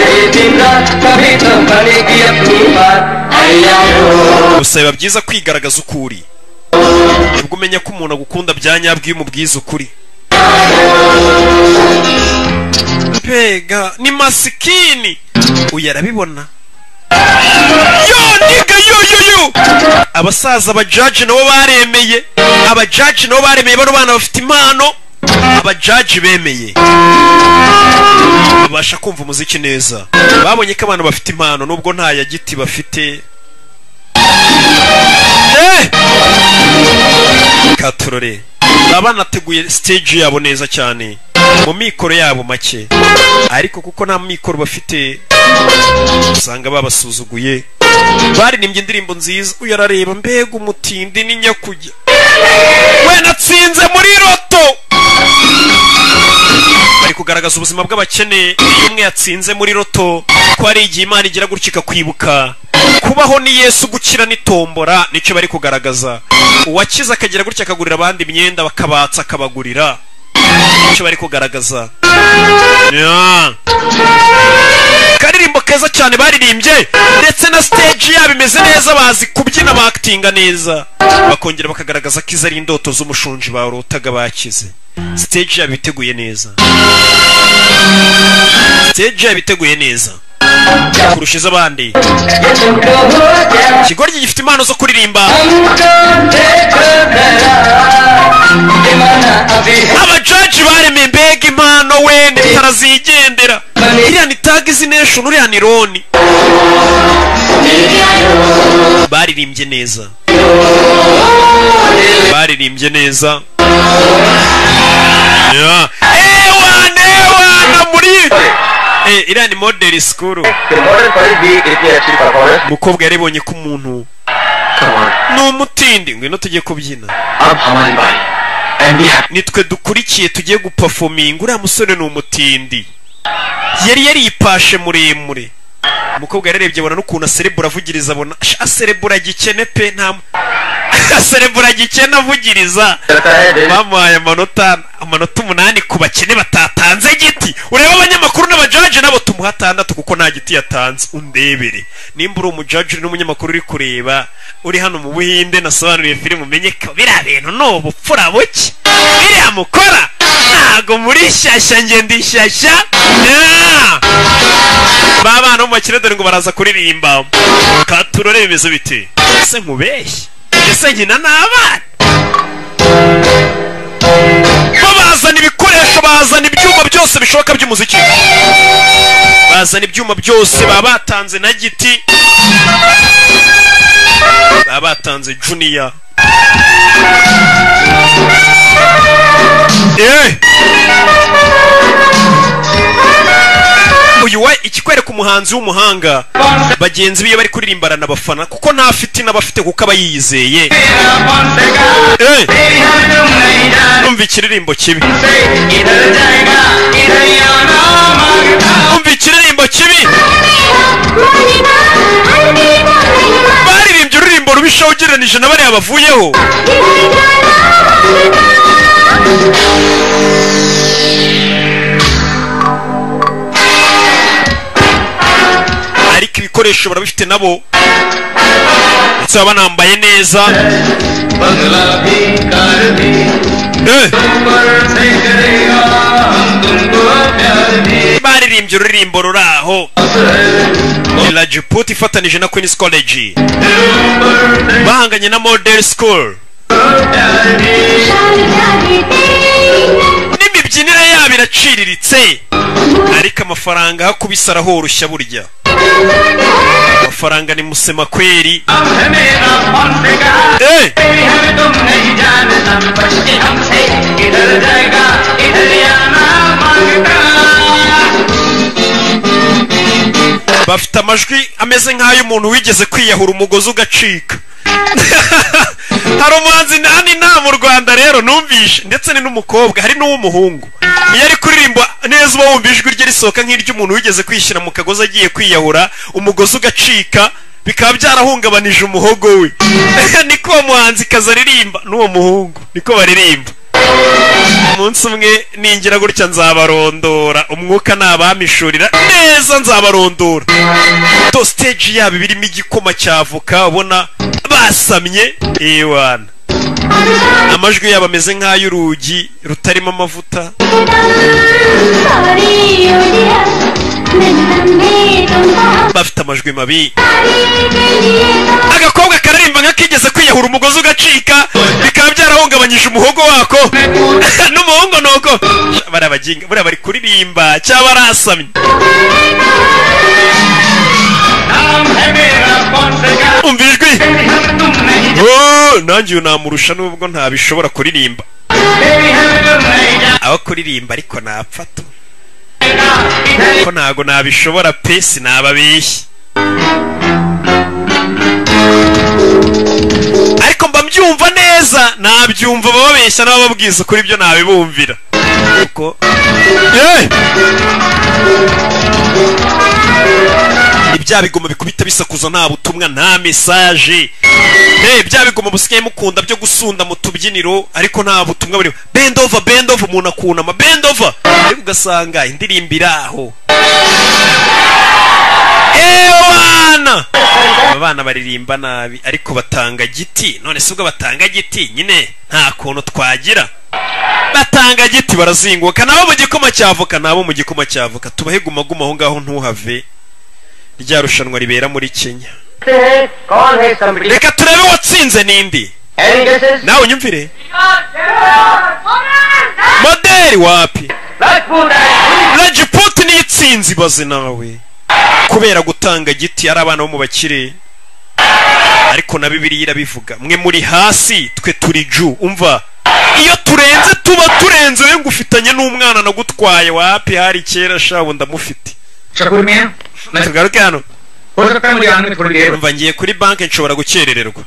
gusa biba byiza kwigaragaza ukuri nibwo umenya ko umuntu agukunda bya nyabyo iyo umubwiza ukuri pega ni masikini uyarabibona abasaza abajaji nabo baremeye bano bana bafite impano abajaji bemeye babasha kumva umuziki neza babonye ko abantu bafite impano nubwo nta ya giti bafite katurore baba banateguye stage yabo neza cyane mu mikoro yabo make ariko kuko nta mikoro bafite usanga babasuzuguye baririmbye indirimbo nziza uyarareba mbega umutindi n'inyakujya we natsinze muri roto bari kugaragaza ubuzima bw'abakene iyo umwe yatsinze muri roto ko ari igihe Imana igira gutya ikakwibuka kubaho ni Yesu gukira n'itombora nicyo bari kugaragaza uwakiza akagira gutya akagurira abandi imyenda bakabatsa akabagurira nicyo bari kugaragaza karirimbo keza cyane baririmbye ndetse na stage yabo imeze neza bazi kubyina bakitinga neza bakongera bakagaragaza ko izo ari indoto z'umushonji barotaga bakize stage yabo iteguye neza kurusha iz'abandi ikigoryi gifite impano zo kuririmba abajaji baremeye mbega impano wende tarazigendera iriya ni tag izi nation uriya ni Roni baririmbye neza ewana muri iriya ni model school umukobwa yarebonye ko umuntu ni umutindi ngwino tujye kubyina nitwe dukurikiye tugiye guperforminga uriya musore ni umutindi yari yaripashe muremure umukobwa yararebye abona n'ukuntu aserebura avugiriza abona aserebura gikene pe nta aserebura gikene avugiriza bamuhaye amanota 8 ku bakene batatanze giti ureba abanyamakuru n'abajaji nabo tumuha 6 kuko nta giti yatanze undebere nimba uri umujaji n'umunyamakuru uri kureba uri hano mu Buhinde nasobanuriye filime umenye ko biriya bintu no bupfura buke biriya mukora ntago muri shyashya ngende shyashya baba no mu bakire ngo baraza kuririmba katurore bimeze bite ese nkubeshye ese nkina n'abana bazana ibikoresho bazana ibyuma byose bishoboka by'umuziki bazana ibyuma byose baba batanze na giti baba batanze junior uyu we ikikwereka umuhanzi w'umuhanga bagenzi be bari kuririmbana n'abafana kuko nta fiti n'abafite kuko aba yiyizeye. Umva ikiririmbo kibi, umva ikiririmbo kibi. Baririmbye ururirimbo rubishaho ugereranije na bariya bavuyeho. Ariko ibikoresho barabifite nabo ndetse baba banambaye neza. Baririmbye ururirimbo ruraho Rajput ifatanije na Queen's College bahanganye na Model School. N'imibyinire yabo iraciriritse ariko amafaranga hakubise arahoroshya burya. Amafaranga ni musema kweri. Bafite amajwi ameze nk'ay'umuntu wigeze kwiyahura umugozi ugacika. Hari umuhanzi nani nta mu Rwanda rero numvishe, ndetse ni n'umukobwa, hari n'uw'umuhungu. Iyo ari kuririmba neza uba wumva ijwi rye risohoka nk'iry'umuntu wigeze kwishyira mu kagozi agiye kwiyahura umugozi ugacika, bikaba byarahungabanije umuhogo we. Niko uwo muhanzi kaza aririmba n'uwo muhungu niko baririmba. Umunsi umwe ningira gutya nzabarondora, umwuka nabamishurira neza nzabarondora. To stage yabo birimo igikoma cyavoka ubona basamye ewana. Amajwi yabo ameze nk'ay'urugi rutarimo amavuta. Bafite amajwi mabi. Agakobwa karirimba nk'akigeze kwiyahura umugozi ugacika, bikaba byarahungabanyije umuhogo wako. N'umuhungu nuko barabaginga buriya bari kuririmba cyaba arasamye. Umva ijwi. Nanjye namurusha nubwo ntabishobora kuririmba. Aho kuririmba ariko napfa tu ko ntago nabishobora pe, sinababeshye. Ariko mba mbyumva neza, nabyumva bababeshya n'abababwiza kuri byo nabibumvira kuko ibya bigoma bikubita bisakuza nta butumwa nta message. Bya bigoma busigaye mukunda byo gusunda mu tubyiniro ariko nta butumwa buri. Bend over umuntu akunama bend over, ariko ugasanga indirimbo iraho. Abana baririmba nabi ariko batanga giti. None se ubwo batanga giti nyine nta kuntu twagira. Batanga giti barazinguka nabo mu gikoma cyavoka, nabo mu gikoma cyavoka. Tubahe guma aho ngaho ntuhave. Rya rushanwa ribera muri Kenya. Reka turebe watsinze nindi. Nawe unyumvire. Model wapi? Rajput ni itsinzi baze nawe. Kubera gutanga giti ari abana bo mu bakire. Ariko na Bibiliya irabivuga, mwe muri hasi twe turi juu. Umva, iyo turenze tuba turenze, we ngufitanye n'umwana nagutwaye wapi hari kera shabu ndamufite. Shakurmiya Tugaruke hano. Umva ngiye kuri banki nshobora gukerererwa.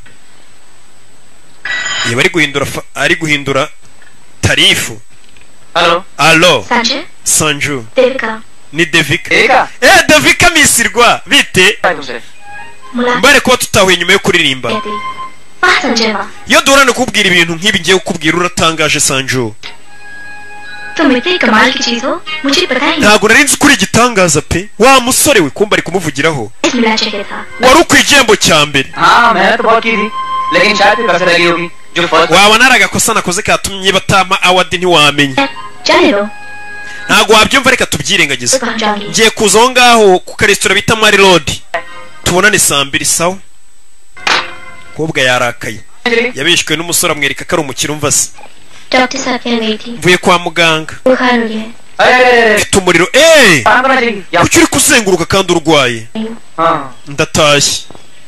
Iyo ari guhindura tarifu. Allo Sanju ni Devika. Devika misirwa bite? Mbare kuba tutahuye nyuma yo kuririmba. Yo durane kubwira ibintu nk'ibi ngiye kukubwira uratangaje Sanju. Ntabwo nari nzi kuri igitangaza pe. Wa musore we kumba ari kumuvugiraho. Wari ukwijembo cya mbere. Waba naragakosa nakoze katumye batama award ntiwamenye. Ntabwo wabyumva, reka tubyirengagize. Ngiye kuza aho ngaho ku karesitora bita Mari Road. Tubonane saa 2 sawa. Kobwa yarakaye. Yabishwe n'umusore amwereka ko ari umukire umva se. Mvuye kwa muganga. Mfite umuriro. Kuki uri kuzenguruka kandi urwaye? Ndatashye.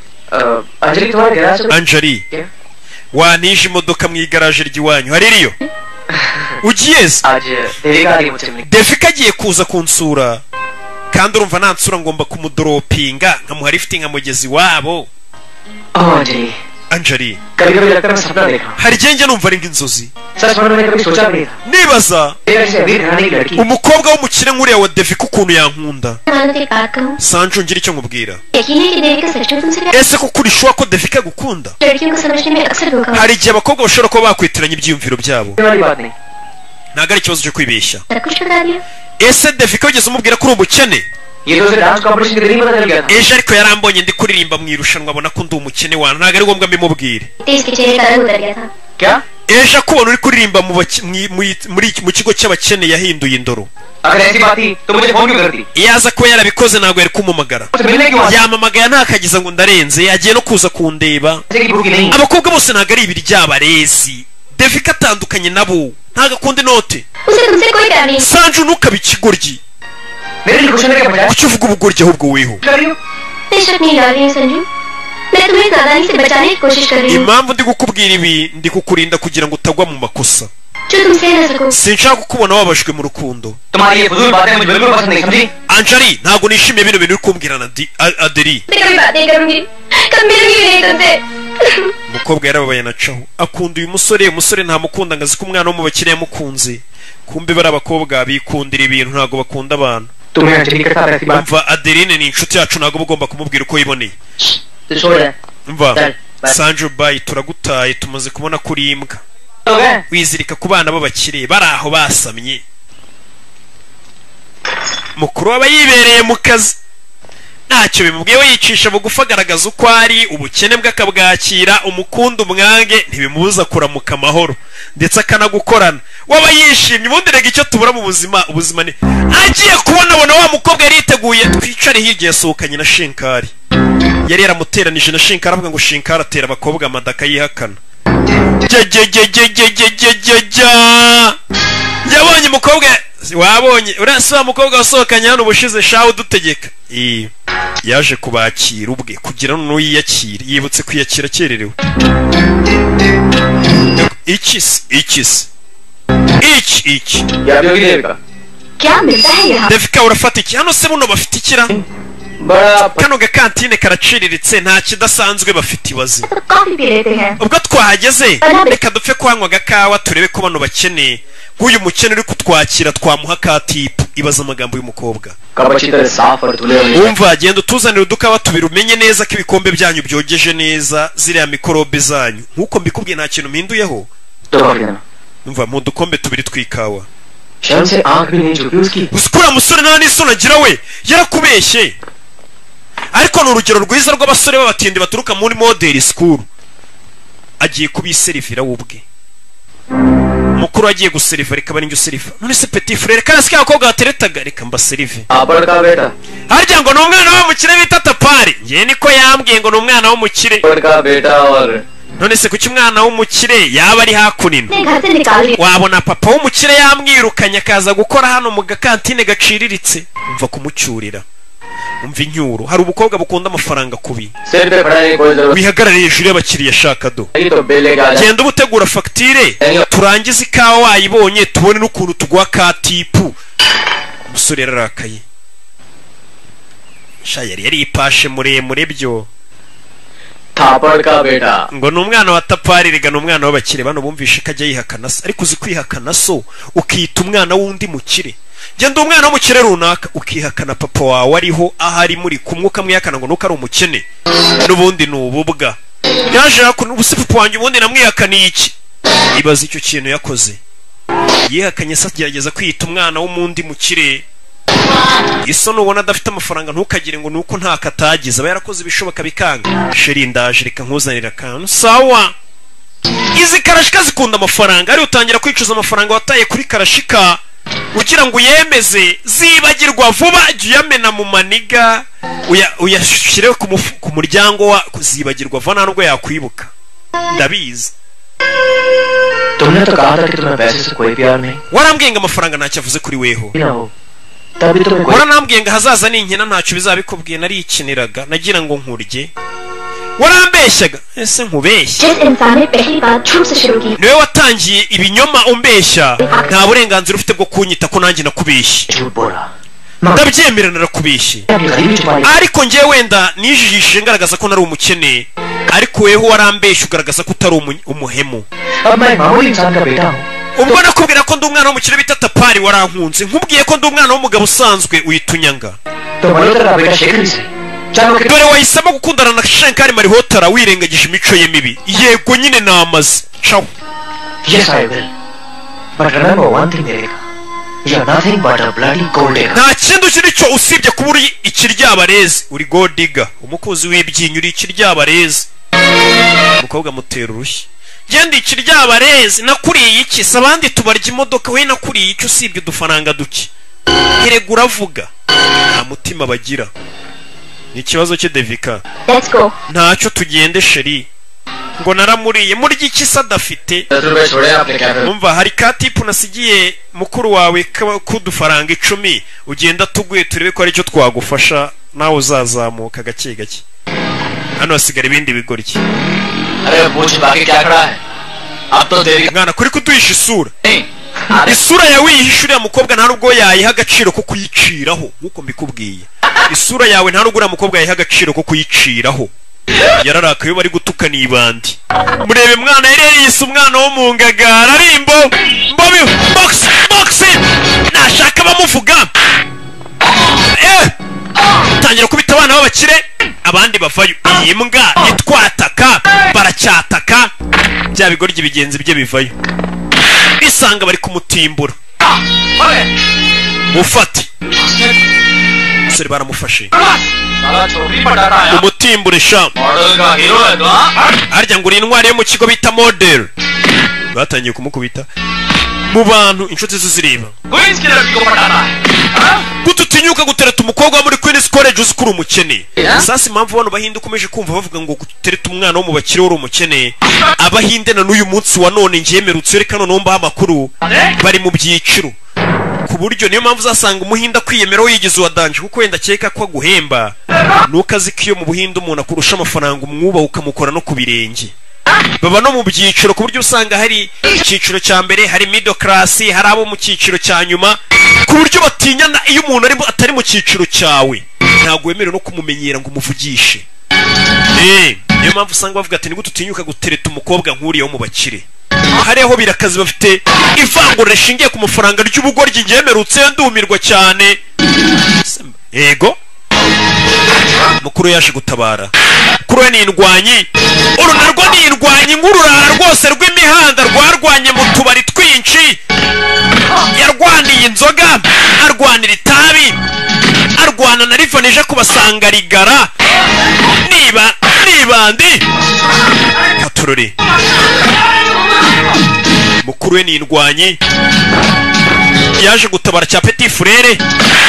Anjali wanije imodoka mu igaraje ry'iwanyu haririyo. Ugiye se? Devika agiye kuza kunsura kandi urumva nansura ngomba kumudoropinga nkamuha lifting nkamugezi wabo Anjali Anjali कभी-कभी लगता है मैं सपना देख रहा हूँ hari igihe njya numva ari nk'inzozi सच में मैंने कभी सोचा नहीं था nibaza तेरे जैसे अमीर घराने की लड़की umukobwa w'umukire nk'uriya wa Devika ukuntu yankunda मानो तो एक बात कहूँ Sanju ngira icyo nkubwira यकीन है कि देविका सच में तुमसे प्यार ese kuko urishuwa ko Devika agukunda लड़कियों को समझने में अक्सर धोखा होता hari igihe abakobwa bashobora kuba bakwitiranya ibyiyumviro byabo है वाली बात नहीं ntabwo ari ikibazo cyo kwibeshya है कुछ बता दिया ese Devika wigeze umubwira ko uri umukene ये तो उसे डांस कंपटीशन के दिन ही पता चल गया था ejo ariko yarambonye ndi kuririmba mu irushanwa abona ko ndi umukene wantu ntabwo ari ngombwa mbimubwire इसके चेहरे का रंग उतर गया था क्या ejo akubona uri kuririmba mu kigo cy'abakene yahinduye indoro अगर ऐसी बात थी तो मुझे फोन क्यों करती iyo aza kuba yarabikoze ntabwo yari kumumagara मुझसे मिलने क्यों आती yamamagaye ntakagiza ngo ndarenze yagiye no kuza kundeba ऐसे की भूखी नहीं abakobwa bose ntabwo ari ibiryabarezi Devika atandukanye nabo ntabwo akunda inote उसे तुमसे कोई प्यार नहीं Sanju ntukabe ikigoryi मेरे लिए खुश होने के बजाय kuki uvuga ubugoryi ahubwo weho कर रही हो मैं शक नहीं डाल रही हूँ संजू मैं तुम्हें नादानी से बचाने की कोशिश कर रही हूँ impamvu ndi kukubwira ibi ndi kukurinda kugira ngo utagwa mu makosa जो तुम सह न सको sinshaka kukubona wabajwe mu rukundo तुम्हारी ये फजूल बातें मुझे बिल्कुल पसंद नहीं समझी Anjali ntabwo nishimiye bino bintu uri kumbwira na Adeli मैं कभी बात नहीं करूंगी कब मिलूंगी भी नहीं तुमसे umukobwa yarababaye anacaho akunda uyu umusore ntamukunda ngo azi ko umwana wo mu bakire yamukunze kumbe bari abakobwa bikundira ibintu ntabwo bakunda abantu तुम्हें अंजलि के साथ ऐसी बात umva Adeline ni inshuti yacu ntabwo uba ugomba kumubwira uko yiboneye तो छोड़ दे umva Dale, bye. Sanju bayi turagutaye tumaze kubona ko uri imbwa हो गए wizirika ku bana b'abakire bari aho basamye mukuru aba yibereye mu kazi ntacyo bimubwiye we yicisha bugufi agaragaza uko ari ubukene bwe akabwakira umukunda umwange ntibimubuza kuramuka amahoro ndetse akanagukorana waba yishimye ubundi rega icyo tubura mu ubuzima ni agiye kubonabona wa mukobwa yari yiteguye twicare hirya yasohokanye na Shinkari yari yaramuteranije na Shinkari avuga ngo Shinkari atera abakobwa amadaka yihakana yabonye umukobwa wabonye urasa wa mukobwa wasohokanye hano ubushize shaho udutegeka yaje kubakira ubwe kugira ngo yiyakire yibutse kwiyakira kererewe iki Yadav देविका क्या मिलता है यहाँ Devika urafata iki hano se buno bafite ikira बड़ा kano gakantine karaciriritse nta kidasanzwe bafite ibaze तो coffee पी लेते हैं ubwo twahageze reka dupfe kuhanywa agakawa turebe ko bano bakeneye nk'uyu mukene uri kutwakira twamuha ka tipu ibaza amagambo y'umukobwa कब अच्छी तरह साफ और धुले होने wumva genda utuzanire udukawa tubiri umenye neza ko ibikombe byanyu byogeje neza ziriya mikorobe zanyu nk'uko mbikubwiye nta kintu mpinduyeho तो coffee देना umva mu dukombe tubiri tw'ikawa शर्म से आंख भी नहीं झुकी उसकी uriya musore nta n'isoni agira we yarakubeshye ariko ni urugero rwiza rw'abasore b'abatindi baturuka muri modeli sikuru agiye kubiserivira we ubwe mukuru agiye guseriva reka bari njye useriva none se petit frere kandi se abakobwa bateretaga reka mbaserive आपड़ का बेटा harya ngo ni umwana w'umukire bita Tapari ngewe niko yambwiye ngo ni umwana w'umukire आपड़ का बेटा और none se kuki umwana w'umukire yaba ari hakunino मैं घर से निकाल दिया wabona papa w'umukire yamwirukanye akaza gukora hano mu gakantine gaciriritse umva kumucyurira umva inyuru hari ubukobwa bukunda amafaranga kubi सिर पे पड़ाने की कोई जरूरत wihagarare hejuru y'abakiriya shaka do नहीं तो बेले का genda uba utegura fagitire turangize ikawa wayibonye tubone n'ukuntu tuguha ka tipu umusore yararakaye sha yari yaripashe muremure byo थापड़ का बेटा ngo ni umwana wa Tapari rega ni umwana w'abakire bano bumvishe ko ajya yihakana se ariko uzi kwihakana so ukita umwana w'undi mukire genda umwana w'umukire runaka ukihakana papa wawe ariho ahari muri kumwe ukamwihakana ngo nuko ari umukene n'ubundi ni ububwa yaje yakuna ubuse papa wanjye ubundi namwihakaniye iki ibaza icyo kintu yakoze yihakanye se agerageza kwita umwana w'umundi mukire iso nubona adafite amafaranga ntukagire ngo nuko nta katagize aba yarakoze ibishoboka bikanga sheri ndaje reka nkuzanira akantu sawa izi karashika zikunda amafaranga ari utangira kwicuza amafaranga wataye kuri karashika ugira ngo uyemeze zibagirwa vuba jya uyamena mu maniga uyashyire ku muryango wa kuzibagirwa vuba nta nubwo yakwibuka ndabizi तुमने तो कहा था कि तुम्हें पैसे से कोई प्यार नहीं warambwiye ngo amafaranga ntacyo avuze kuri weho ना हो तभी तुम्हें कोई waranambwiye ngo hazaza ninkina ntacyo bizabikubwiye narikiniraga nagira ngo nkurye warambeshyaga ese nkubeshya जिस इंसान ने पहली बात झूठ से शुरू की niwe watangiye ibinyoma umbeshya nta burenganzira ufite bwo kunyita ko nanjye nakubeshye झूठ बोला ndabyemera narakubeshye ariko njye wenda nijijishije ngaragaza ko nari umukene ariko weho warambeshye ugaragaza ko utari umuhemu ubwo nakubwira ko ndi umwana w'umukire bita Tapari warankunze nkubwiye ko ndi umwana w'umugabo usanzwe uyitunyanga dore wahisemo gukundana na Shankar Malhotra wirengagije imico ye mibi yego nyine namaze ciao yes I will but remember one thing Erika you're nothing but a bloody gold digger nta kintu kiri cyo usibye kuba uri ikiryabarezi uri gold digger umukozi w'ibyinyo uri ikiryabarezi umukobwa mutera urushyi genda ikiryabarezi nakuriye iki sabandi tubarya imodoka we nakuriye iki usibye udufaranga duke herega uravuga nta mutima bagira ni ikibazo cye Devika let's go ntacyo tugende sheri ngo naramuriye murya iki sadafite umva hari ka tipu nasigiye mukuru wawe kudufaranga 10 ugenda tuguye turebe ko ari cyo twagufasha nawe uzazamuka gake gake hano hasigara ibindi bigoryi अरे पूछ बाकी क्या खड़ा है अब तो देरी mwana kuri kuduhisha isura yawe yihishuriye mukobwa nta nubwo yayiha agaciro ko kuyiciraho nkuko mbikubwiye isura yawe nta nubwo uriya mukobwa yayiha agaciro ko kuyiciraho yararakaye bari gutukana ibandi murebe mwana yise umwana wo mu ngagara arimbo mbobi box nashaka bamuvuga tangira kubita abana b'abakire abandi bavayo iyi mbwa itwataka baracyataka bya bigoryi bigenzi bye bivayo isanga bari kumutimbura mufati sore baramufashe umutimbure sha arya ngo uri intwari yo mu kigo bita model batangiye kumukubita mu bantu inshuti zizireba gututinyuka gutereta umukobwa muri Queen's College uzikuru umukene sasa impamvu abantu bahinde ukomeje kumva bavuga ngo gutereta umwana wo mu bakire uri umukene abahinde na n'uyu munsi wa none ngemerutse reka none mbaha amakuru bari mu byiciro ku buryo niyo mpamvu uzasanga umuhinda kwiyemeraho yigize uwadanje kuko wenda akeka ko aguhemba nuko azi ko iyo mu buhinde umuntu akurusha amafaranga umwubaha ukamukora no ku birenge baba no mu byiciro ku buryo usanga hari icyiciro cya mbere hari middle class hari abo mu cyiciro cya nyuma ku buryo batinyana iyo umuntu atari mu cyiciro cyawe ntabwo wemerewe no kumumenyera ngo umuvugishe niyo mpamvu usanga bavuga ati nigute utinyuka gutereta umukobwa nk'uriya wo mu bakire hariho birakazi bafite ivangura rishingiye ku mafaranga ry'ubugoryi ngemerutse ndumirwa cyane yego mukuru yaje gutabara kuri we ni indwanyi uru narwo ni indwanyi nk'ururara rwose rw'imihanda rwarwanye mu tubari twinshi yarwaniye inzoga arwanira itabi arwana na rivanije kubasanga rigara nibandi katururi mukuru we ni indwanyi yaje gutabara cya Petit Frere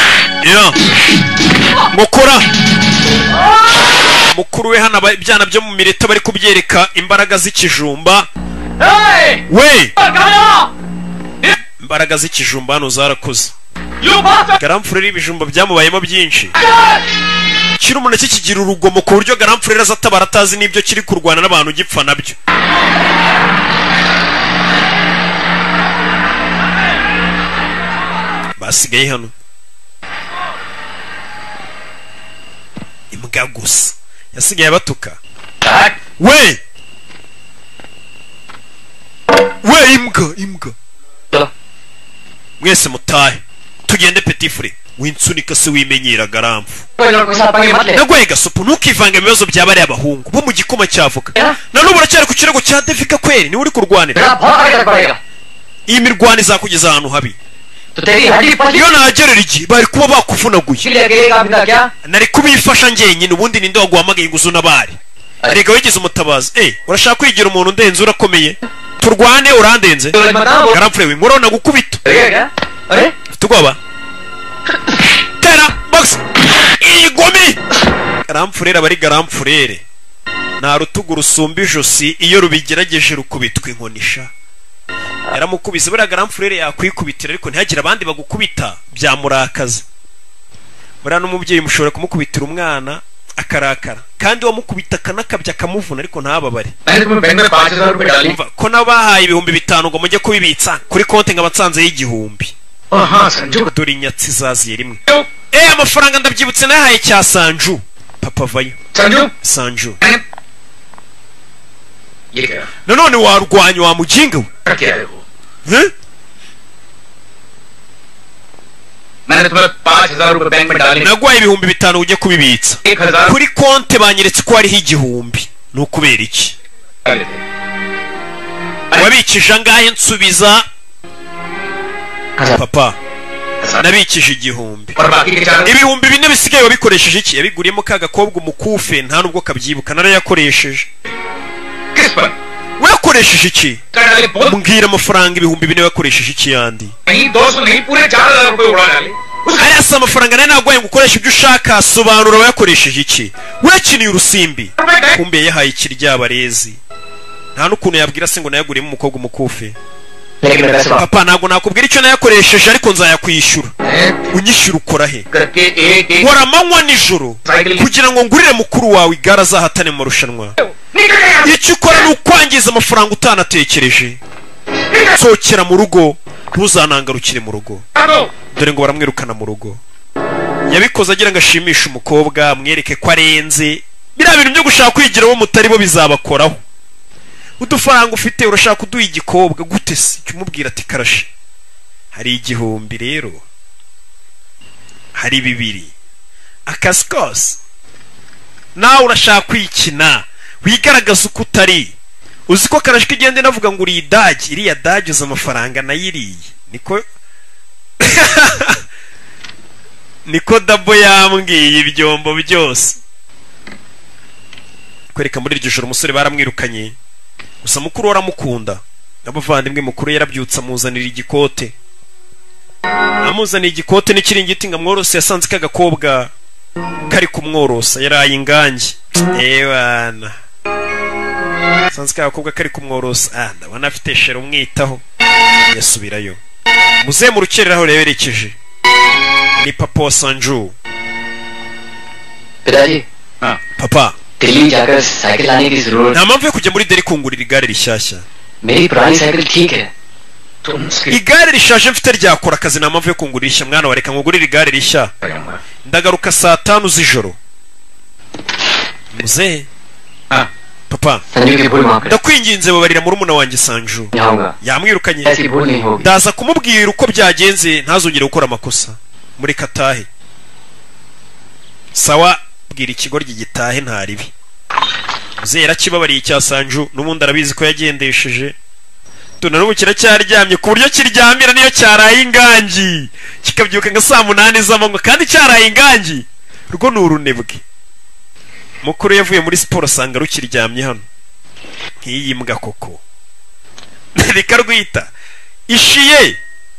mukora mukuru we hana ibyana byo mu mireta bari kubyereka imbaraga z'ikijumba we imbaraga z'ikijumba hano zarakuze garamfurere ibijumba byamubayemo byinshi kiri umuntu kikigira urugomo ku buryo garamfurere azatabara atazi n'ibyo kiri kurwana n'abantu gipfa nabyo basigaye hano imbwa gusa yasigaye batuka we imbwa mwese mutahe tugende Petit Frere winsunika se wimenyera garamfu nagwaye gasupu ntukivange ibibazo by'abari abahungu bo mu gikoma cyavuka na n'ubu uracyari ku kirego cya Devika kweri niwe uri kurwanira iyi mirwano izakugeza ahantu habi iyo nagerera igihe bari kuba bakuvunaguye nari kubifasha njyenyine ubundi ninde waguhamagaye ngo uzunabare rega wigize umutabazi urashaka kwigira umuntu ndenze urakomeye turwane urandenze garamfure we ngorona gukubita tugwaba tera box igome garamfurere abari garamfurere nta rutugu rusumba ijosi iyo rubigerageje rukubitwa inkonisha yaramukubise buriya garamfurere yakwikubitira ariko ntihagire abandi bagukubita byamurakaza buriya n'umubyeyi mushobora kumukubitira umwana akarakara kandi wamukubita akanakabya akamuvuna ariko ntababare ko nabahaye 5,000 ngo mujye kubibitsa kuri konti ngo abatsanze y'igihumbi हाँ Sanju dore inyatsi zaziye rimwe amafaranga ndabyibutse nayahaye cya Sanju papa vayo Sanju Sanju ये क्या nanone warwanya wa mujinga we क्या है वो Huh? मैंने तुम्हें 5,000 रुपए बैंक में डालने nagwaye ibihumbi 5 ujye kubibitsa 1,000 kuri konte banyeretse ko hariho igihumbi ni ukubera iki डाले थे wabikije angahe nsubiza papa nabikije igihumbi और बाकी के 4 ibihumbi 4 bisigaye wabikoresheje iki yabiguriyemo ka gakobwa umukufe nta nubwo kabyibuka narayakoresheje किस पर wakoresheje iki कर डाले बहुत mbwira amafaranga ibihumbi 4 wakoresheje iki yandi नहीं 200 नहीं पूरे 4,000 रुपए उड़ा डाले aya si amafaranga nayo nagwaye ngo ukoreshe ibyo ushaka sobanura wayakoresheje iki wakiniye urusimbi kumbe yahaye ikiryabarezi nta n'ukuntu yabwira se ngo nayaguriyemo umukobwa umukufe लेकिन मेरे पैसे papa ntabwo nakubwira icyo nayakoresheje ariko nzayakwishyura unyishyura ukora he करके एक एक nkora amanywa nijoro cycle kugira ngo ngurire mukuru wawe igare azahatane mu marushanwa निकल गया icyo ukora ni ukwangiza amafaranga utanatekereje nsohokera mu rugo ntuzanangarukire mu rugo dore ngo baramwirukana mu rugo yabikoze agira ngo ashimishe umukobwa amwereke ko arenze biriya bintu byo gushaka kwigira abo mutari bo bizabakoraho udufaranga ufite urashaka kuduha igikobwa gute se cyumubwira ati karashe hari igihumbi rero hari 2 akazi kose nawe urashaka kwikina wigaragaza uko utari uzi ko karashwe igende navuga ngo uri idagi iriya dagi uza amafaranga nayiriye niko niko dabo yambwiye ibyombo byose kwereka muri iryo joro umusore baramwirukanye gusa mukuru waramukunda n'abavandimwe mukuru yarabyutse amuzanira igikote amuzaniye igikote n'ikiringiti ngo amworose yasanze kagakobwa kari kumworosa yaraye ingangi ewana sanze kagakobwa kari kumworosa ndabona afite shero umwitaho yasubirayo muze mu rukereraho reberekeje ni papa wa Sanju पिताजी papa दिल्ली जाकर साइकिल लाने की जरूरत nta mpamvu yo kujya muri Delhi kungurira igare rishyashya मेरी पुरानी साइकिल ठीक है तुम उसके igare rishaje mfite ryakora akazi nta mpamvu yo kungurisha mwana wa reka ngugurire igare rishya ndagaruka saa 5 z'ijoro muze papa Sanju की भूल माफ कर ndakwinginze babarira murumuna wanjye Sanju जाऊंगा yamwirukanye ऐसी भूल नहीं होगी ndaza kumubwira uko byagenze ntazongere gukora amakosa muri katahe sawa bwira ikigoryi gitahe ntaribi muze yarakibabariye cya Sanju n'ubundi arabizi ko yagendesheje tunarubu kiracyaryamye ku buryo kiryamira niyo cyaraye ingangi kikabyuka nka saa 8 z'amanywa kandi cyaraye ingangi rwo ni urunebwe mukuru yavuye muri siporo asanga rukiryamye hano nk'iyi mbwa koko rikarwita ishiye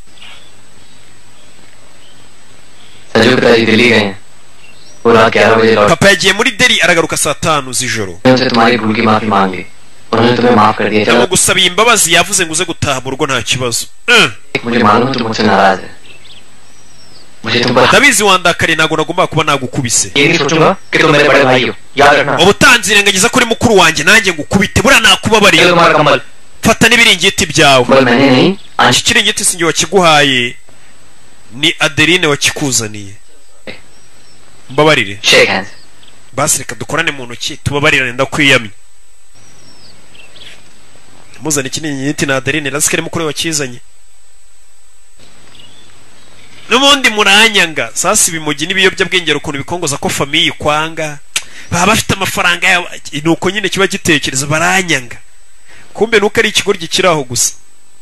Sanju पिताजी दिल्ली गए हैं वो रात 11 बजे लौट papa yagiye muri Delhi aragaruka saa 5 z'ijoro उनसे तुम्हारी भूल की माफी मांग ली उन्होंने तुम्हें माफ कर दिया चलो yamugusabiye imbabazi yavuze ngo uze gutaha mu rugo nta kibazo मुझे मालूम है तुम मुझसे नाराज है मुझे तुम पर ndabizi wandakariye ntabwo nagomba kuba nagukubise ये नहीं सोचूंगा कि तुम मेरे बड़े भाई हो याद रखना ubutanzirengagiza kuri mukuru wanjye nanjye ngukubite buriya ये nakubabariye तुम्हारा कम्बल fata n'ibiringiti byawe कम्बल मैंने नहीं iki kiringiti sinjye wakiguhaye ni Adeline wakikuzaniye mbabarire shake hands basi reka dukorane mu ntoki tubabarirane ndakwiyamye muzana ikiringiti na Adeline rasikare mukuru wakizanye n'ubundi muranyanga sasa ibimugi n'ibiyobyabwenge ukuntu bikongoza ko famiye kwanga baba bafite amafaranga nuko nyine kiba gitekereza baranyanga kumbe nuko ari ikigoryi kiraho gusa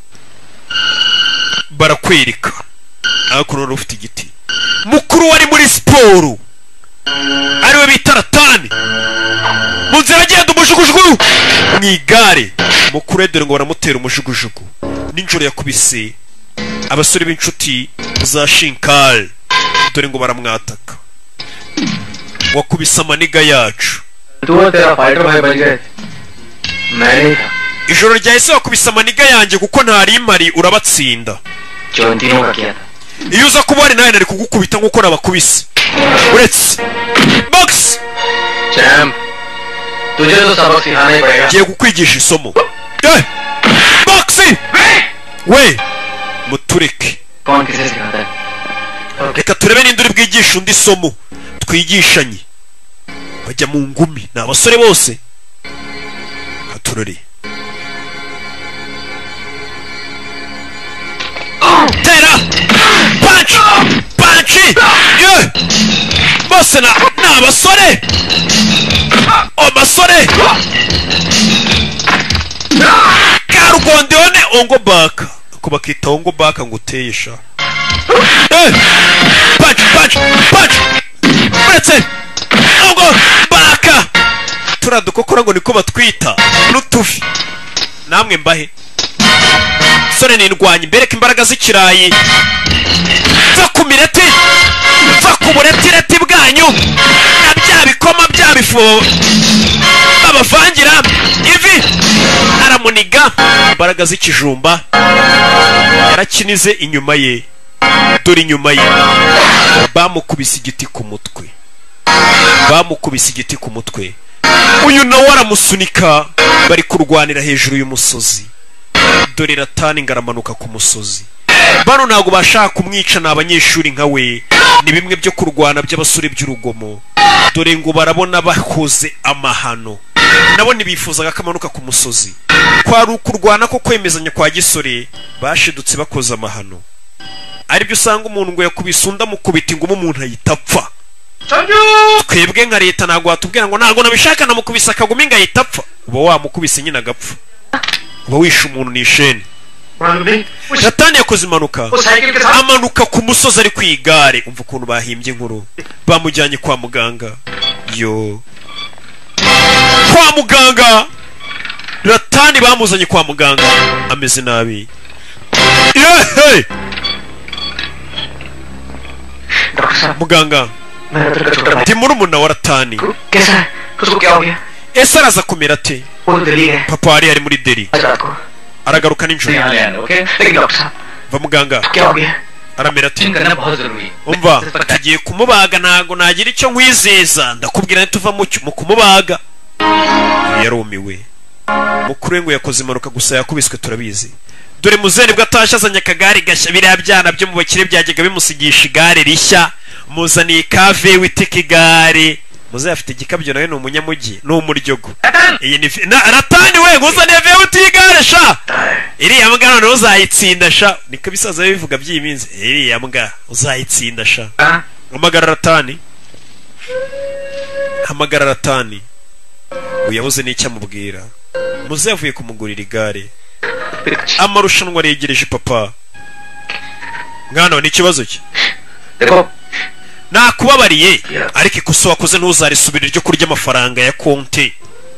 barakwereka akuno rufite igiti mukuru wari muri siporo ariwe bita Ratani mu nzira agenda umujugujugu mu igare mukuru dore ngo baramutera umujugujugu ninjoro yakubise abasore b'inshuti za Shinkal dore ngo baramwataka wakubise amaniga yacu तू और तेरा फाइटर भाई बच गए मैं नहीं था ijoro ryahise wakubise amaniga yanjye kuko ntari imari urabatsinda जो इन तीनों का किया था iyo uza kuba ari nawe nari kugukubita nk'uko nabakubise uretse box champ तुझे तो सबक सिखाना ही पड़ेगा ngiye kukwigisha isomo box we mutureke कौन किसे सिखाता है? reka turebe ninde uri bwigisha undi somo twigishanye bajya mu ngumi ni abasore bose katurore tera punch bose na abasore basore karugondeone ongo baka ko bakita ongo baka ngo uteye sha punch uretse ongo baka turadukokora ngo niko batwita n'utufi namwe mbahe sore nindwanya imbereka imbaraga z'ikirayi va ku mireti va ku buretireti bwanyu na bya bikoma bya bifu babavangira ivi aramuniga imbaraga z'ikijumba yarakinize inyuma ye dore inyuma ye bamukubise igiti ku mutwe uyu nawe aramusunika bari kurwanira hejuru y'umusozi dore ratani ngaramanuka ku musozi bano ntago bashaka kumwica ni abanyeshuri nka we ni bimwe byo kurwana by'abasore by'urugomo dore ngo barabona bakoze amahano nabo ntibifuzaga kamanuka ku musozi kwari ukurwana ko kwemezanya kwa gisore bashidutse bakoze amahano aribyo usanga umuntu ngo yakubise undi amukubita inguma umuntu ahita apfa twebwe nka leta ntabwo watubwira ngo ntabwo nabishaka namukubise akaguma inga ahita apfa uba wamukubise nyine agapfa uba wishe umuntu ni isheni Natani yakoze impanuka amanuka ku musozi ari ku igare umva ukuntu bahimbye inkuru bamujyanye kwa muganga kwa muganga Natani bamuzanye kwa muganga ameze nabi muganga ndi murumuna wa Natani ese araza kumera ate papa ari muri Delhi aragaruka nijoro va muganga aramera ati umva tugiye kumubaga ntago nagira icyo nkwizeza ndakubwira tuva mu kumubaga yarumiwe mukuru ngo yakoze impanuka gusa yakubiswe turabizi dore muzeni bwo atashazanye akagari gashya biriya byana byo mu bakire byajyaga bimusigisha igare rishya muzaniye kave witeka igare muze afite igikabyo nawe ni umunyamugi ni umuryogo iyi ni Natani we nguzaniye vewe utigare sha iriya mbwa none uzayitsinda sha niko bisaza bivuga byiminze iriya mbwa uzayitsinda sha hamagara Natani uyabuze n'icyo amubwira muze yavuye kumugurira igare amarushanwa aregereje papa mwana ni ikibazo cye nakubabariye ariko ikosa wakoze ntuzarisubira ryo kurya amafaranga ya konte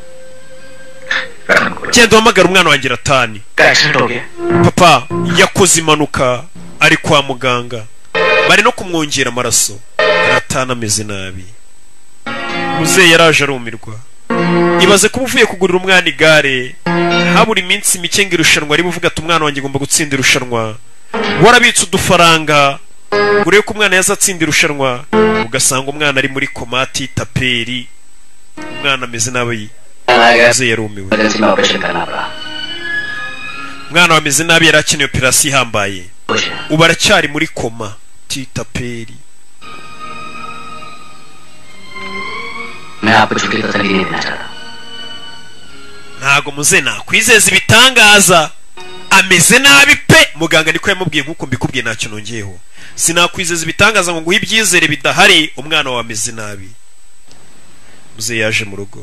genda uhamagara umwana wanjye Natani papa yakoze impanuka ari kwa muganga bari no kumwongera amaraso Natani ameze nabi muzehe yaraje arumirwa ibaze kuba uvuye kugurira umwana igare habura iminsi mike ngo irushanwa ari buvuga ati umwana wanjye agomba gutsinda irushanwa warabitse udufaranga urebe ko umwana yazatsinda irushanwa ugasanga umwana ari muri komati taperi umwana ameze nabi muzehe yarumiwe umwana wameze nabi yari akeneye operasiyo ihambaye ubu aracyari muri koma taperi ntago muze nakwizeza ibitangaza ameze nabi pe muganga niko yamubwiye nkuko mbikubwiye ntacyo nongeyeho sinakwizeza ibitangaza ngo nguhe ibyizere bidahari umwana wawe ameze nabi muze yaje mu rugo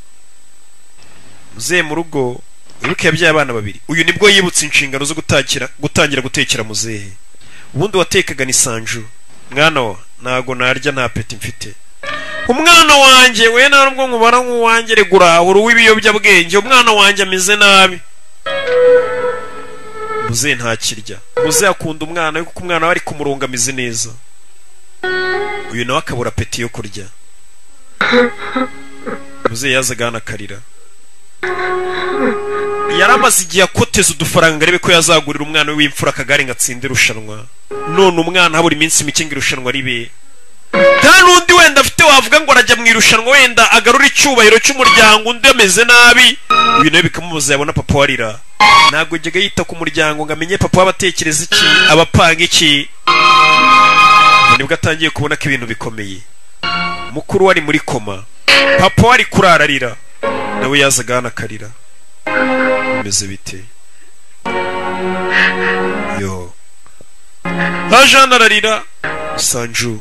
muze mu rugo wibuke yabyaye abana babiri uyu nibwo yibutse inshingano zo gutangira gutekera muzehe ubundi watekaga ni Sanju mwana wa ntago narya nta peti mfite umwana wanjye we ntabwo nkubara nk'uwanjye regura uw'ibiyobyabwenge umwana wanjye ameze nabi muzehe ntakirya muzehe akunda umwana kuko umwana we ari kumuronga ameze neza uyu nawe akabura peti yo kurya muzehe yazaga hano akarira yari amaze igihe akoteza udufaranga arebe ko yazagurira umwana we w'imfura akagare ngo atsinde irushanwa none umwana habura iminsi mike ngo irushanwa ribe nta n'undi wenda afite wavuga ngo arajya mu irushanwa wenda agarura icyubahiro cy'umuryango undi ameze nabi uyu nawe bikamubuza yabona papa warira ntabwo yajyaga yita ku muryango ngo amenye papa w'abatekereza iki abapanga iki. Nibwo atangiye kubona ko ibintu bikomeye. Mukuru wari muri koma, papa wari kurararira, nawe yazaga hano akarira. Bimeze bite? Yo Ajana ararira. Sanju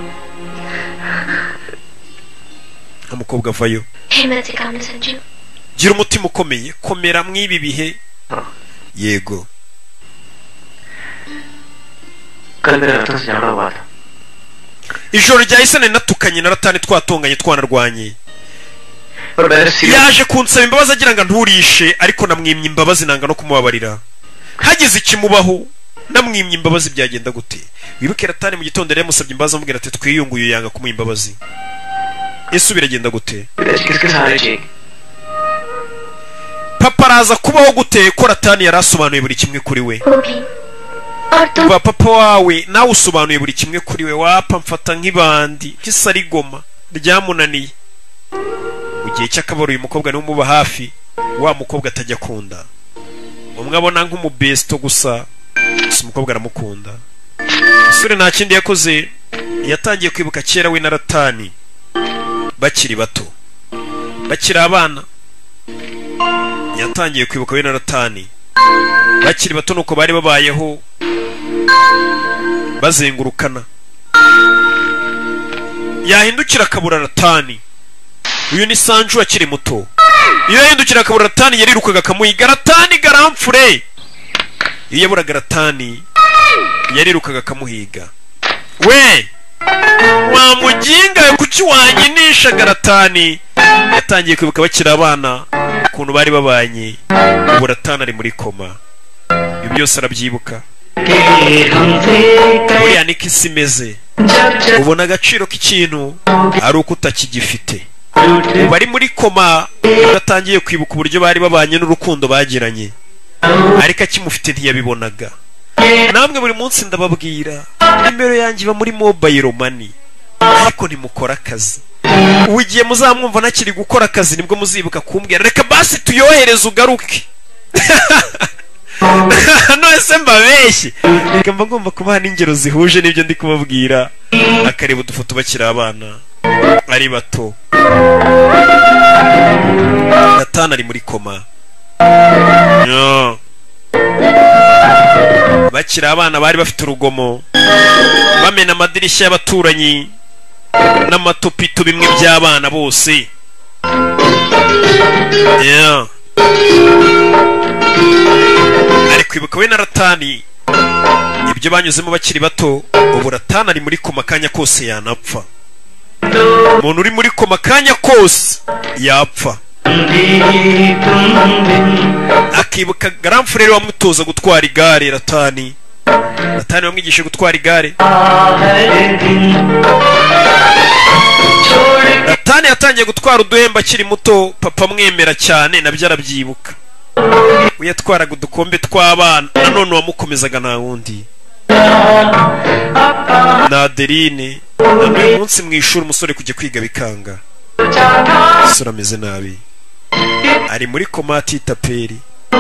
umukobwa avayo. हिम्मत से काम ले Sanju. Gira umutima ukomeye, komera mwibi bihe. Yego. कल मेरे रतन से झगड़ा हुआ था. Ijoro ryahise natukanye na Ratani twatonganye twanarwanye. पर मैंने serious Yaje kunsaba imbabazi agira ngo nturishe ariko namwimye imbabazi nanga no kumubabarira. Hagize ikimubaho namwimye imbabazi byagenda gute? Wibuke Ratani mu gitondo rero musabye imbabazi amubwira ati twiyunguye yanga kumuha imbabazi. Ese biragenda gute? किसके सहारे चाहिए. Papa araza kubaho gute ko Ratani yarasobanuye buri kimwe kuri we. वो भी. और तुम. Ba papa wawe nawe usobanuye buri kimwe kuri we. Wapa mfata nk'ibandi nk'isarigoma ryamunaniye. Mu gihe cy'akabaro uyu mukobwa niwe umuba hafi, wa mukobwa atajya akunda. Umwe abona nk'umubesto gusa, gusa umukobwa aramukunda. Musore nta kindi yakoze, yatangiye kwibuka kera we na Ratani bakiri bato, bakiri abana. Yatangiye kwibuka we na Ratani bakiri bato nuko bari babayeho bazengurukana. Yahindukira akabura Ratani. Uyu ni Sanju akiri muto. Iyo yahindukira akabura Ratani yarirukaga akamuhiga. Ratani garamfure. Iyo yaburaga Ratani yarirukaga akamuhiga. We wa mujinga kuki wanyinisha Ratani. Yatangiye kwibuka bakiri abana ukuntu bari babanye. Ubu Ratani ari muri koma. Ibyo byose arabyibuka. Buriya niko isi imeze. Ubona agaciro k'ikintu ari uko utakigifite. Bari muri koma batangiye kwibuka uburyo bari babanye n'urukundo bagiranye, ariko akimufite ntiyabibonaga. Namwe buri munsi ndababwira nimero yanjye iba muri mobile money, ariko ntimukora akazi. Ugiye muzamwumva nakiri gukora akazi nibwo muzibuka kumbwira reka basi tuyohereze ugaruke. No se mbabeshye, reka mba ngomba kubaha n'ingero zihuje n'ibyo ndi kubabwira. Akareba udufoto bakiri abana ari bato. Ratani ari muri koma. No. Bakiri abana bari bafite urugomo, bamena amadirishya y'abaturanyi n'amatopito bimwe by'abana bose. Yeah. Ari kwibuka we na Ratani ibyo banyuzemo bakiri bato. Ubu Ratani ari muri koma kanya kose yanapfa. Umuntu uri muri koma kanya kose yapfa. Akibuka garamfurere wamutoza gutwara igare Ratani. Ratani wamwigisha gutwara igare. Ratani yatangiye gutwara uduhemba akiri muto, papa mwemera cyane nabyo arabyibuka. Uyatwaraga udukombe tw'abana, nanone wamukomezaga nta wundi. Na Adeline, uyu munsi mu ishuri umusore kujya kwiga bikanga. Umusore ameze nabi, ari muri koma atitaperi.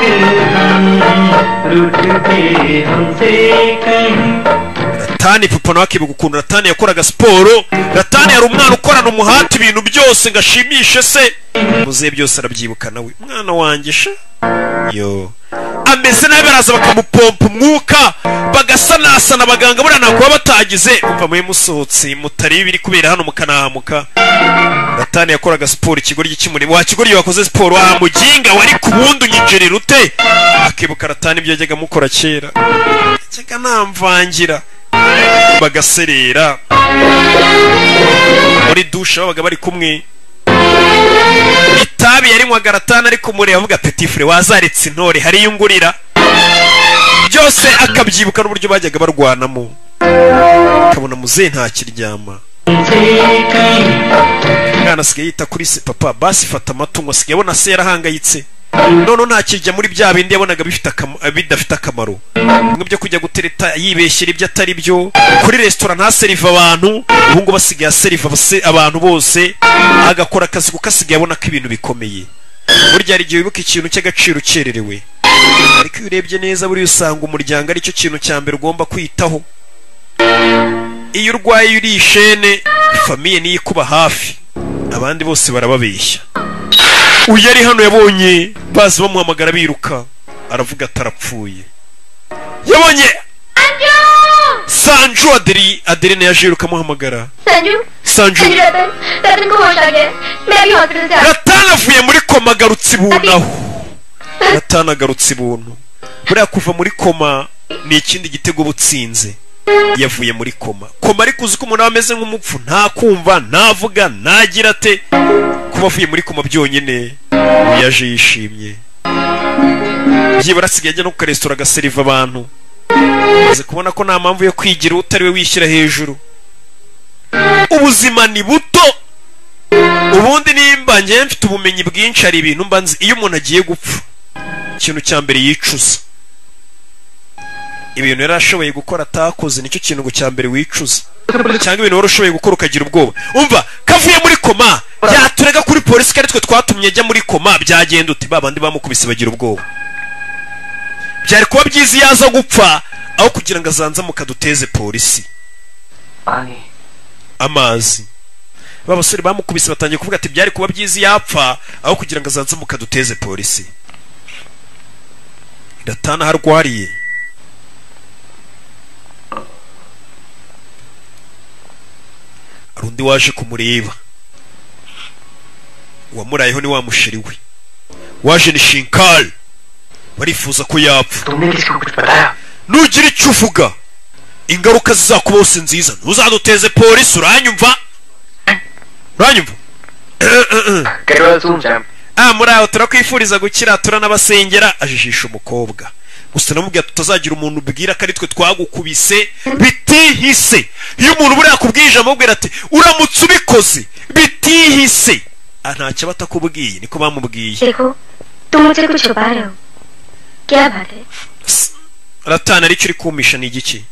Ratani papa nawe akibuka ukuntu Ratani yakoraga siporo. Ratani yari umwana ukorana umuhati ibintu byose ngashimishe se. Muze byose arabyibuka nawe. Mwana wanjye sha. Yo. Ameze nabi baraza bakamupompa umwuka bagasanasana abaganga buriya ntabwo baba batagize umva muye musohotse mutari biri kubera hano mukanahamuka. Ratani yakoraga siporo ikigoryi kimuri wa kigoryi wakoze siporo wa mujinga wari kubundi unyinjirira ute. Akibuka Ratani ibyo yajyaga mukora kera, cyaka namvangira bagaserera muri dusha babaga bari kumwe. Itabi yarinywaga Ratani ariko muri avuga petit frère wazaretse intore hari yungurira. Byose akabyibuka n'uburyo bajyaga barwanamo. Kabona muze nta kiryama. Mwana asigaye yita kuri se papa basi fata amatungo asigaye abona se yarahangayitse. None nta kirya muri bya bindi yabonaga bidafite akamaro. Bimwe byo kujya gutereta yibeshyira ibyo atari byo. Kuri restaurant nta seriva abantu, ubu ngo basigaye seriva abantu bose, agakora akazi kuko asigaye abona ko ibintu bikomeye. Burya ari gihe wibuka ikintu cy'agaciro ukererewe ariko iyo urebye neza buri usanga umuryango ari cyo kintu cya mbere ugomba kwitaho. Iyo urwaye uri ishene famiye niyo ikuba hafi, abandi bose barababeshya. Uyu ari hano yabonye bazi bamuhamagara biruka, aravuga atarapfuye. Yabonye Sanju Adeline yaje yiruka amuhamagara. Sanju रतन को होश आ गया, मैं अभी हॉस्पिटल से आ Ratana avuye muri koma agarutse ibunaho. Ratana agarutse ibuntu. Buriya kuva muri koma ni ikindi gitego butsinze. Yavuye muri koma. Koma ariko uzi ko umuntu ameze nk'umupfu, nta kumva, ntavuga, ntagira ate. Kuba avuye muri koma byonyine yaje yishimye. Byibura asigaye ajya no ku resitora agaseriva abantu. Maze kubona ko nta mpamvu yo kwigira utari we wishyira hejuru. Ubuzima ni buto. Ubundi nimba njye mfite ubumenyi bwinshi hari ibintu mba nzi. Iyo umuntu agiye gupfa ikintu cya mbere yicuza. Ibintu yari ashoboye gukora atakoze nicyo kintu ngo cya mbere wicuza. Cyangwa ibintu wari ushoboye gukora ukagira ubwoba. Umva kavuye muri koma yaturega kuri polisi kandi twe twatumye ajya muri koma byagenda uti babandi bamukubise bagira ubwoba. Byari kuba byiza yaza gupfa aho kugira ngo azanza mukaduteze polisi. Amazi babasore bamukubise batangiye kuvuga ati byari kuba byiza yapfa aho kugira ngo azanze mukaduteze polisi. Ratana harwariye arundi waje kumureba, wamurayeho ni wa mushiriwe waje ni Shinkal, barifuza ko yapfa. Nugira icyo uvuga ingaruka zizakubaho si nziza, ntuzaduteze polisi. Uranyumva? Muri aho turakwifuriza gukira, turanabasengera. Ajijisha umukobwa gusa namubwira tutazagira umuntu ubwira ko ari twe twagukubise bitihise. Iyo umuntu buriya akubwiye ijambo amubwira ati uramutse ubikoze bitihise, ntacyo batakubwiye. Niko bamubwiye. Ratana aricyo uri kumisha ni igiki?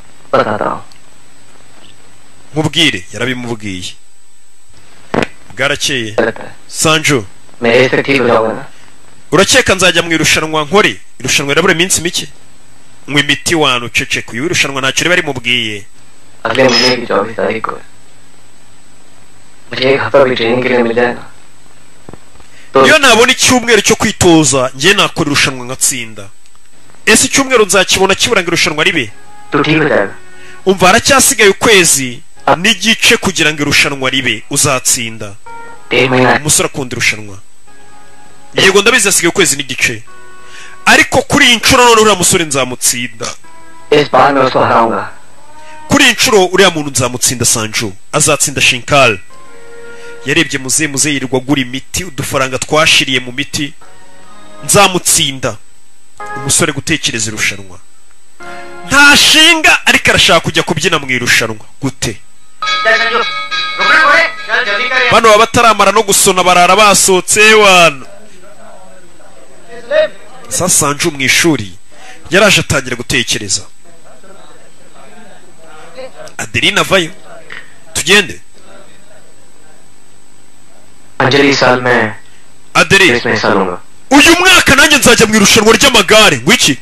Mubwire. Yarabimubwiye. Bwarakeye. Sanju urakeka nzajya mu irushanwa nkore? Irushanwa rirabura iminsi mike. Mwe imiti wanu ceceka. Uyu irushanwa ntacyo riba rimubwiye. Iyo nabona icyumweru cyo kwitoza njye nakora irushanwa nkatsinda. Ese icyumweru nzakibona kibura ngo irushanwa ribe? Umva haracyasigaye ukwezi n'igice kugira ngo irushanwa ribe. Uzatsinda. Umusore akunda irushanwa. Yego ndabizi hasigaye ukwezi n'igice, ariko kuri iyi nshuro none uriya musore nzamutsinda. Kuri iyi nshuro uriya muntu nzamutsinda. Sanju azatsinda Shinkal. Yarebye muze yirirwa agura imiti, udufaranga twashiriye mu miti. Nzamutsinda. Umusore gutekereza irushanwa ntashinga, ariko arashaka kujya kubyina mu irushanwa. Gute? Bano baba bataramara no gusona barara basohotse wana. Sasa Sanju mu ishuri yaraje atangira gutekereza. Adeline avayo tugende. Adeline uyu mwaka nanjye nzajya mu irushanwa ry'amagare. Ngwiki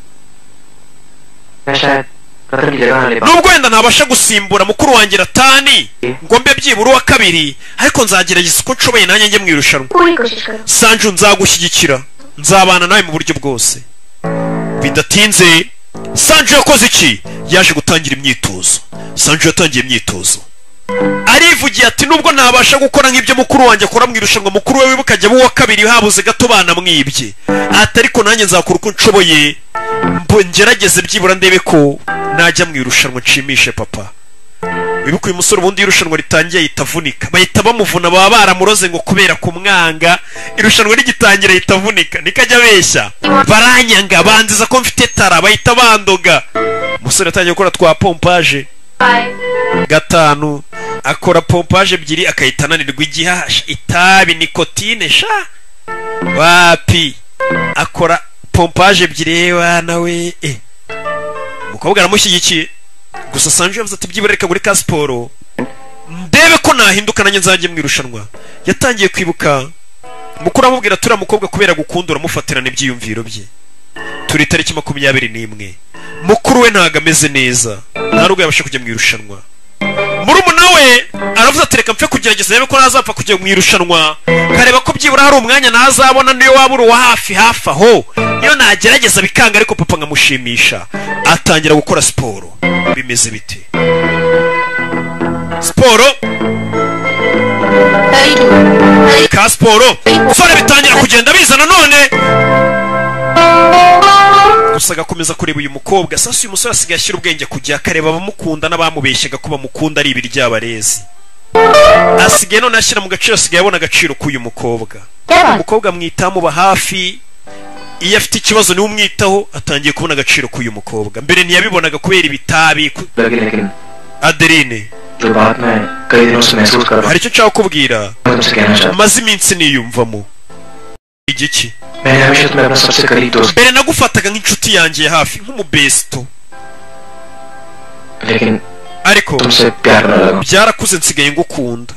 nubwo wenda ntabasha gusimbura mukuru wanjye Ratani ngo mbe byibura uwa kabiri, ariko nzagerageza uko nshoboye nanjye njye mu irushanwa. Sanju nzagushyigikira, nzabana nawe mu buryo bwose. Bidatinze Sanju yakoze iki? Yaje gutangira imyitozo. Sanju yatangiye imyitozo arivugiye ati nubwo ntabasha gukora nk'ibyo mukuru wanjye akora mu irushanwa, mukuru we wibuka ajya uwa kabiri habuze gato bana mwibye. Ati ariko nanjye nzakora uko nshoboye ngerageze byibura ndebe ko najya mu irushanwa nshimishe papa. Wibuka uyu musore ubundi irushanwa ritangiye yitavunika, bahita bamuvuna, baba baramuroze ngo kubera kumwanga. Irushanwa rigitangira yitavunika, nikajya abeshya baranyanga banziza ko mfite tara, bahita bandoga. Umusore atangiye gukora twa pompaje gatanu, akora pompaje ebyiri akahita ananirwa igihasha, itabi, nikotine sha wapi. Akora pompaje ebyiri wana we. Umukobwa aramushyigikiye. Gusa Sanju yavuze ati byibura reka muri ka siporo ndebe ko nahinduka nanjye nzajye mu irushanwa. Yatangiye kwibuka mukuru amubwira turiya mukobwa kubera gukunda uramufatirana ibyiyumviro bye. turi tariki 21 mukuru we ntago ameze neza nta nubwo yabasha kujya mu irushanwa murumuna we aravuze ati reka mpfe kugerageza rebe ko nazapfa kujya mu irushanwa kareba ko byibura hari umwanya nazabona niyo wabura wa hafi aho iyo nagerageza bikanga ariko papa nkamushimisha atangira gukora siporo bimeze bite siporo ka siporo sore bitangira kugenda bizana none gusa agakomeza kureba uyu mukobwa sasa uyu musore asigaye ashyira ubwenge kujya akareba abamukunda n'abamubeshyaga ko bamukunda ari ibiryabarezi asigaye none ashyira mu gaciro asigaye abona agaciro k'uyu mukobwa umukobwa amwitamuba hafi iyo afite ikibazo niwe umwitaho atangiye kubona agaciro k'uyu mukobwa mbere ntiyabibonaga kubera ibitabi Adeline hari icyo nshaka kubwira maze iminsi niyumvamo igiki mbere nagufataga nk'inshuti yanjye ya hafi nk'umubesto ariko byarakuze nsigaye ngukunda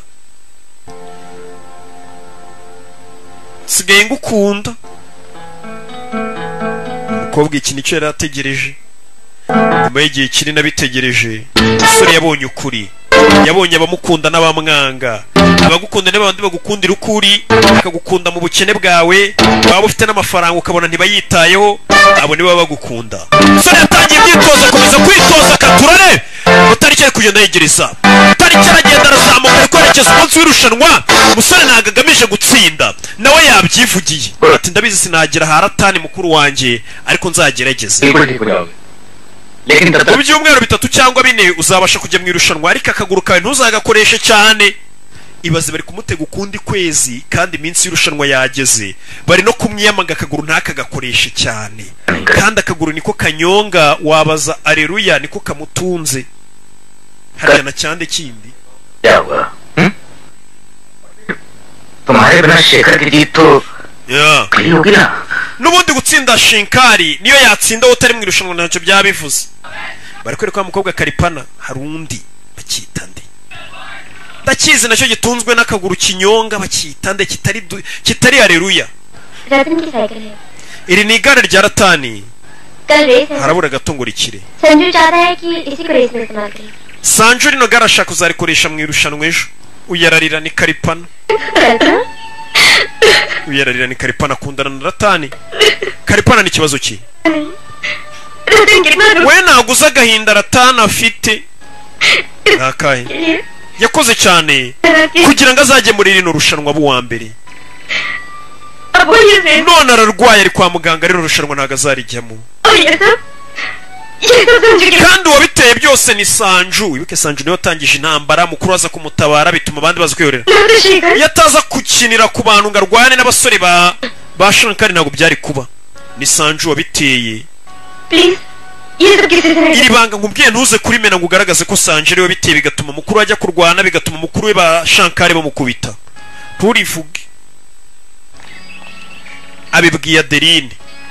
umukobwa iki nicyo yari ategereje nyuma y'igihe kinini abitegereje umusore yabonye ukuri yabonye abamukunda n'abamwanga abagukunda n'abandi bagukundira ukuri bakagukunda mu bukene bwawe waba ufite n'amafaranga ukabona ntibayitayeho abo nibo baba bagukunda umusore yatangiye imyitozo akomeza kwitoza akaturane utariki ari kugenda yegereza utariki aragenda arazamuka ari kwerekeza umunsi w'irushanwa umusore ntabwo agamije gutsinda nawe yabyivugiye ati ndabizi sinagera haratani mukuru wanjye ariko nzagerageze mu byumweru 3 cyangwa 4 uzabasha kujya mu irushanwa ariko akaguru kawe ntuzagakoreshe cyane ibaze bari kumutega ukundi kwezi kandi iminsi y'irushanwa yageze bari no kumwiyamaga akaguru ntakagakoreshe cyane kandi akaguru niko kanyonga wabaza aleluya niko kamutunze hariya na cyande kindi तुम्हारे बिना शेखर की जीत तो कहीं होगी ना n'ubundi gutsinda Shinkari niyo yatsinda utari mu irushanwa ntacyo byabivuze bari kwereka wa mukobwa Karipana hari undi bakita nde ndakizi nacyo gitunzwe n'akaguru kinyonga bakita nde kitari aleluya रतन की साइकिल है iri ni igare rya Ratani कल race है harabura gatungo rikire Sanju चाहता है कि इसी को रेस में इस्तेमाल करें Sanju rino gare ashaka kuzarikoresha mu irushanwa ejo uyararira ni Karipana uyararira ni Karipana akundana na Ratani Karipana ni kibazo ki we naguza agahinda Ratani afite nakahe yakoze cyane kugira ngo azajye muri rino rushanwa buwa mbere none ararwaye ari kwa muganga rero rushanwa ntago azarijyamo kandi uwabiteye byose ni Sanju wibuke Sanju niwe watangije intambara mukuru aza kumutabara bituma abandi baza kwiyorera iyo ataza kukinira ku bantu ngo arwane n'abasore ba Shankari ntabwo byari kuba ni Sanju wabiteye iri banga nkubwiye ntuze kurimena ngo ugaragaze ko Sanju ariwe wabiteye bigatuma mukuru ajya kurwana bigatuma mukuru we ba Shankari bamukubita nturivuge abibwiye Adeline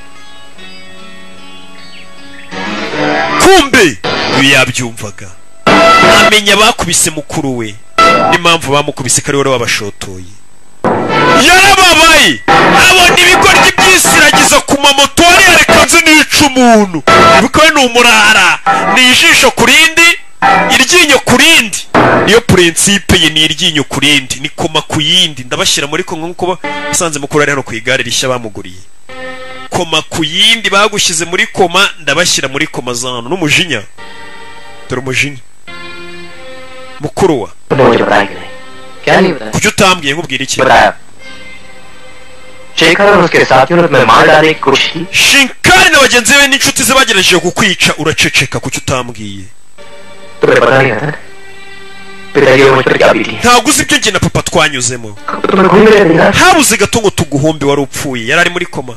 kumbe uyu yabyumvaga amenya bakubise mukuru we n'impamvu bamukubise kari wari wabashotoye yarababaye abona ibigoryi by'isiragiza ku mamoto yareka nzi nica umuntu bikaba ni umurara ni ijisho ku rindi iryinyo ku rindi niyo prinsipe ye ni iryinyo ku rindi ni koma ku yindi ndabashyira muri ko nk'uko basanze mukuru ari hano ku igare rishya bamuguriye koma ku yindi bagushyize muri koma ndabashyira muri koma zano n'umujinya dore umujinya mukuru wa kuki utambwiye nkubwira iki Shinkari na bagenzi be n'inshuti ze bagerageje kukwica uraceceka kuki utambwiye ntabwo uzi ibyo njye na papa twanyuzemo habuze gato ngo tuguhombe wari upfuye yari ari muri koma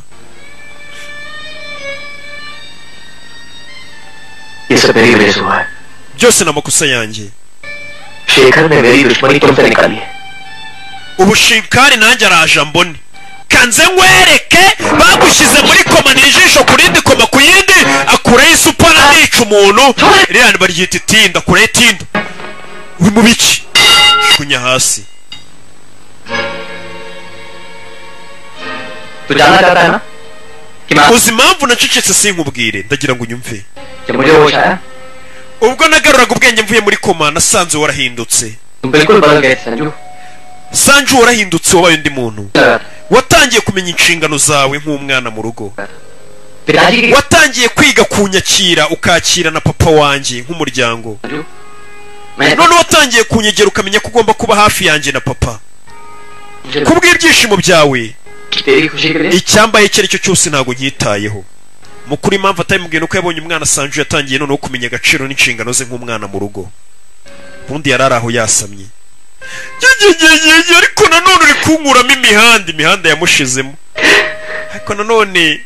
byose ni amakosa yanjye ubu Shinkari nanjye araje mbone kanze nkwereke bagushyize muri koma n'ijisho ku rindi koma ku yindi akuraho isupana nica umuntu ririya baryita itinda akuraho itinda uri mu biki kunya hasi uzi impamvu nacecetse sinkubwire ndagira ngo unyumve जब मुझे होश आया ubwo nagaruraga ubwenge mvuye muri koma nasanze warahindutse तुम बिल्कुल बदल गए Sanju Sanju warahindutse wabaye undi muntu watangiye kumenya inshingano zawe nk'umwana mu rugo watangiye kwiga kunyakira ukakira na papa wanjye nk'umuryango none watangiye kunyegera ukamenya ko ugomba kuba hafi yanjye na papa kubw'ibyishimo byawe icyambaye icyo ari cyo cyose ntabwo nyitayeho mukuru impamvu atabimubwiye nuko yabonye umwana Sanju yatangiye noneho kumenya agaciro n'inshingano ze nk'umwana mu rugo ubundi yari ari aho yasamye ariko nanone uri kunkuramo imihanda yamushizemo ariko nanone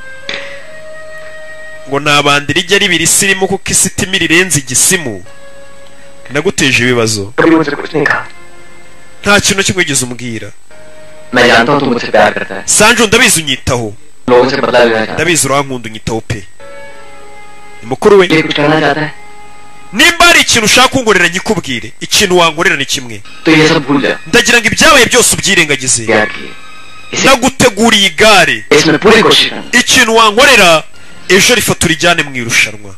ngo nabandira ijya ribiri sirimo kuko isitima rirenze igisimu naguteje ibibazo nta kintu kimwe gize umbwira Sanju ndabizi unyitaho ndabizi urankunda unyitaho pe ni mukuru we nimba hari ikintu ushaka kunkorera nyikubwire ikintu wankorera ni kimwe ndagira ngo ibyabaye byose ubyirengagize naguteguriye igare ikintu wankorera ejo rifata urijyane mu irushanwa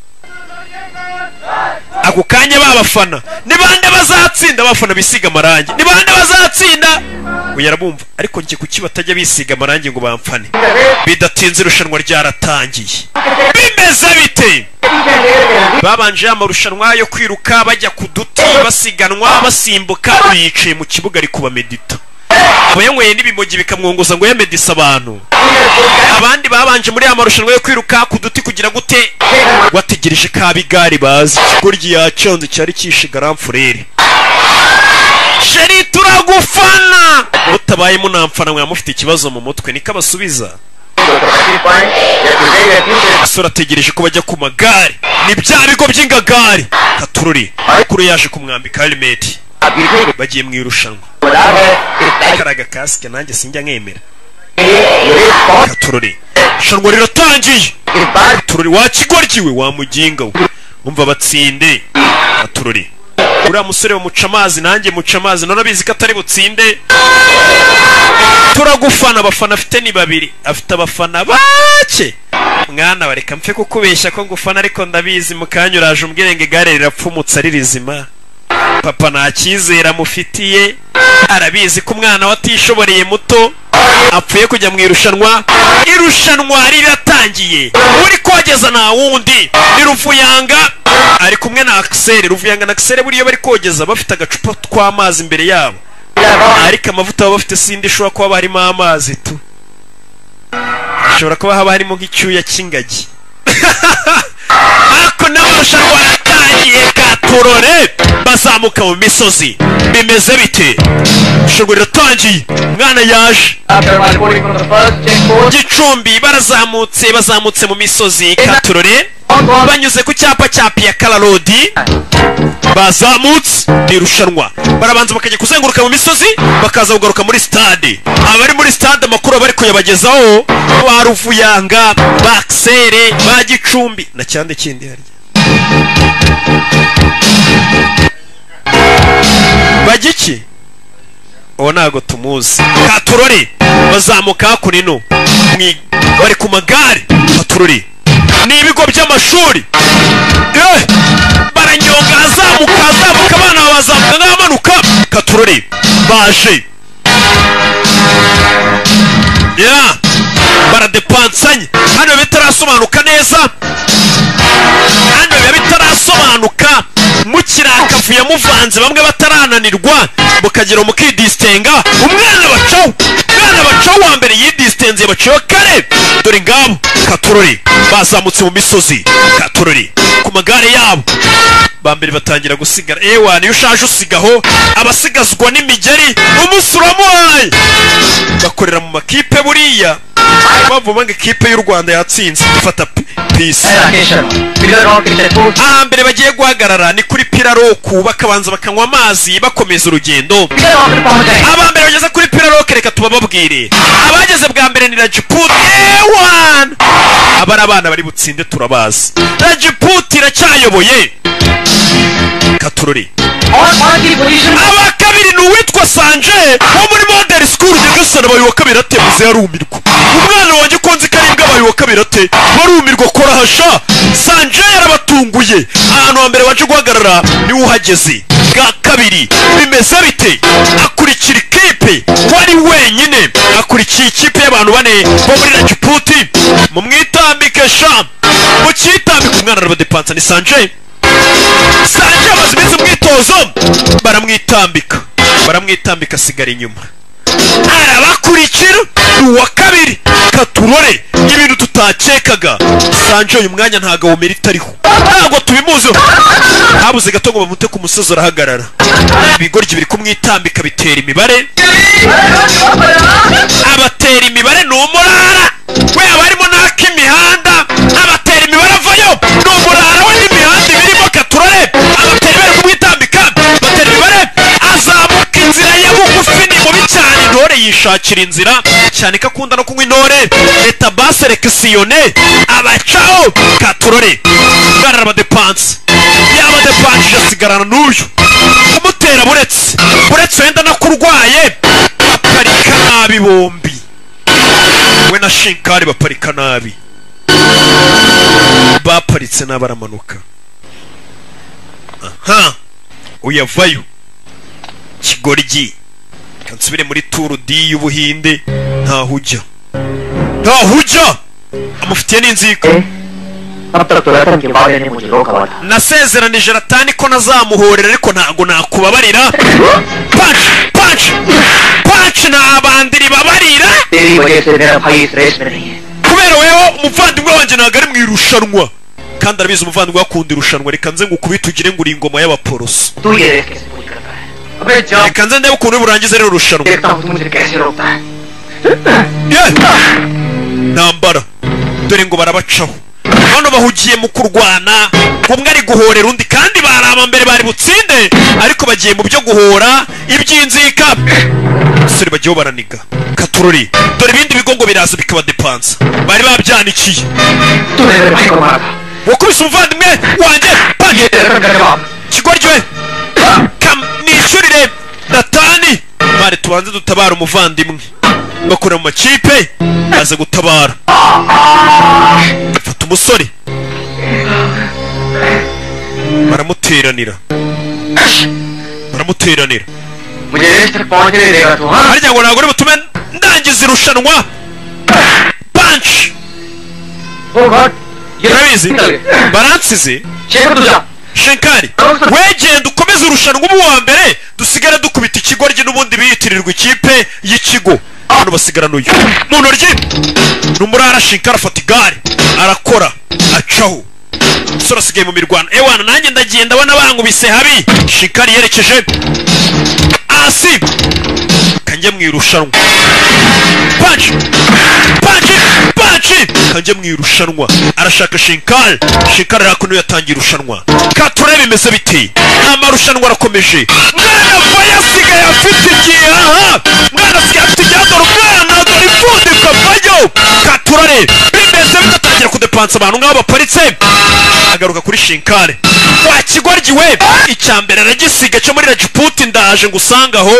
ako kanya babafana ni bande bazatsinda abafana bisiga amarangi ni bande bazatsinda uyarabumva ariko njye kuki batajya bisiga amarangi ngo bamfane bidatinze irushanwa ryaratangiye bimeze bite babanje amarushanwa yo kwiruka bajya ku duti basiganwa basimbuka yicaye mu kibuga ari kuba medita abayanyweye n'ibimogi bikamwongoza ngo yamedisa abantu abandi babanje muri amarushanwa yo kwiruka ku duti kugira gute wategereje ka bigari bazi ikigoryi yaconze cyari kishiga ramfurere sheri turagufana utabaye munamfana mwe mufite ikibazo mu mutwe niko abasubiza asura ategereje ko bajya ku magare ni bya bigo by'ingagari katururi kuri yaje kumwambika helmet bagiye mu irushanwa karaga kasike nanjye sinjya nkemera katururi irushanwa riratangiye katururi wakigoryiwe wamuginga we umva batsinde katururi uriya musore bamuca amazi nanjye muca amazi none abizi ko atari butsinde turagufana abafana afite ni babiri afite abafana bake mwana bareka mpfe kukubeshya ko ngufana ariko ndabizi mukanya uraje umbwire ngo igare rirapfumutse ari rizima papa nta cyizere amufitiye arabizi ko umwana we atishoboreye muto apfuye kujya mu irushanwa riratangiye uri kogeza nta wundi ni Ruvuyanga ari kumwe na Axel Ruvuyanga na Axel buriyo bari kogeza bafite agacupa tw'amazi imbere yabo ariko amavuta baba bafite sindi ishobora kuba harimo amazi tu ashobora kuba haba harimo nk'icyuya cy'ingagi ako n'amarushanwa aratangiye katurore bazamuka mu misozi bimeze bite ishobora riratangiye umwana yaje Gicumbi bazamutse mu misozi katurore banyuze ku cyapa cya Piakala Road bazamutse irushanwa barabanza bakajya kuzenguruka mu misozi bakaza kugaruka muri stade abari muri stade amakuru bari kuyabagezaho wa Ruvuyanga Baxere ba Gicumbi na cyande kindi harya bagiki uwo ntago tumuzi katurore bazamuka kunino bari ku magare katurore ni ibigo by'amashuri baranyonga azamuka abana bazamuka n'abamanuka katurore baje baradepansanye hano bitarasobanuka neza hano biba bitarasobanuka mukirakavuye muvanze bamwe batarananirwa mukagera mukidisitenga umwana bacaho wa mbere yidisitenze baciwe kare dore ngabo katurori bazamutse mu misozi katurori ku magare yabo bambere batangira gusigara ewa niyo ushaje usigaho abasigazwa n'imigeri umusuramuhaye bakorera mu makipe buriya bavuga ngo ikipe y'u Rwanda yatsinze ifata peace mbere bagiye guhagarara ni kuri Piraroku bakabanza bakanywa amazi bakomeza urugendo abambere bageze kuri Piraroku reka tubababwire abageze bwa mbere ni Rajput ewan abari abana bari butsinde turabazi Rajput iracyayoboye katurori aba kabiri ni uwitwa Sanje wo muri modern school Nyagasana bayo wa kabiri atemuze yarumirwa umwana wanjye konzi kari wabaye uwa kabiri ate barumirwa kora hasha Sanjay yarabatunguye ahantu hambere waje guhagarara niwe uhageze bwa kabiri bimeze bite akurikira ikipe wari wenyine akurikiye ikipe y'abantu bane bo muri Rajputi mu mwitambike sha mu kitambike umwana arabadepansa ni Sanjay amaze iminsi mwitozo baramwitambika asigara inyuma arabakurikira uwa kabiri katurore ibintu tutakekaga Sanjay uyu mwanya ntago wumera itariho ntabwo tubimuziho habuze gato ngo bamute ku musozi arahagarara ibigoryi biri kumwitambika bitera imibare abatera imibare n'umurara we abarimo n'ak'imihanda abatera imibare avayo n'umurara we n'imihanda ibirimo katurore abatera imibare kumwitambika batera imibare azamuka inzira ya bugufi ni mubi cyane intore yishakira inzira cyane ko akunda no kunywa intore leta baselekisiyone abacaho katurore bwana arabadepanse yabadepanshije asigarana n'uyu kumutera buretse wenda no kurwaye baparika nabi bombi we na Shinkari baparika nabi baparitse nabi aramanuka aha uyavayo kigoryi kansubire muri Tour D y'Ubuhinde ntahujya amufitiye n'inzika nasezeranije Ratani ko nazamuhorera ariko ntago nakubabarira punch nabandiri babarira kubera wewe umuvandimwe wanje ntago ari mu irushanwa kandi arabizi umuvandimwe wakunda irushanwa reka nze ngukubite ugire ngo uri ingoma y'abaporoso reka nze ndebe ukuntu burangiza rero irushanwa ntambara dore ngo barabacaho bano bahugiye mu kurwana umwe ari guhorera undi kandi baraba mbere bari butsinde ariko bagiye mu byo guhora iby'inzika suri bagiye baraniga katurori dore ibindi bigo ngo biraza bikabadepansa bari babyanikiye wakubise umuvandimwe wanjye kigoryiwe nishurire Ratani bari tubanze dutabara umuvandimwe bakora mu makipe aze gutabara fata umusore baramuteranira harya ngo ntabwo butume ndangiza irushanwa punch urabizi baransize Shinkari wegenda ukomeze irushanwa ubu wa mbere dusigara dukubita ikigoryi n'ubundi biyitirirwa ikipe y'ikigo hano basigarana uyu mu ntoryi n'umurara Shinkari afata igare arakora acaho umusore asigaye mu mirwano ewana nanjye ndagenda abona bankubise habi Shinkari yerekeje asi kanjye mu irushanwa punch kanjye mu irushanwa arashaka Shinkari arakuno yatangiye irushanwa katurebe bimeze biti amarushanwa arakomeje mwana vayo asigaye afite igihaha mwana asigaye afite igihadoro mwana dore ipfundika vayo katurare bimeze bitatangira kudepansa abantu nk'abo baparitse agaruka kuri Shinkari wa kigoryi we icyambere aragisiga cyo muri Rajputi ndaje ngo usangaho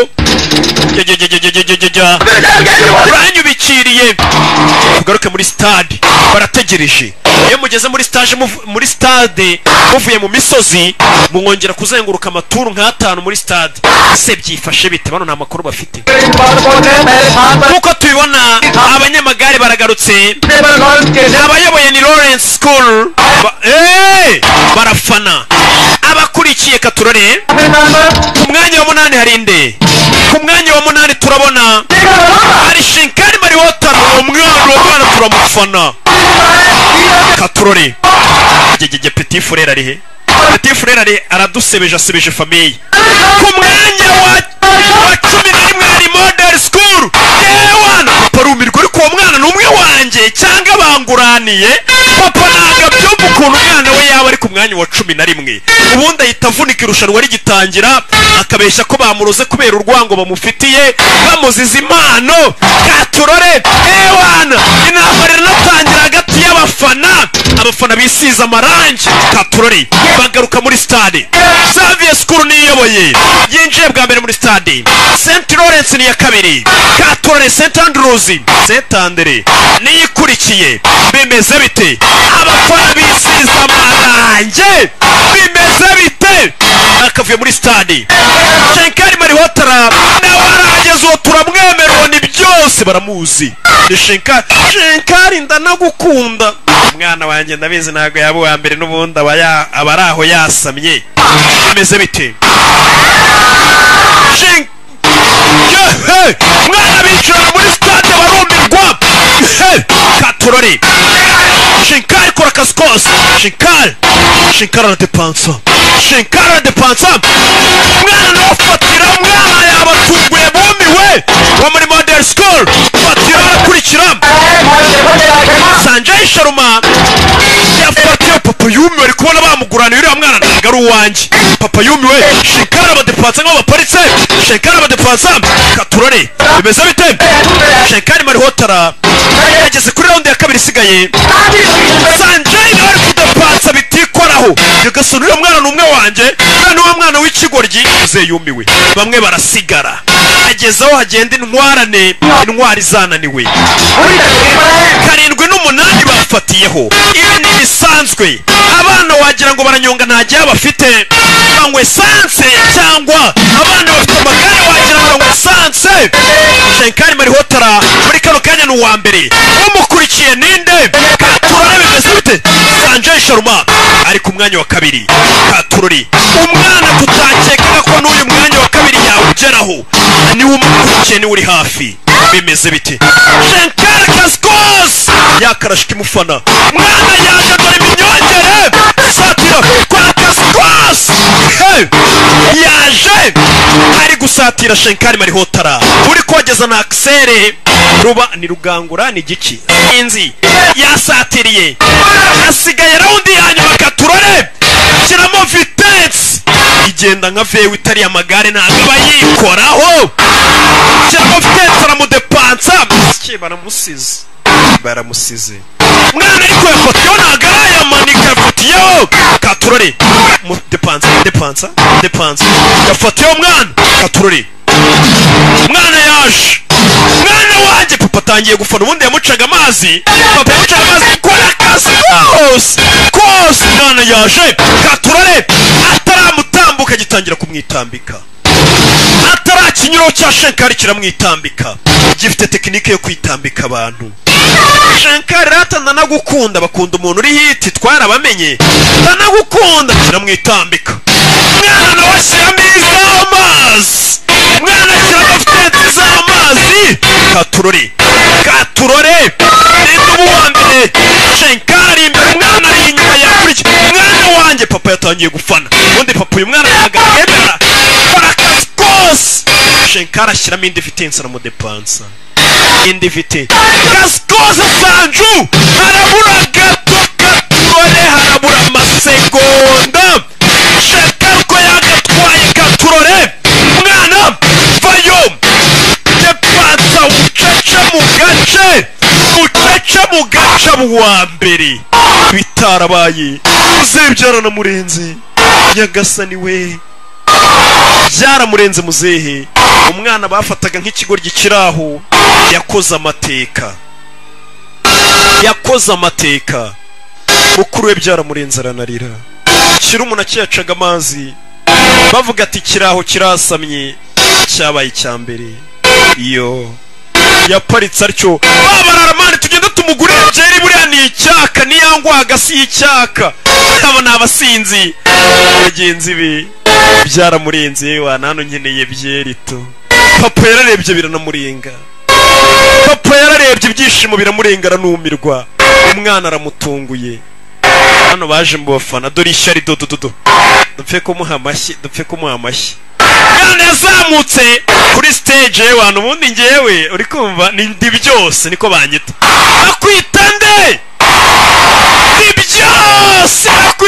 uranyubikiriye tugaruke muri stade barategereje iyo mugeze muri stade muvuye mu misozi mwongera kuzenguruka amaturu nk'atanu muri stade se byifashe bite bano nta makuru bafite nkuko tubibona abanyamagare baragarutse abayoboye ni Lawrence School barafana abakurikiye katurore ku mwanya wa 8 hari inde ku mwanya wa 8 turabona hari Shinkari Mariwata umwana turamufana katurore Petit Frere ari he Petit Frere aradusebeje asebeje famille ku mwanya wa 11 hari Model School yewana parumirwa ariko uwo mwana n'umwe wanjye cyangwa banguraniye papa naga byumva ukuntu umwana we yaba ari ku mwanya wa 11 ubundi ahita avunika irushanwa rigitangira akabeshya ko bamuroze kubera urwango bamufitiye bamuziza impano katurore ewana intambara iratangira hagati y'abafana abafana bisiza amarangi katurori bagaruka muri stade Xavier School niyoboye yinjiye bwa mbere muri stade St Lawrence ni ya kabiri katurori St Andrews St Andre niyikurikiye bimeze bite abafana bisiza amarangi bimeze bite akavuye muri stade Shenkari Marihotara nawe arageze uwo turamwemerwa ni byose baramuzi ni Shenkari ndanagukunda umwana wanjye ndabizi ntabwo yaba uwa mbere n'ubundi aba ari aho yasamye bimeze bite mwana bicara muri stade barumirwa katurori Shenkari kora akazi kose Shenkari aradepansa mwana nawafatira umwana yabatunguye bumiwe wa muri model school fatira arakurikira Sanjay Sharma yafatiye papa yumiwe ari kubona bamugurana uriya mwana ntabwo ari uwanjye papa yumiwe Shenkari abadepansa nk'aho baparitse Shenkari abadepansa katurore bimeze bite Shenkari Marihotara yageze kuri round ya kabiri isigaye Sanjay nawe ari kudepansa bitikoraho yagasura uriya mwana n'umwe wanjye ni wa mwana w'ikigoryi uzeyumiwe bamwe barasigara agezaho hagenda intwari zananiwe 7-8 bafatiyeho ibi ni bisanzwe abana wagira ngo baranyonga ntajya bafite banywe sanse cyangwa abana bafite amagare wagira ngo banywe sanse Shenkari Marihotara muri kano kanya ni uwa mbere umukurikiye ninde katurore bimeze bite Sanjay Sharma ari ku mwanya wa kabiri katurori umwana tutakekaga ko n'uyu mwanya wa kabiri yawugeraho niwe umukurikiye niwe uri hafi bimeze bite Shenkari Kaskos yakarashika imufana mwana yaje dore iminyongere satira kwa Kaskos yaje ari gusatira Shenkari Marihotara uri kogeza na Axel ni rugangura ni giki inzi yasatiriye asigaye raundi yanyuma katurore kiramo vitesse igenda nka vewe itari amagare ntabwo bayikoraho kiramo vitesse aramudepansa baramusize mwana ariko yafatiyeho ntabwo arayamanika yafatiyeho katurore depansa yafatiyeho mwana katurore mwana yaje mwana wanjye papa atangiye gufana ubundi yamucaga amazi kora akazi kose mwana yaje katurore ataramutambuka gitangira kumwitambika atarakinyuro cya Shenkari kiramwitambika gifite tekinike yo kwitambika abantu Shenkari rata ndanagukunda bakunda umuntu uri hiti twarabamenye ndanagukunda kiramwitambika mwana nawe ashyiramo iz'amazi mwana ashyiramo vitesse z'amazi katurore ninde ubu wa mbere Shenkari imbere mwana ari inyuma yakurikiye mwana wanjye papa yatangiye gufana ubundi papa uyu mwana yemera akazi kose Shenkari ashyiramo indi vitesse aramudepansa indi vitesse Kaskose Sanju harabura gato katurore harabura amasegonda Shenkari ko yagatwaye katurore mwana vayo depansa ucece mu gace buwa mbere bitarabaye uzebyara na murenzi Nyagasani we byaramurenze muzehe umwana bafataga nk'ikigoryi kiraho yakoze amateka mukuru we byaramurenze aranarira kirumuna cyacaga amazi bavuga ati kiraho kirasamye cyabaye icyambere iyo yaparitse atyo babararamani tugenda tumugure byeri buriya ni icyaka niyangwaga si icyaka abo nabasinzi bagenzi be byaramurenze wana hano nkeneye byeri to papa yararebye biranamurenga papa yararebye ibyishimo biramurenga aranumirwa umwana aramutunguye hano baje mu bafana dore ishyari dodododo dupfe kumuha amashyi mwana yazamutse kuri stage y'abantu ubundi ngewe uri kumva ndi byose niko banyita akwita nde ndi byose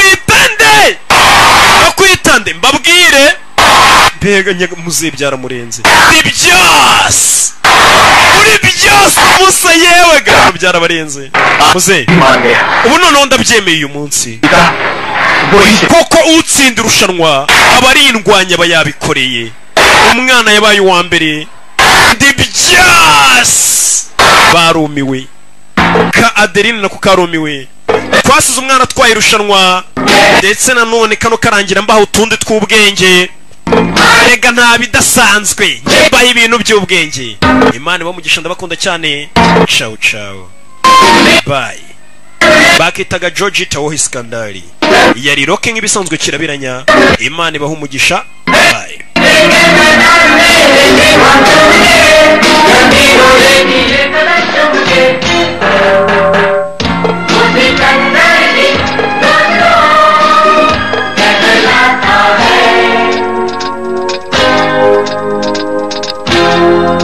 akwita nde mbabwire mbega muzehe byaramurenze ndi byose muri byose musa yewe ga byarabarenze muze मान गया ubu noneho ndabyemeye uyu munsi वही से koko utsinda irushanwa aba ari indwanya aba yabikoreye umwana yabaye uwa mbere ndi byose barumiwe ka Adeline nako karumiwe twasize umwana atwaye irushanwa ndetse nanone kano karangira mbaho utundi tw'ubwenge rega nta bidasanzwe mbaho ibintu by'ubwenge Imana bamugisha ndabakunda cyane ciao ciao bye bakitaga George Tawo Iskandari yari rocking ibisanzwe kirabiranya Imana ibaho umugisha bye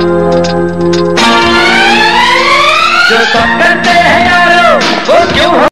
जो सब करते हैं यारो वो क्यों